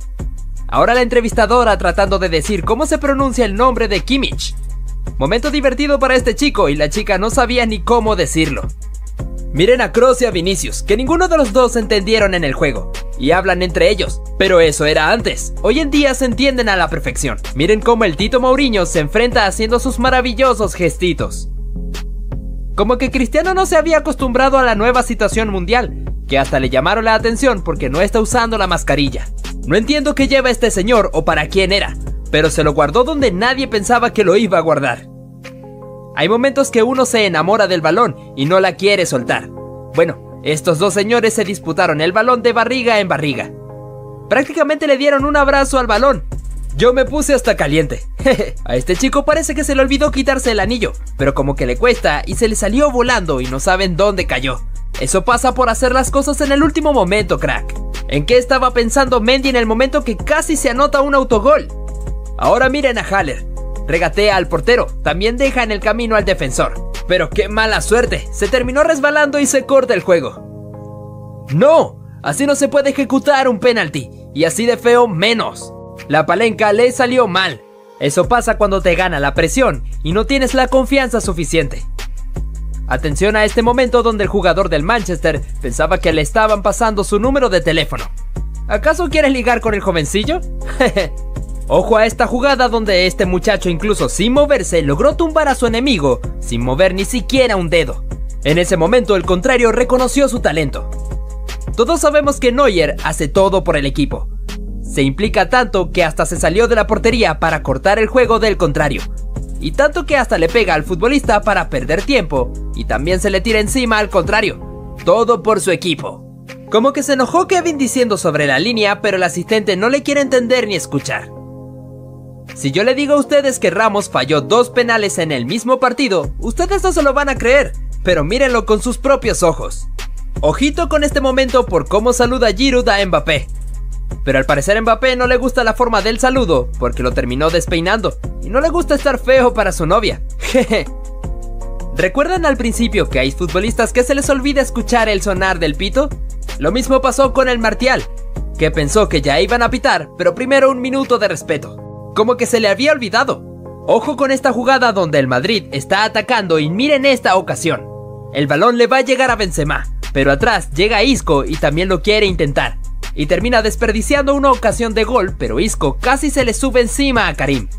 Ahora la entrevistadora tratando de decir cómo se pronuncia el nombre de Kimmich. Momento divertido para este chico y la chica no sabía ni cómo decirlo. Miren a Kroos y a Vinicius, que ninguno de los dos entendieron en el juego, y hablan entre ellos, pero eso era antes. Hoy en día se entienden a la perfección. Miren cómo el Tito Mourinho se enfrenta haciendo sus maravillosos gestitos. Como que Cristiano no se había acostumbrado a la nueva situación mundial, que hasta le llamaron la atención porque no está usando la mascarilla. No entiendo qué lleva este señor o para quién era, pero se lo guardó donde nadie pensaba que lo iba a guardar. Hay momentos que uno se enamora del balón y no la quiere soltar. Bueno, estos dos señores se disputaron el balón de barriga en barriga. Prácticamente le dieron un abrazo al balón. Yo me puse hasta caliente. A este chico parece que se le olvidó quitarse el anillo, pero como que le cuesta y se le salió volando y no saben dónde cayó. Eso pasa por hacer las cosas en el último momento, crack. ¿En qué estaba pensando Mendy en el momento que casi se anota un autogol? Ahora miren a Haller. Regatea al portero, también deja en el camino al defensor. Pero qué mala suerte, se terminó resbalando y se corta el juego. ¡No! Así no se puede ejecutar un penalti, y así de feo menos. La palanca le salió mal. Eso pasa cuando te gana la presión y no tienes la confianza suficiente. Atención a este momento donde el jugador del Manchester pensaba que le estaban pasando su número de teléfono. ¿Acaso quieres ligar con el jovencillo? Ojo a esta jugada donde este muchacho, incluso sin moverse, logró tumbar a su enemigo sin mover ni siquiera un dedo. En ese momento el contrario reconoció su talento. Todos sabemos que Neuer hace todo por el equipo. Se implica tanto que hasta se salió de la portería para cortar el juego del contrario. Y tanto que hasta le pega al futbolista para perder tiempo y también se le tira encima al contrario. Todo por su equipo. Como que se enojó Kevin diciendo sobre la línea, pero el asistente no le quiere entender ni escuchar. Si yo le digo a ustedes que Ramos falló 2 penales en el mismo partido, ustedes no se lo van a creer, pero mírenlo con sus propios ojos. Ojito con este momento por cómo saluda Giroud a Mbappé. Pero al parecer a Mbappé no le gusta la forma del saludo, porque lo terminó despeinando, y no le gusta estar feo para su novia. Jeje. ¿Recuerdan al principio que hay futbolistas que se les olvida escuchar el sonar del pito? Lo mismo pasó con el Martial, que pensó que ya iban a pitar, pero primero un minuto de respeto. Como que se le había olvidado. Ojo con esta jugada donde el Madrid está atacando y miren esta ocasión. El balón le va a llegar a Benzema, pero atrás llega Isco y también lo quiere intentar. Y termina desperdiciando una ocasión de gol, pero Isco casi se le sube encima a Karim.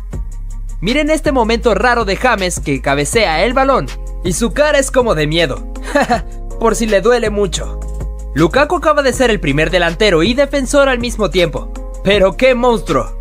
Miren este momento raro de James que cabecea el balón y su cara es como de miedo, por si le duele mucho. Lukaku acaba de ser el primer delantero y defensor al mismo tiempo, pero ¡qué monstruo!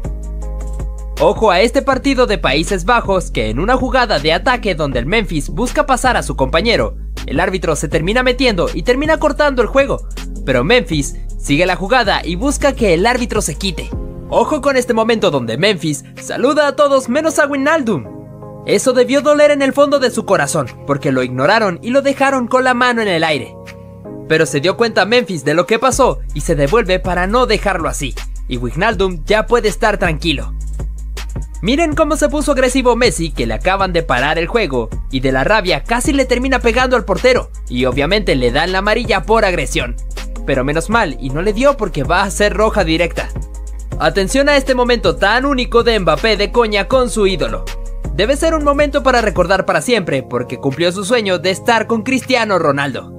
Ojo a este partido de Países Bajos que en una jugada de ataque donde el Memphis busca pasar a su compañero, el árbitro se termina metiendo y termina cortando el juego, pero Memphis sigue la jugada y busca que el árbitro se quite. Ojo con este momento donde Memphis saluda a todos menos a Wijnaldum. Eso debió doler en el fondo de su corazón, porque lo ignoraron y lo dejaron con la mano en el aire. Pero se dio cuenta Memphis de lo que pasó y se devuelve para no dejarlo así, y Wijnaldum ya puede estar tranquilo. Miren cómo se puso agresivo Messi, que le acaban de parar el juego, y de la rabia casi le termina pegando al portero, y obviamente le dan la amarilla por agresión. Pero menos mal, y no le dio porque va a ser roja directa. Atención a este momento tan único de Mbappé de coña con su ídolo. Debe ser un momento para recordar para siempre, porque cumplió su sueño de estar con Cristiano Ronaldo.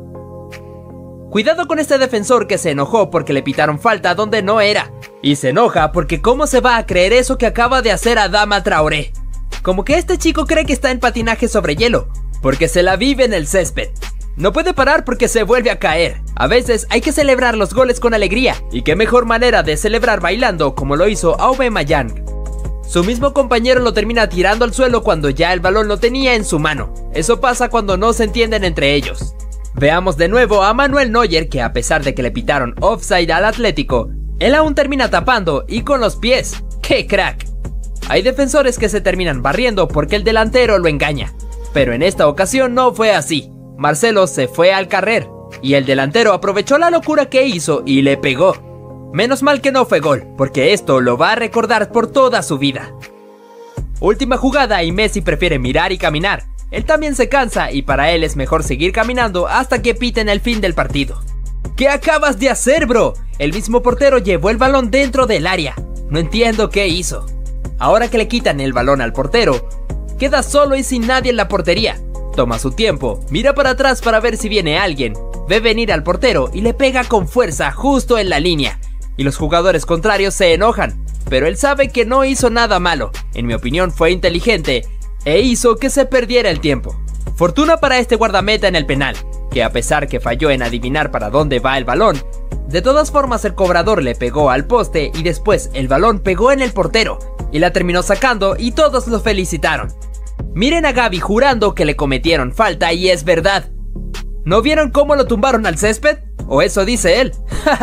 Cuidado con este defensor que se enojó porque le pitaron falta donde no era. Y se enoja porque cómo se va a creer eso que acaba de hacer Adama Traoré. Como que este chico cree que está en patinaje sobre hielo, porque se la vive en el césped. No puede parar porque se vuelve a caer. A veces hay que celebrar los goles con alegría, y qué mejor manera de celebrar bailando como lo hizo Aubameyang. Su mismo compañero lo termina tirando al suelo cuando ya el balón lo tenía en su mano. Eso pasa cuando no se entienden entre ellos. Veamos de nuevo a Manuel Neuer que a pesar de que le pitaron offside al Atlético, él aún termina tapando y con los pies. ¡Qué crack! Hay defensores que se terminan barriendo porque el delantero lo engaña, pero en esta ocasión no fue así. Marcelo se fue al carrer y el delantero aprovechó la locura que hizo y le pegó. Menos mal que no fue gol, porque esto lo va a recordar por toda su vida. Última jugada y Messi prefiere mirar y caminar. Él también se cansa y para él es mejor seguir caminando hasta que piten el fin del partido. ¿Qué acabas de hacer, bro? El mismo portero llevó el balón dentro del área. No entiendo qué hizo. Ahora que le quitan el balón al portero, queda solo y sin nadie en la portería. Toma su tiempo, mira para atrás para ver si viene alguien, ve venir al portero y le pega con fuerza justo en la línea. Y los jugadores contrarios se enojan, pero él sabe que no hizo nada malo. En mi opinión fue inteligente e hizo que se perdiera el tiempo. Fortuna para este guardameta en el penal, que a pesar que falló en adivinar para dónde va el balón, de todas formas el cobrador le pegó al poste y después el balón pegó en el portero y la terminó sacando y todos lo felicitaron. Miren a Gavi jurando que le cometieron falta y es verdad. ¿No vieron cómo lo tumbaron al césped? O eso dice él.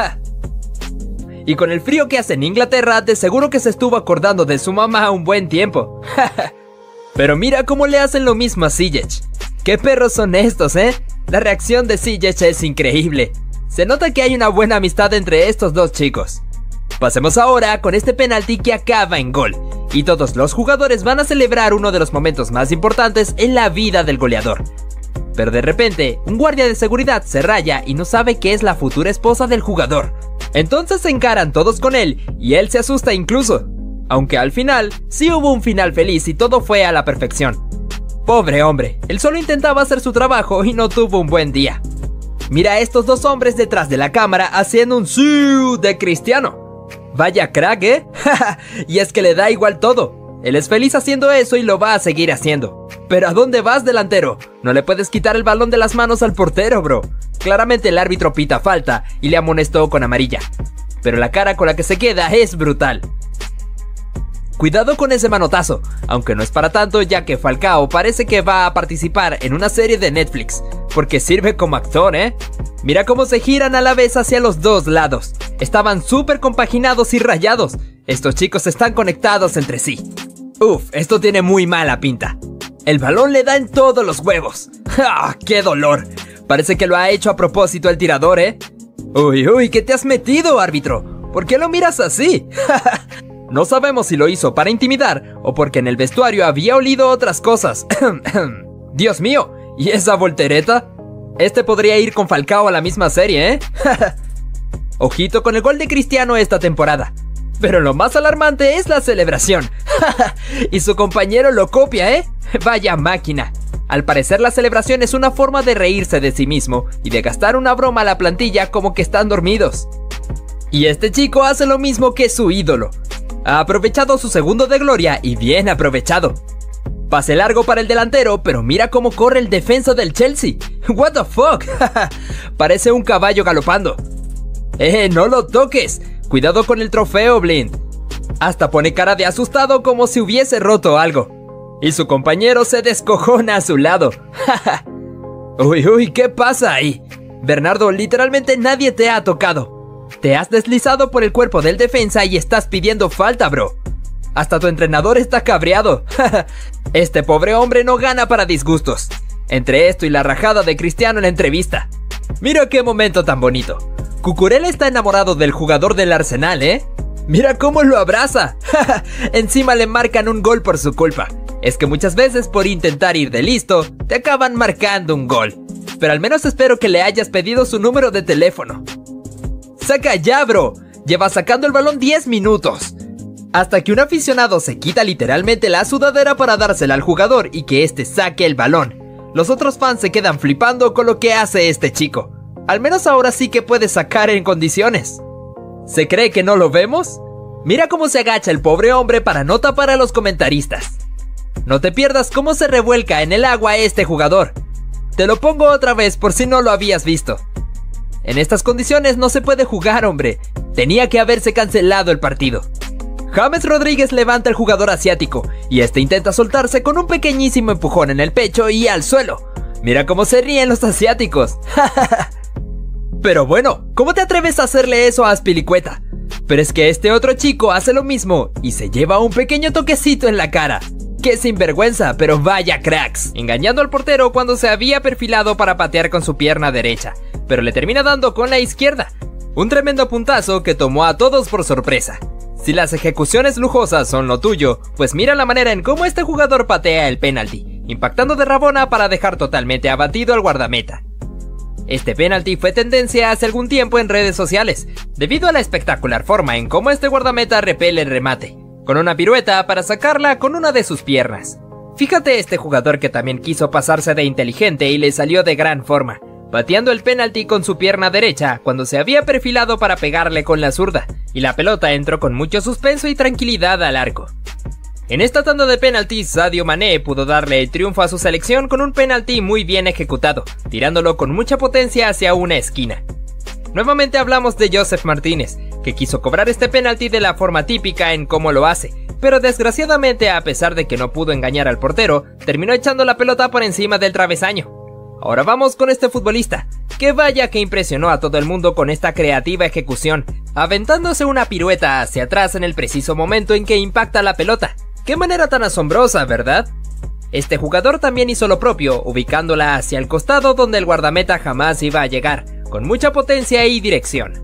Y con el frío que hace en Inglaterra, de seguro que se estuvo acordando de su mamá un buen tiempo. Pero mira cómo le hacen lo mismo a Ziyech. ¿Qué perros son estos, eh? La reacción de Ziyech es increíble. Se nota que hay una buena amistad entre estos dos chicos. Pasemos ahora con este penalti que acaba en gol, y todos los jugadores van a celebrar uno de los momentos más importantes en la vida del goleador. Pero de repente, un guardia de seguridad se raya y no sabe que es la futura esposa del jugador. Entonces se encaran todos con él y él se asusta incluso. Aunque al final, sí hubo un final feliz y todo fue a la perfección. Pobre hombre, él solo intentaba hacer su trabajo y no tuvo un buen día. Mira a estos dos hombres detrás de la cámara haciendo un "sí" de Cristiano. Vaya crack, ¿eh? Y es que le da igual todo. Él es feliz haciendo eso y lo va a seguir haciendo. Pero ¿a dónde vas, delantero? No le puedes quitar el balón de las manos al portero, bro. Claramente el árbitro pita falta y le amonestó con amarilla. Pero la cara con la que se queda es brutal. Cuidado con ese manotazo, aunque no es para tanto ya que Falcao parece que va a participar en una serie de Netflix, porque sirve como actor, ¿eh? Mira cómo se giran a la vez hacia los dos lados. Estaban súper compaginados y rayados. Estos chicos están conectados entre sí. Uf, esto tiene muy mala pinta. El balón le da en todos los huevos. ¡Ah, qué dolor! Parece que lo ha hecho a propósito el tirador, ¿eh? Uy, ¿qué te has metido, árbitro? ¿Por qué lo miras así? No sabemos si lo hizo para intimidar o porque en el vestuario había olido otras cosas. Dios mío, ¿y esa voltereta? Este podría ir con Falcao a la misma serie, ¿eh? Ojito con el gol de Cristiano esta temporada. Pero lo más alarmante es la celebración. Y su compañero lo copia, ¿eh? Vaya máquina. Al parecer la celebración es una forma de reírse de sí mismo y de gastar una broma a la plantilla como que están dormidos. Y este chico hace lo mismo que su ídolo. Ha aprovechado su segundo de gloria y bien aprovechado. Pase largo para el delantero, pero mira cómo corre el defensa del Chelsea. What the fuck. Parece un caballo galopando. No lo toques. Cuidado con el trofeo, Blind. Hasta pone cara de asustado como si hubiese roto algo. Y su compañero se descojona a su lado. Uy, ¿qué pasa ahí? Bernardo, literalmente nadie te ha tocado. Te has deslizado por el cuerpo del defensa y estás pidiendo falta, bro. Hasta tu entrenador está cabreado. Este pobre hombre no gana para disgustos. Entre esto y la rajada de Cristiano en la entrevista. Mira qué momento tan bonito. Cucurella está enamorado del jugador del Arsenal, ¿eh? Mira cómo lo abraza. Encima le marcan un gol por su culpa. Es que muchas veces por intentar ir de listo, te acaban marcando un gol. Pero al menos espero que le hayas pedido su número de teléfono. ¡Saca ya, bro! Lleva sacando el balón 10 minutos. Hasta que un aficionado se quita literalmente la sudadera para dársela al jugador y que este saque el balón. Los otros fans se quedan flipando con lo que hace este chico. Al menos ahora sí que puede sacar en condiciones. ¿Se cree que no lo vemos? Mira cómo se agacha el pobre hombre para no tapar a los comentaristas. No te pierdas cómo se revuelca en el agua este jugador. Te lo pongo otra vez por si no lo habías visto. En estas condiciones no se puede jugar, hombre. Tenía que haberse cancelado el partido. James Rodríguez levanta al jugador asiático y este intenta soltarse con un pequeñísimo empujón en el pecho y al suelo. Mira cómo se ríen los asiáticos. Pero bueno, ¿cómo te atreves a hacerle eso a Azpilicueta? Pero es que este otro chico hace lo mismo y se lleva un pequeño toquecito en la cara. ¡Qué sinvergüenza, pero vaya cracks! Engañando al portero cuando se había perfilado para patear con su pierna derecha, pero le termina dando con la izquierda. Un tremendo puntazo que tomó a todos por sorpresa. Si las ejecuciones lujosas son lo tuyo, pues mira la manera en cómo este jugador patea el penalti, impactando de rabona para dejar totalmente abatido al guardameta. Este penalti fue tendencia hace algún tiempo en redes sociales, debido a la espectacular forma en cómo este guardameta repele el remate, con una pirueta para sacarla con una de sus piernas. Fíjate este jugador que también quiso pasarse de inteligente y le salió de gran forma, pateando el penalti con su pierna derecha cuando se había perfilado para pegarle con la zurda, y la pelota entró con mucho suspenso y tranquilidad al arco. En esta tanda de penaltis, Sadio Mané pudo darle el triunfo a su selección con un penalti muy bien ejecutado, tirándolo con mucha potencia hacia una esquina. Nuevamente hablamos de Joseph Martínez, que quiso cobrar este penalti de la forma típica en cómo lo hace, pero desgraciadamente, a pesar de que no pudo engañar al portero, terminó echando la pelota por encima del travesaño. Ahora vamos con este futbolista, que vaya que impresionó a todo el mundo con esta creativa ejecución, aventándose una pirueta hacia atrás en el preciso momento en que impacta la pelota. ¡Qué manera tan asombrosa!, ¿verdad? Este jugador también hizo lo propio, ubicándola hacia el costado donde el guardameta jamás iba a llegar, con mucha potencia y dirección.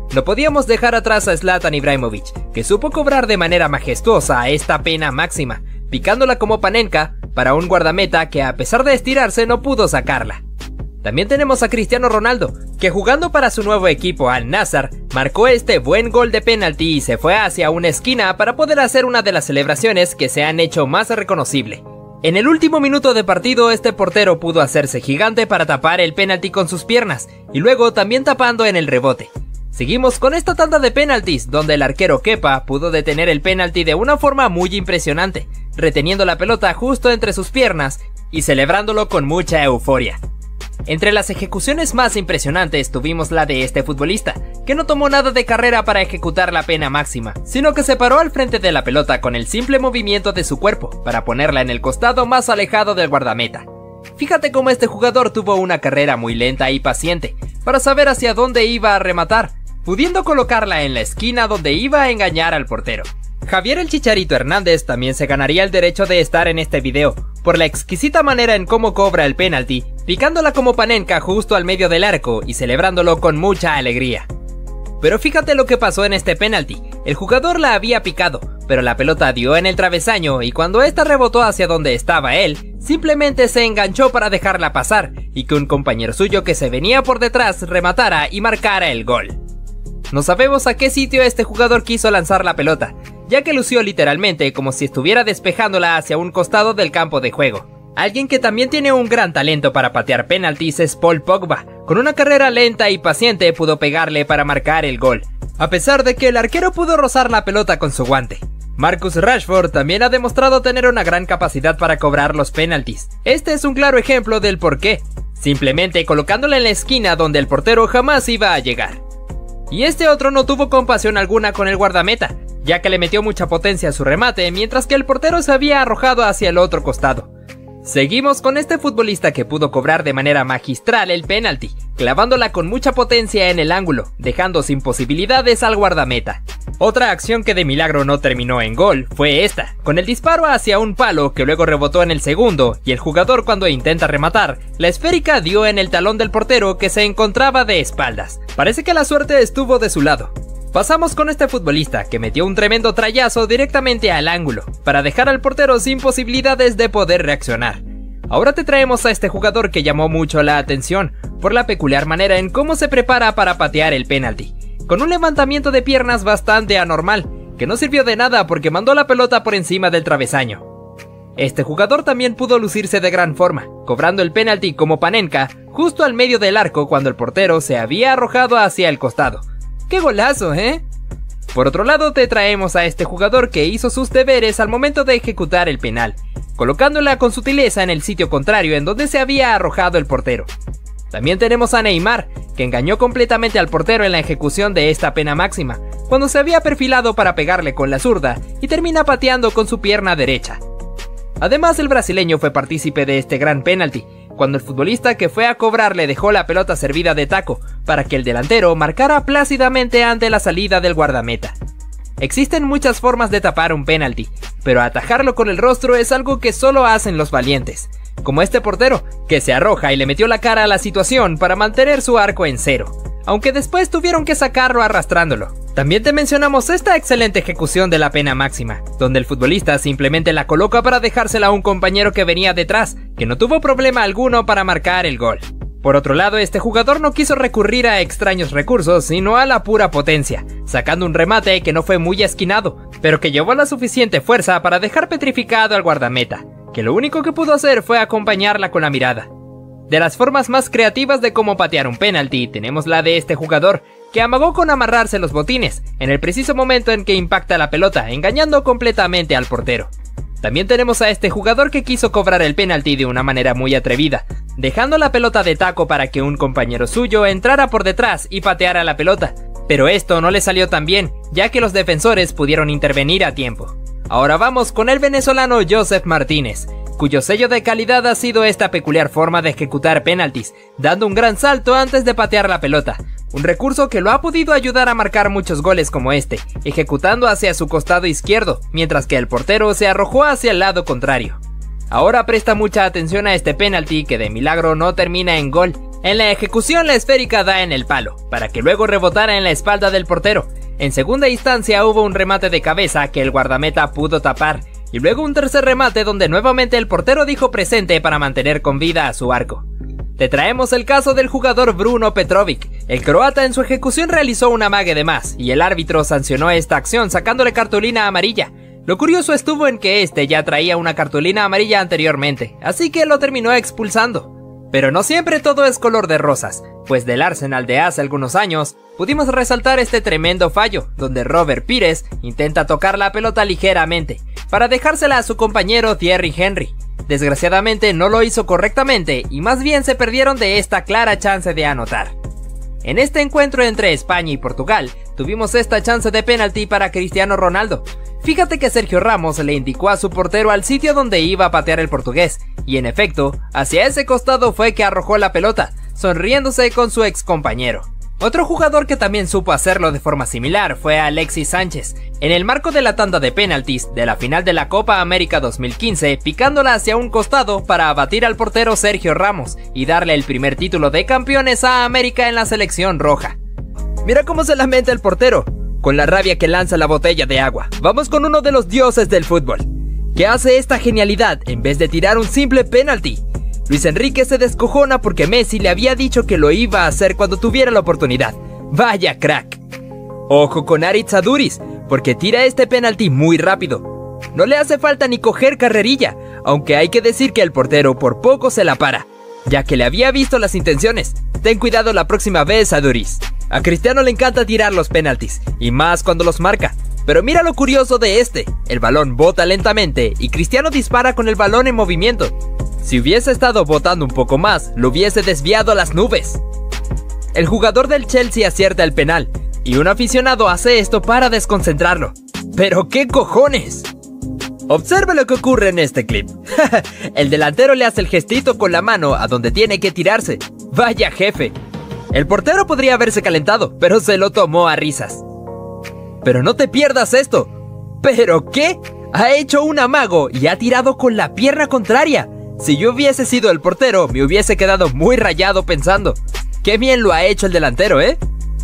No podíamos dejar atrás a Zlatan Ibrahimović, que supo cobrar de manera majestuosa esta pena máxima, picándola como Panenka para un guardameta que a pesar de estirarse no pudo sacarla. También tenemos a Cristiano Ronaldo, que jugando para su nuevo equipo Al Nassr, marcó este buen gol de penalti y se fue hacia una esquina para poder hacer una de las celebraciones que se han hecho más reconocible. En el último minuto de partido, este portero pudo hacerse gigante para tapar el penalti con sus piernas, y luego también tapando en el rebote. Seguimos con esta tanda de penaltis, donde el arquero Kepa pudo detener el penalti de una forma muy impresionante, reteniendo la pelota justo entre sus piernas y celebrándolo con mucha euforia. Entre las ejecuciones más impresionantes tuvimos la de este futbolista, que no tomó nada de carrera para ejecutar la pena máxima, sino que se paró al frente de la pelota con el simple movimiento de su cuerpo para ponerla en el costado más alejado del guardameta. Fíjate cómo este jugador tuvo una carrera muy lenta y paciente para saber hacia dónde iba a rematar, pudiendo colocarla en la esquina donde iba a engañar al portero. Javier el Chicharito Hernández también se ganaría el derecho de estar en este video, por la exquisita manera en cómo cobra el penalti, picándola como Panenka justo al medio del arco y celebrándolo con mucha alegría. Pero fíjate lo que pasó en este penalti, el jugador la había picado, pero la pelota dio en el travesaño y cuando esta rebotó hacia donde estaba él, simplemente se enganchó para dejarla pasar y que un compañero suyo que se venía por detrás rematara y marcara el gol. No sabemos a qué sitio este jugador quiso lanzar la pelota, ya que lució literalmente como si estuviera despejándola hacia un costado del campo de juego. Alguien que también tiene un gran talento para patear penaltis es Paul Pogba. Con una carrera lenta y paciente pudo pegarle para marcar el gol, a pesar de que el arquero pudo rozar la pelota con su guante. Marcus Rashford también ha demostrado tener una gran capacidad para cobrar los penaltis. Este es un claro ejemplo del por qué, simplemente colocándola en la esquina donde el portero jamás iba a llegar. Y este otro no tuvo compasión alguna con el guardameta, ya que le metió mucha potencia a su remate mientras que el portero se había arrojado hacia el otro costado. Seguimos con este futbolista que pudo cobrar de manera magistral el penalti, clavándola con mucha potencia en el ángulo, dejando sin posibilidades al guardameta. Otra acción que de milagro no terminó en gol fue esta, con el disparo hacia un palo que luego rebotó en el segundo y el jugador cuando intenta rematar, la esférica dio en el talón del portero que se encontraba de espaldas. Parece que la suerte estuvo de su lado. Pasamos con este futbolista que metió un tremendo trayazo directamente al ángulo, para dejar al portero sin posibilidades de poder reaccionar. Ahora te traemos a este jugador que llamó mucho la atención, por la peculiar manera en cómo se prepara para patear el penalti, con un levantamiento de piernas bastante anormal, que no sirvió de nada porque mandó la pelota por encima del travesaño. Este jugador también pudo lucirse de gran forma, cobrando el penalti como Panenka, justo al medio del arco cuando el portero se había arrojado hacia el costado. ¡Qué golazo, eh! Por otro lado te traemos a este jugador que hizo sus deberes al momento de ejecutar el penal, colocándola con sutileza en el sitio contrario en donde se había arrojado el portero. También tenemos a Neymar, que engañó completamente al portero en la ejecución de esta pena máxima, cuando se había perfilado para pegarle con la zurda y termina pateando con su pierna derecha. Además el brasileño fue partícipe de este gran penalti, cuando el futbolista que fue a cobrar le dejó la pelota servida de taco para que el delantero marcara plácidamente ante la salida del guardameta. Existen muchas formas de tapar un penalti, pero atajarlo con el rostro es algo que solo hacen los valientes, como este portero, que se arroja y le metió la cara a la situación para mantener su arco en cero, aunque después tuvieron que sacarlo arrastrándolo. También te mencionamos esta excelente ejecución de la pena máxima, donde el futbolista simplemente la coloca para dejársela a un compañero que venía detrás, que no tuvo problema alguno para marcar el gol. Por otro lado, este jugador no quiso recurrir a extraños recursos, sino a la pura potencia, sacando un remate que no fue muy esquinado, pero que llevó la suficiente fuerza para dejar petrificado al guardameta, que lo único que pudo hacer fue acompañarla con la mirada. De las formas más creativas de cómo patear un penalti, tenemos la de este jugador, que amagó con amarrarse los botines, en el preciso momento en que impacta la pelota, engañando completamente al portero. También tenemos a este jugador que quiso cobrar el penalti de una manera muy atrevida, dejando la pelota de taco para que un compañero suyo entrara por detrás y pateara la pelota, pero esto no le salió tan bien, ya que los defensores pudieron intervenir a tiempo. Ahora vamos con el venezolano Joseph Martínez, cuyo sello de calidad ha sido esta peculiar forma de ejecutar penaltis, dando un gran salto antes de patear la pelota, un recurso que lo ha podido ayudar a marcar muchos goles como este, ejecutando hacia su costado izquierdo, mientras que el portero se arrojó hacia el lado contrario. Ahora presta mucha atención a este penalti que de milagro no termina en gol, En la ejecución la esférica da en el palo, para que luego rebotara en la espalda del portero. En segunda instancia hubo un remate de cabeza que el guardameta pudo tapar, y luego un tercer remate donde nuevamente el portero dijo presente para mantener con vida a su arco. Te traemos el caso del jugador Bruno Petrovic. El croata en su ejecución realizó un amague de más, y el árbitro sancionó esta acción sacándole cartulina amarilla. Lo curioso estuvo en que este ya traía una cartulina amarilla anteriormente, así que lo terminó expulsando. Pero no siempre todo es color de rosas, pues del Arsenal de hace algunos años pudimos resaltar este tremendo fallo, donde Robert Pires intenta tocar la pelota ligeramente, para dejársela a su compañero Thierry Henry. Desgraciadamente no lo hizo correctamente y más bien se perdieron de esta clara chance de anotar. En este encuentro entre España y Portugal, tuvimos esta chance de penalti para Cristiano Ronaldo. Fíjate que Sergio Ramos le indicó a su portero al sitio donde iba a patear el portugués, y en efecto, hacia ese costado fue que arrojó la pelota, sonriéndose con su ex compañero. Otro jugador que también supo hacerlo de forma similar fue Alexis Sánchez, en el marco de la tanda de penaltis de la final de la Copa América 2015, picándola hacia un costado para abatir al portero Sergio Ramos y darle el primer título de campeones a América en la selección roja. Mira cómo se lamenta el portero, con la rabia que lanza la botella de agua. Vamos con uno de los dioses del fútbol, que hace esta genialidad en vez de tirar un simple penalti. Luis Enrique se descojona porque Messi le había dicho que lo iba a hacer cuando tuviera la oportunidad. ¡Vaya crack! Ojo con Aritz Aduriz, porque tira este penalti muy rápido. No le hace falta ni coger carrerilla, aunque hay que decir que el portero por poco se la para, ya que le había visto las intenciones. Ten cuidado la próxima vez, Aduriz. A Cristiano le encanta tirar los penaltis, y más cuando los marca. Pero mira lo curioso de este, el balón bota lentamente y Cristiano dispara con el balón en movimiento. Si hubiese estado botando un poco más, lo hubiese desviado a las nubes. El jugador del Chelsea acierta el penal, y un aficionado hace esto para desconcentrarlo. ¡Pero qué cojones! Observe lo que ocurre en este clip. El delantero le hace el gestito con la mano a donde tiene que tirarse. ¡Vaya jefe! El portero podría haberse calentado, pero se lo tomó a risas. Pero no te pierdas esto. ¿Pero qué? Ha hecho un amago y ha tirado con la pierna contraria. Si yo hubiese sido el portero, me hubiese quedado muy rayado pensando: qué bien lo ha hecho el delantero, ¿eh?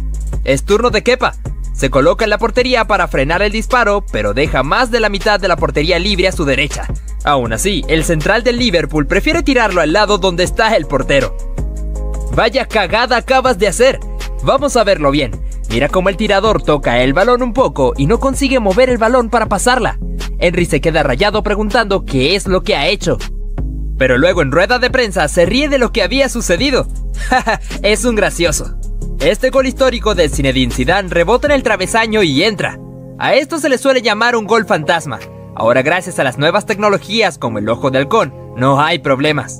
Es turno de Kepa. Se coloca en la portería para frenar el disparo, pero deja más de la mitad de la portería libre a su derecha. Aún así, el central del Liverpool prefiere tirarlo al lado donde está el portero. ¡Vaya cagada acabas de hacer! Vamos a verlo bien. Mira cómo el tirador toca el balón un poco y no consigue mover el balón para pasarla. Henry se queda rayado preguntando qué es lo que ha hecho. Pero luego en rueda de prensa se ríe de lo que había sucedido. Es un gracioso. Este gol histórico de Zinedine Zidane rebota en el travesaño y entra. A esto se le suele llamar un gol fantasma. Ahora, gracias a las nuevas tecnologías como el ojo de halcón, no hay problemas.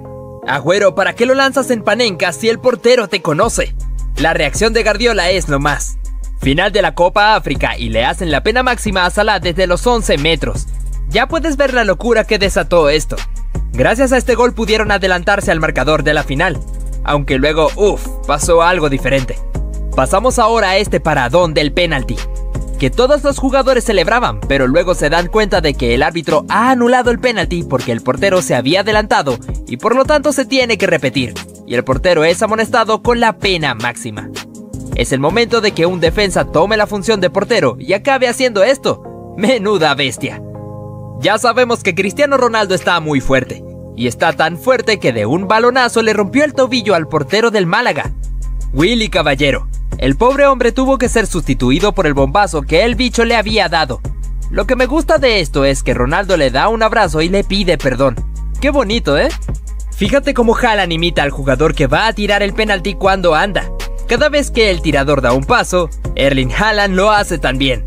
Agüero, ¿para qué lo lanzas en Panenka si el portero te conoce? La reacción de Guardiola es lo más. Final de la Copa África y le hacen la pena máxima a Salah desde los 11 metros. Ya puedes ver la locura que desató esto. Gracias a este gol pudieron adelantarse al marcador de la final, aunque luego, pasó algo diferente. Pasamos ahora a este paradón del penalti, que todos los jugadores celebraban, pero luego se dan cuenta de que el árbitro ha anulado el penalti porque el portero se había adelantado y por lo tanto se tiene que repetir, y el portero es amonestado con la pena máxima. Es el momento de que un defensa tome la función de portero y acabe haciendo esto. ¡Menuda bestia! Ya sabemos que Cristiano Ronaldo está muy fuerte, y está tan fuerte que de un balonazo le rompió el tobillo al portero del Málaga, Willy Caballero. El pobre hombre tuvo que ser sustituido por el bombazo que el bicho le había dado. Lo que me gusta de esto es que Ronaldo le da un abrazo y le pide perdón. ¡Qué bonito, eh! Fíjate cómo Haaland imita al jugador que va a tirar el penalti cuando anda. Cada vez que el tirador da un paso, Erling Haaland lo hace también.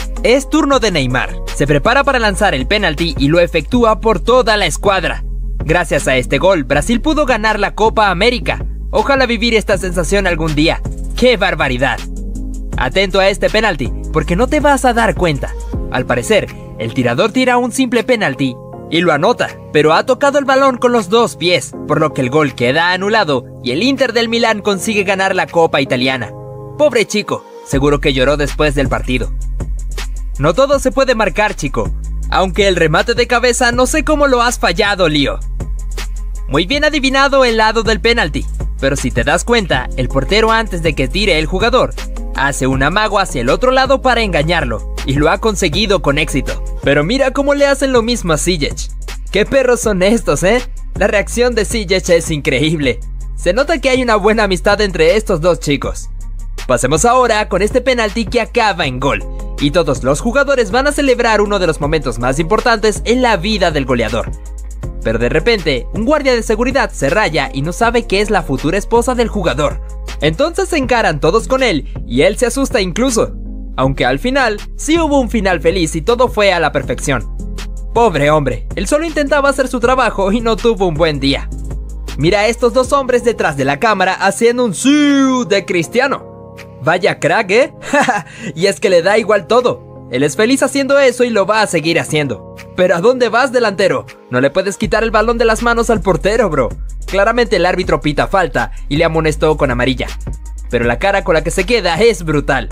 Es turno de Neymar. Se prepara para lanzar el penalti y lo efectúa por toda la escuadra. Gracias a este gol, Brasil pudo ganar la Copa América. Ojalá vivir esta sensación algún día. ¡Qué barbaridad! Atento a este penalti, porque no te vas a dar cuenta. Al parecer, el tirador tira un simple penalti y lo anota, pero ha tocado el balón con los dos pies, por lo que el gol queda anulado y el Inter del Milán consigue ganar la Copa Italiana. Pobre chico, seguro que lloró después del partido. No todo se puede marcar, chico. Aunque el remate de cabeza no sé cómo lo has fallado, Lío. Muy bien adivinado el lado del penalti. Pero si te das cuenta, el portero antes de que tire el jugador, hace un amago hacia el otro lado para engañarlo, y lo ha conseguido con éxito. Pero mira cómo le hacen lo mismo a Ziyech. ¡Qué perros son estos, eh! La reacción de Ziyech es increíble. Se nota que hay una buena amistad entre estos dos chicos. Pasemos ahora con este penalti que acaba en gol, y todos los jugadores van a celebrar uno de los momentos más importantes en la vida del goleador. Pero de repente, un guardia de seguridad se raya y no sabe que es la futura esposa del jugador. Entonces se encaran todos con él y él se asusta incluso. Aunque al final, sí hubo un final feliz y todo fue a la perfección. Pobre hombre, él solo intentaba hacer su trabajo y no tuvo un buen día. Mira a estos dos hombres detrás de la cámara haciendo un "sí" de Cristiano. Vaya crack, ¿eh? Y es que le da igual todo. Él es feliz haciendo eso y lo va a seguir haciendo. Pero ¿a dónde vas, delantero? No le puedes quitar el balón de las manos al portero, bro. Claramente el árbitro pita falta y le amonestó con amarilla. Pero la cara con la que se queda es brutal.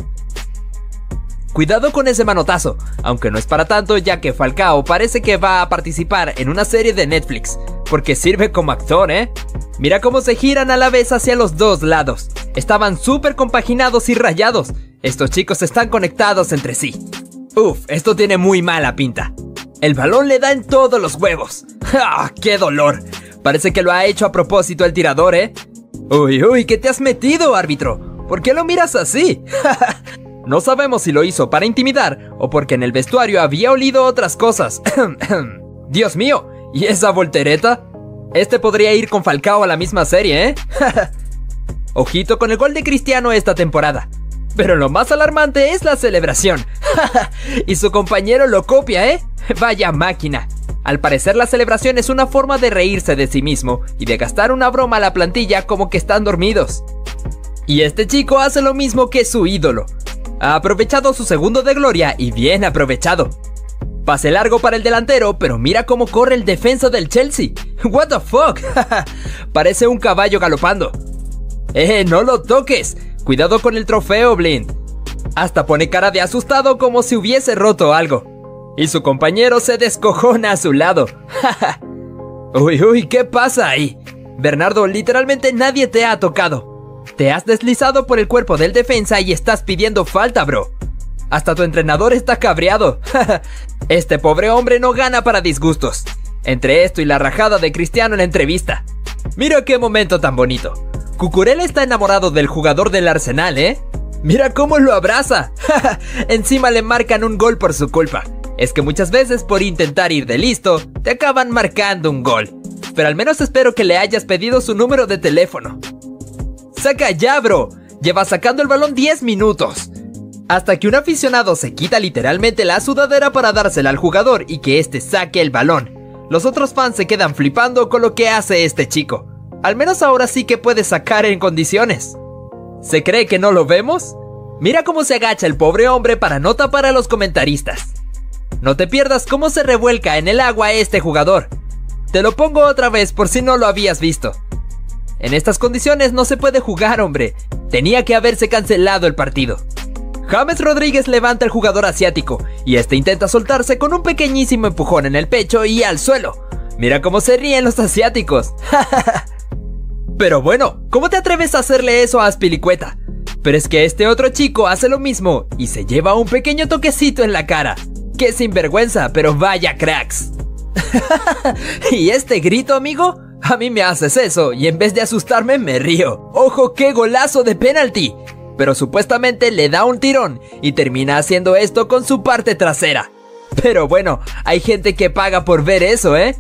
Cuidado con ese manotazo, aunque no es para tanto ya que Falcao parece que va a participar en una serie de Netflix, porque sirve como actor, ¿eh? Mira cómo se giran a la vez hacia los dos lados. Estaban súper compaginados y rayados. Estos chicos están conectados entre sí. Uf, esto tiene muy mala pinta. El balón le da en todos los huevos. ¡Ah, qué dolor! Parece que lo ha hecho a propósito el tirador, ¿eh? Uy, ¿qué te has metido, árbitro? ¿Por qué lo miras así? No sabemos si lo hizo para intimidar o porque en el vestuario había olido otras cosas. Dios mío, ¿y esa voltereta? Este podría ir con Falcao a la misma serie, ¿eh? Ojito con el gol de Cristiano esta temporada. Pero lo más alarmante es la celebración. Y su compañero lo copia, ¿eh? Vaya máquina. Al parecer la celebración es una forma de reírse de sí mismo y de gastar una broma a la plantilla como que están dormidos. Y este chico hace lo mismo que su ídolo. Ha aprovechado su segundo de gloria y bien aprovechado. Pase largo para el delantero, pero mira cómo corre el defensa del Chelsea. What the fuck. Parece un caballo galopando. No lo toques. Cuidado con el trofeo, Blind. Hasta pone cara de asustado como si hubiese roto algo. Y su compañero se descojona a su lado. Uy, ¿qué pasa ahí? Bernardo, literalmente nadie te ha tocado. Te has deslizado por el cuerpo del defensa y estás pidiendo falta, bro. Hasta tu entrenador está cabreado. Este pobre hombre no gana para disgustos. Entre esto y la rajada de Cristiano en la entrevista. Mira qué momento tan bonito. Cucurella está enamorado del jugador del Arsenal, ¿eh? Mira cómo lo abraza. Encima le marcan un gol por su culpa. Es que muchas veces por intentar ir de listo, te acaban marcando un gol. Pero al menos espero que le hayas pedido su número de teléfono. ¡Saca ya, bro! Lleva sacando el balón 10 minutos. Hasta que un aficionado se quita literalmente la sudadera para dársela al jugador y que este saque el balón. Los otros fans se quedan flipando con lo que hace este chico. Al menos ahora sí que puede sacar en condiciones. ¿Se cree que no lo vemos? Mira cómo se agacha el pobre hombre para no tapar a los comentaristas. No te pierdas cómo se revuelca en el agua este jugador. Te lo pongo otra vez por si no lo habías visto. En estas condiciones no se puede jugar, hombre. Tenía que haberse cancelado el partido. James Rodríguez levanta al jugador asiático y este intenta soltarse con un pequeñísimo empujón en el pecho y al suelo. Mira cómo se ríen los asiáticos. Pero bueno, ¿cómo te atreves a hacerle eso a Azpilicueta? Pero es que este otro chico hace lo mismo y se lleva un pequeño toquecito en la cara. ¡Qué sinvergüenza, pero vaya cracks! ¿Y este grito, amigo? A mí me haces eso y en vez de asustarme me río. ¡Ojo, qué golazo de penalti! Pero supuestamente le da un tirón y termina haciendo esto con su parte trasera. Pero bueno, hay gente que paga por ver eso, ¿eh?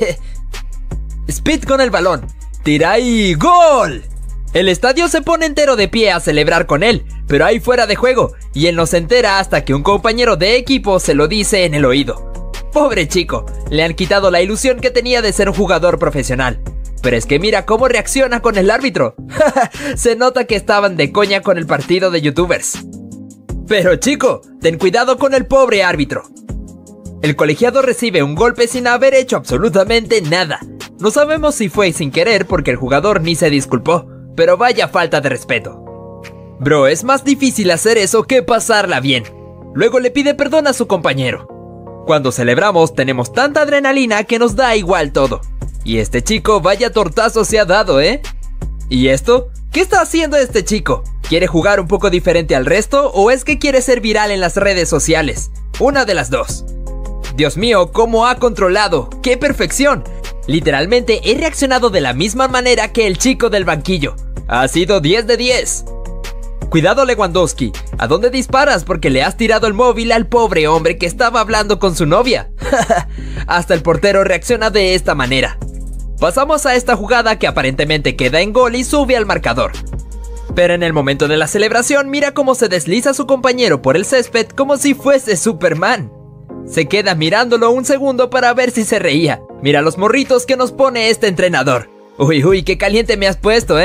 Speed con el balón. Tira y ¡gol! El estadio se pone entero de pie a celebrar con él, pero hay fuera de juego, y él no se entera hasta que un compañero de equipo se lo dice en el oído. Pobre chico, le han quitado la ilusión que tenía de ser un jugador profesional. Pero es que mira cómo reacciona con el árbitro. Se nota que estaban de coña con el partido de youtubers. Pero chico, ten cuidado con el pobre árbitro. El colegiado recibe un golpe sin haber hecho absolutamente nada. No sabemos si fue sin querer porque el jugador ni se disculpó, pero vaya falta de respeto. Bro, es más difícil hacer eso que pasarla bien. Luego le pide perdón a su compañero. Cuando celebramos tenemos tanta adrenalina que nos da igual todo. Y este chico vaya tortazo se ha dado, ¿eh? ¿Y esto? ¿Qué está haciendo este chico? ¿Quiere jugar un poco diferente al resto o es que quiere ser viral en las redes sociales? Una de las dos. Dios mío, ¿cómo ha controlado? ¡Qué perfección! Literalmente he reaccionado de la misma manera que el chico del banquillo. Ha sido 10 de 10. Cuidado, Lewandowski, ¿a dónde disparas? Porque le has tirado el móvil al pobre hombre que estaba hablando con su novia. Hasta el portero reacciona de esta manera. Pasamos a esta jugada que aparentemente queda en gol y sube al marcador. Pero en el momento de la celebración, mira cómo se desliza su compañero por el césped como si fuese Superman. Se queda mirándolo un segundo para ver si se reía. Mira los morritos que nos pone este entrenador. Uy, qué caliente me has puesto,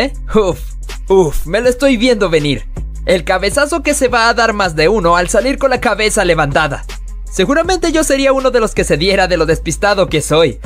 Uf, me lo estoy viendo venir. El cabezazo que se va a dar más de uno al salir con la cabeza levantada. Seguramente yo sería uno de los que se diera de lo despistado que soy.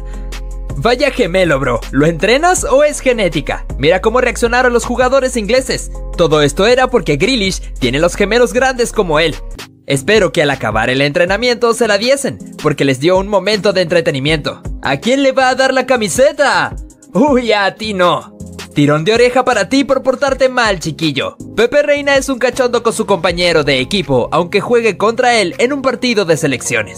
Vaya gemelo, bro. ¿Lo entrenas o es genética? Mira cómo reaccionaron los jugadores ingleses. Todo esto era porque Grealish tiene los gemelos grandes como él. Espero que al acabar el entrenamiento se la diesen, porque les dio un momento de entretenimiento. ¿A quién le va a dar la camiseta? Uy, a ti no. Tirón de oreja para ti por portarte mal, chiquillo. Pepe Reina es un cachondo con su compañero de equipo, aunque juegue contra él en un partido de selecciones.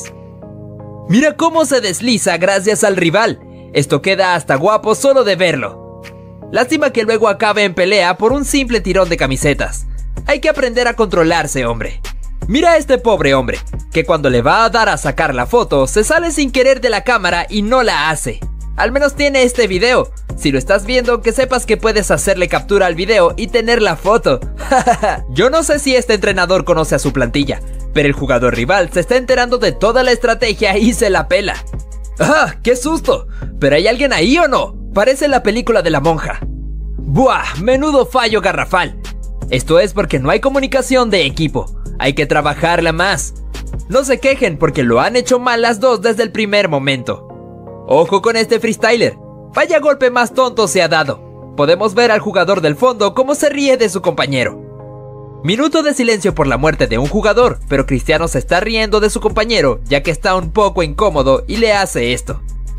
Mira cómo se desliza gracias al rival. Esto queda hasta guapo solo de verlo. Lástima que luego acabe en pelea por un simple tirón de camisetas. Hay que aprender a controlarse, hombre. Mira a este pobre hombre, que cuando le va a dar a sacar la foto, se sale sin querer de la cámara y no la hace. Al menos tiene este video. Si lo estás viendo, que sepas que puedes hacerle captura al video y tener la foto. Yo no sé si este entrenador conoce a su plantilla, pero el jugador rival se está enterando de toda la estrategia y se la pela. ¡Ah! ¡Qué susto! ¿Pero hay alguien ahí o no? Parece la película de la monja. ¡Buah! Menudo fallo garrafal. Esto es porque no hay comunicación de equipo. Hay que trabajarla más. No se quejen porque lo han hecho mal las dos desde el primer momento. Ojo con este freestyler. Vaya golpe más tonto se ha dado. Podemos ver al jugador del fondo cómo se ríe de su compañero. Minuto de silencio por la muerte de un jugador, pero Cristiano se está riendo de su compañero ya que está un poco incómodo y le hace esto.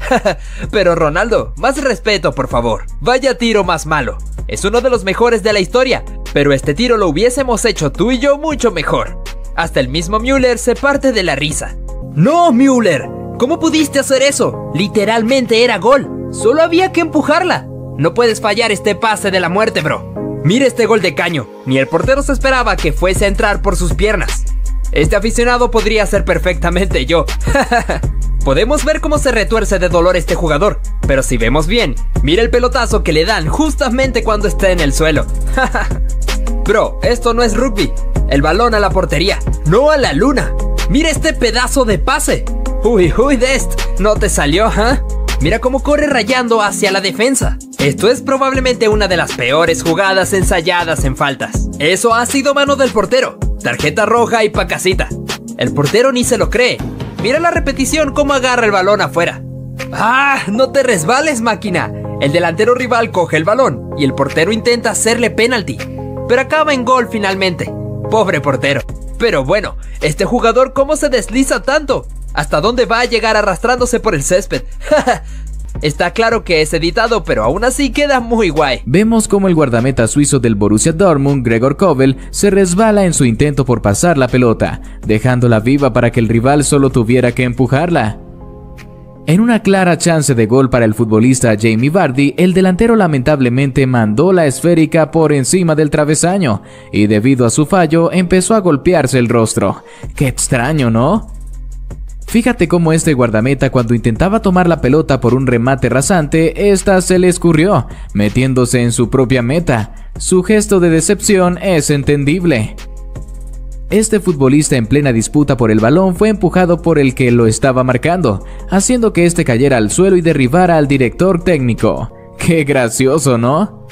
Pero Ronaldo, más respeto por favor. Vaya tiro más malo. Es uno de los mejores de la historia, pero este tiro lo hubiésemos hecho tú y yo mucho mejor. Hasta el mismo Müller se parte de la risa. ¡No, Müller! ¿Cómo pudiste hacer eso? Literalmente era gol. Solo había que empujarla. No puedes fallar este pase de la muerte, bro. Mira este gol de caño. Ni el portero se esperaba que fuese a entrar por sus piernas. Este aficionado podría ser perfectamente yo. Podemos ver cómo se retuerce de dolor este jugador, pero si vemos bien, mira el pelotazo que le dan justamente cuando está en el suelo. Bro, esto no es rugby. El balón a la portería, no a la luna. Mira este pedazo de pase. Uy, Dest, ¿no te salió, Mira cómo corre rayando hacia la defensa. Esto es probablemente una de las peores jugadas ensayadas en faltas. Eso ha sido mano del portero. Tarjeta roja y pa' casita. El portero ni se lo cree. Mira la repetición cómo agarra el balón afuera. ¡Ah! ¡No te resbales, máquina! El delantero rival coge el balón y el portero intenta hacerle penalti, pero acaba en gol finalmente. Pobre portero. Pero bueno, este jugador ¿cómo se desliza tanto? ¿Hasta dónde va a llegar arrastrándose por el césped? Está claro que es editado, pero aún así queda muy guay. Vemos como el guardameta suizo del Borussia Dortmund, Gregor Kobel, se resbala en su intento por pasar la pelota, dejándola viva para que el rival solo tuviera que empujarla. En una clara chance de gol para el futbolista Jamie Vardy, el delantero lamentablemente mandó la esférica por encima del travesaño, y debido a su fallo empezó a golpearse el rostro. ¡Qué extraño!, ¿no? Fíjate cómo este guardameta cuando intentaba tomar la pelota por un remate rasante, esta se le escurrió, metiéndose en su propia meta. Su gesto de decepción es entendible. Este futbolista en plena disputa por el balón fue empujado por el que lo estaba marcando, haciendo que este cayera al suelo y derribara al director técnico. ¡Qué gracioso!, ¿no?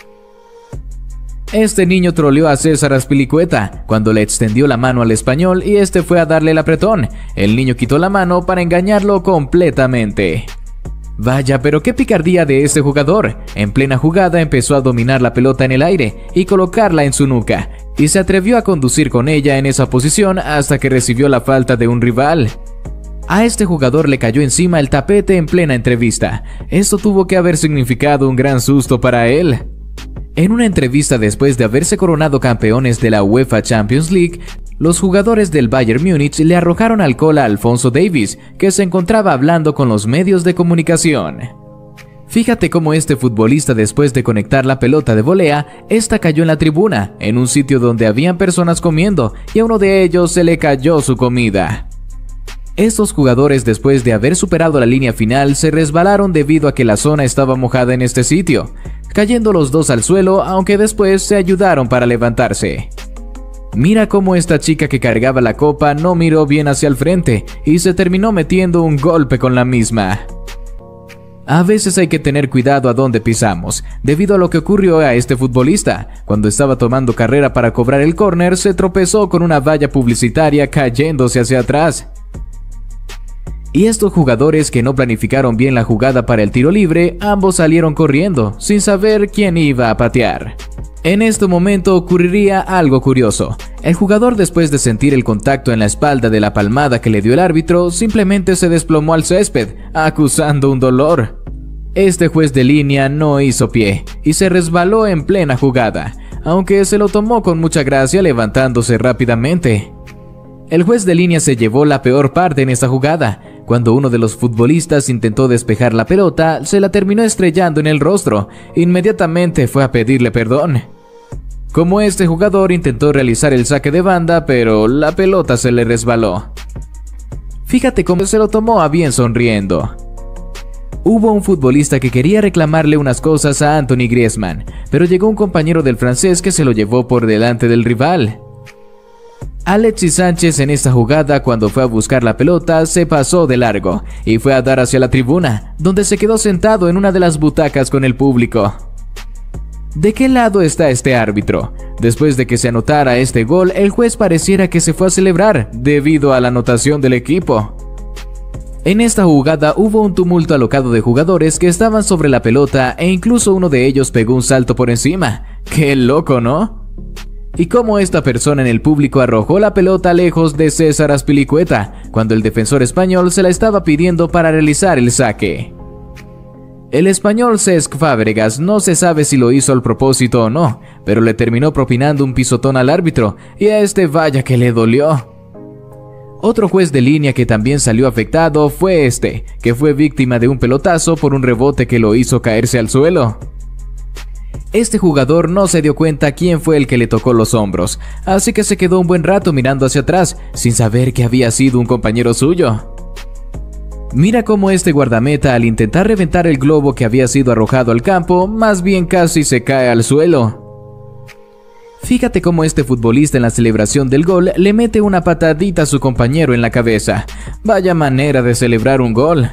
Este niño troleó a César Azpilicueta cuando le extendió la mano al español y este fue a darle el apretón. El niño quitó la mano para engañarlo completamente. Vaya, pero qué picardía de este jugador. En plena jugada empezó a dominar la pelota en el aire y colocarla en su nuca, y se atrevió a conducir con ella en esa posición hasta que recibió la falta de un rival. A este jugador le cayó encima el tapete en plena entrevista. Esto tuvo que haber significado un gran susto para él. En una entrevista después de haberse coronado campeones de la UEFA Champions League, los jugadores del Bayern Múnich le arrojaron alcohol a Alphonso Davies, que se encontraba hablando con los medios de comunicación. Fíjate cómo este futbolista, después de conectar la pelota de volea, esta cayó en la tribuna, en un sitio donde habían personas comiendo, y a uno de ellos se le cayó su comida. Estos jugadores, después de haber superado la línea final, se resbalaron debido a que la zona estaba mojada en este sitio, cayendo los dos al suelo, aunque después se ayudaron para levantarse. Mira cómo esta chica que cargaba la copa no miró bien hacia el frente y se terminó metiendo un golpe con la misma. A veces hay que tener cuidado a dónde pisamos, debido a lo que ocurrió a este futbolista. Cuando estaba tomando carrera para cobrar el córner, se tropezó con una valla publicitaria cayéndose hacia atrás. Y estos jugadores que no planificaron bien la jugada para el tiro libre, ambos salieron corriendo, sin saber quién iba a patear. En este momento ocurriría algo curioso. El jugador, después de sentir el contacto en la espalda de la palmada que le dio el árbitro, simplemente se desplomó al césped, acusando un dolor. Este juez de línea no hizo pie y se resbaló en plena jugada, aunque se lo tomó con mucha gracia levantándose rápidamente. El juez de línea se llevó la peor parte en esta jugada. Cuando uno de los futbolistas intentó despejar la pelota, se la terminó estrellando en el rostro. Inmediatamente fue a pedirle perdón. Como este jugador intentó realizar el saque de banda, pero la pelota se le resbaló. Fíjate cómo se lo tomó a bien sonriendo. Hubo un futbolista que quería reclamarle unas cosas a Anthony Griezmann, pero llegó un compañero del francés que se lo llevó por delante del rival. Alexis Sánchez en esta jugada, cuando fue a buscar la pelota, se pasó de largo y fue a dar hacia la tribuna, donde se quedó sentado en una de las butacas con el público. ¿De qué lado está este árbitro? Después de que se anotara este gol, el juez pareciera que se fue a celebrar debido a la anotación del equipo. En esta jugada hubo un tumulto alocado de jugadores que estaban sobre la pelota e incluso uno de ellos pegó un salto por encima. ¡Qué loco!, ¿no? Y cómo esta persona en el público arrojó la pelota lejos de César Azpilicueta, cuando el defensor español se la estaba pidiendo para realizar el saque. El español Cesc Fábregas no se sabe si lo hizo al propósito o no, pero le terminó propinando un pisotón al árbitro, y a este vaya que le dolió. Otro juez de línea que también salió afectado fue este, que fue víctima de un pelotazo por un rebote que lo hizo caerse al suelo. Este jugador no se dio cuenta quién fue el que le tocó los hombros, así que se quedó un buen rato mirando hacia atrás, sin saber que había sido un compañero suyo. Mira cómo este guardameta, al intentar reventar el globo que había sido arrojado al campo, más bien casi se cae al suelo. Fíjate cómo este futbolista en la celebración del gol le mete una patadita a su compañero en la cabeza. Vaya manera de celebrar un gol.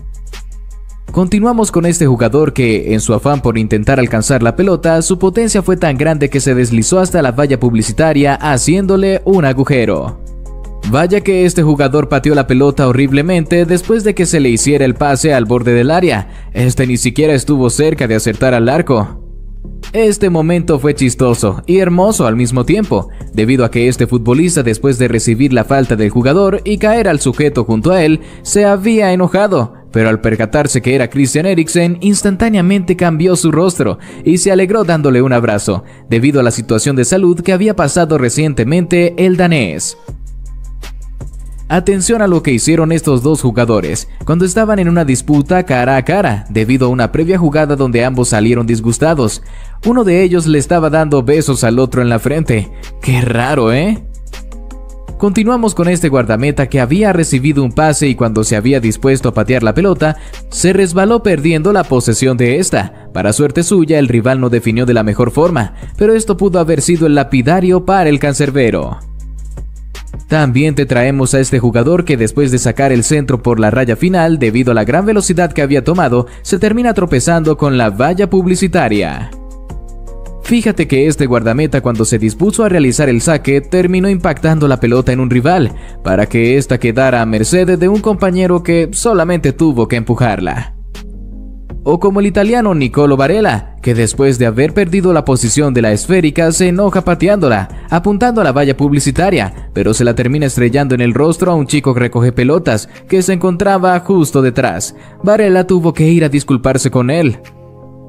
Continuamos con este jugador que, en su afán por intentar alcanzar la pelota, su potencia fue tan grande que se deslizó hasta la valla publicitaria haciéndole un agujero. Vaya que este jugador pateó la pelota horriblemente después de que se le hiciera el pase al borde del área. Este ni siquiera estuvo cerca de acertar al arco. Este momento fue chistoso y hermoso al mismo tiempo, debido a que este futbolista, después de recibir la falta del jugador y caer al sujeto junto a él, se había enojado, pero al percatarse que era Christian Eriksen, instantáneamente cambió su rostro y se alegró dándole un abrazo, debido a la situación de salud que había pasado recientemente el danés. Atención a lo que hicieron estos dos jugadores cuando estaban en una disputa cara a cara, debido a una previa jugada donde ambos salieron disgustados. Uno de ellos le estaba dando besos al otro en la frente. ¡Qué raro!, ¿eh? Continuamos con este guardameta que había recibido un pase y cuando se había dispuesto a patear la pelota, se resbaló perdiendo la posesión de esta. Para suerte suya, el rival no definió de la mejor forma, pero esto pudo haber sido el lapidario para el cancerbero. También te traemos a este jugador que después de sacar el centro por la raya final, debido a la gran velocidad que había tomado, se termina tropezando con la valla publicitaria. Fíjate que este guardameta, cuando se dispuso a realizar el saque, terminó impactando la pelota en un rival, para que ésta quedara a merced de un compañero que solamente tuvo que empujarla. O como el italiano Nicolo Barella, que después de haber perdido la posición de la esférica se enoja pateándola, apuntando a la valla publicitaria, pero se la termina estrellando en el rostro a un chico que recoge pelotas, que se encontraba justo detrás. Barella tuvo que ir a disculparse con él.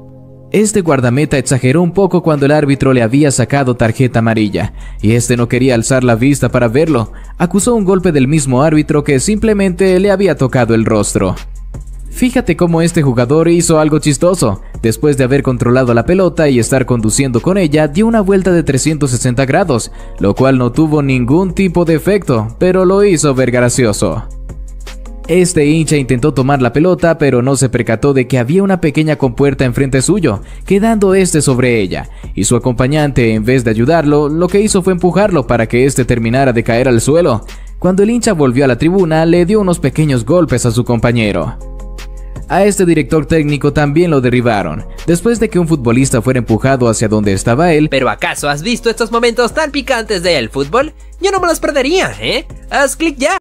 Este guardameta exageró un poco cuando el árbitro le había sacado tarjeta amarilla, y este no quería alzar la vista para verlo. Acusó un golpe del mismo árbitro que simplemente le había tocado el rostro. Fíjate cómo este jugador hizo algo chistoso. Después de haber controlado la pelota y estar conduciendo con ella, dio una vuelta de 360 grados, lo cual no tuvo ningún tipo de efecto, pero lo hizo ver gracioso. Este hincha intentó tomar la pelota, pero no se percató de que había una pequeña compuerta enfrente suyo, quedando este sobre ella, y su acompañante, en vez de ayudarlo, lo que hizo fue empujarlo para que este terminara de caer al suelo. Cuando el hincha volvió a la tribuna, le dio unos pequeños golpes a su compañero. A este director técnico también lo derribaron, después de que un futbolista fuera empujado hacia donde estaba él. ¿Pero acaso has visto estos momentos tan picantes del fútbol? Yo no me los perdería, ¿eh? Haz clic ya.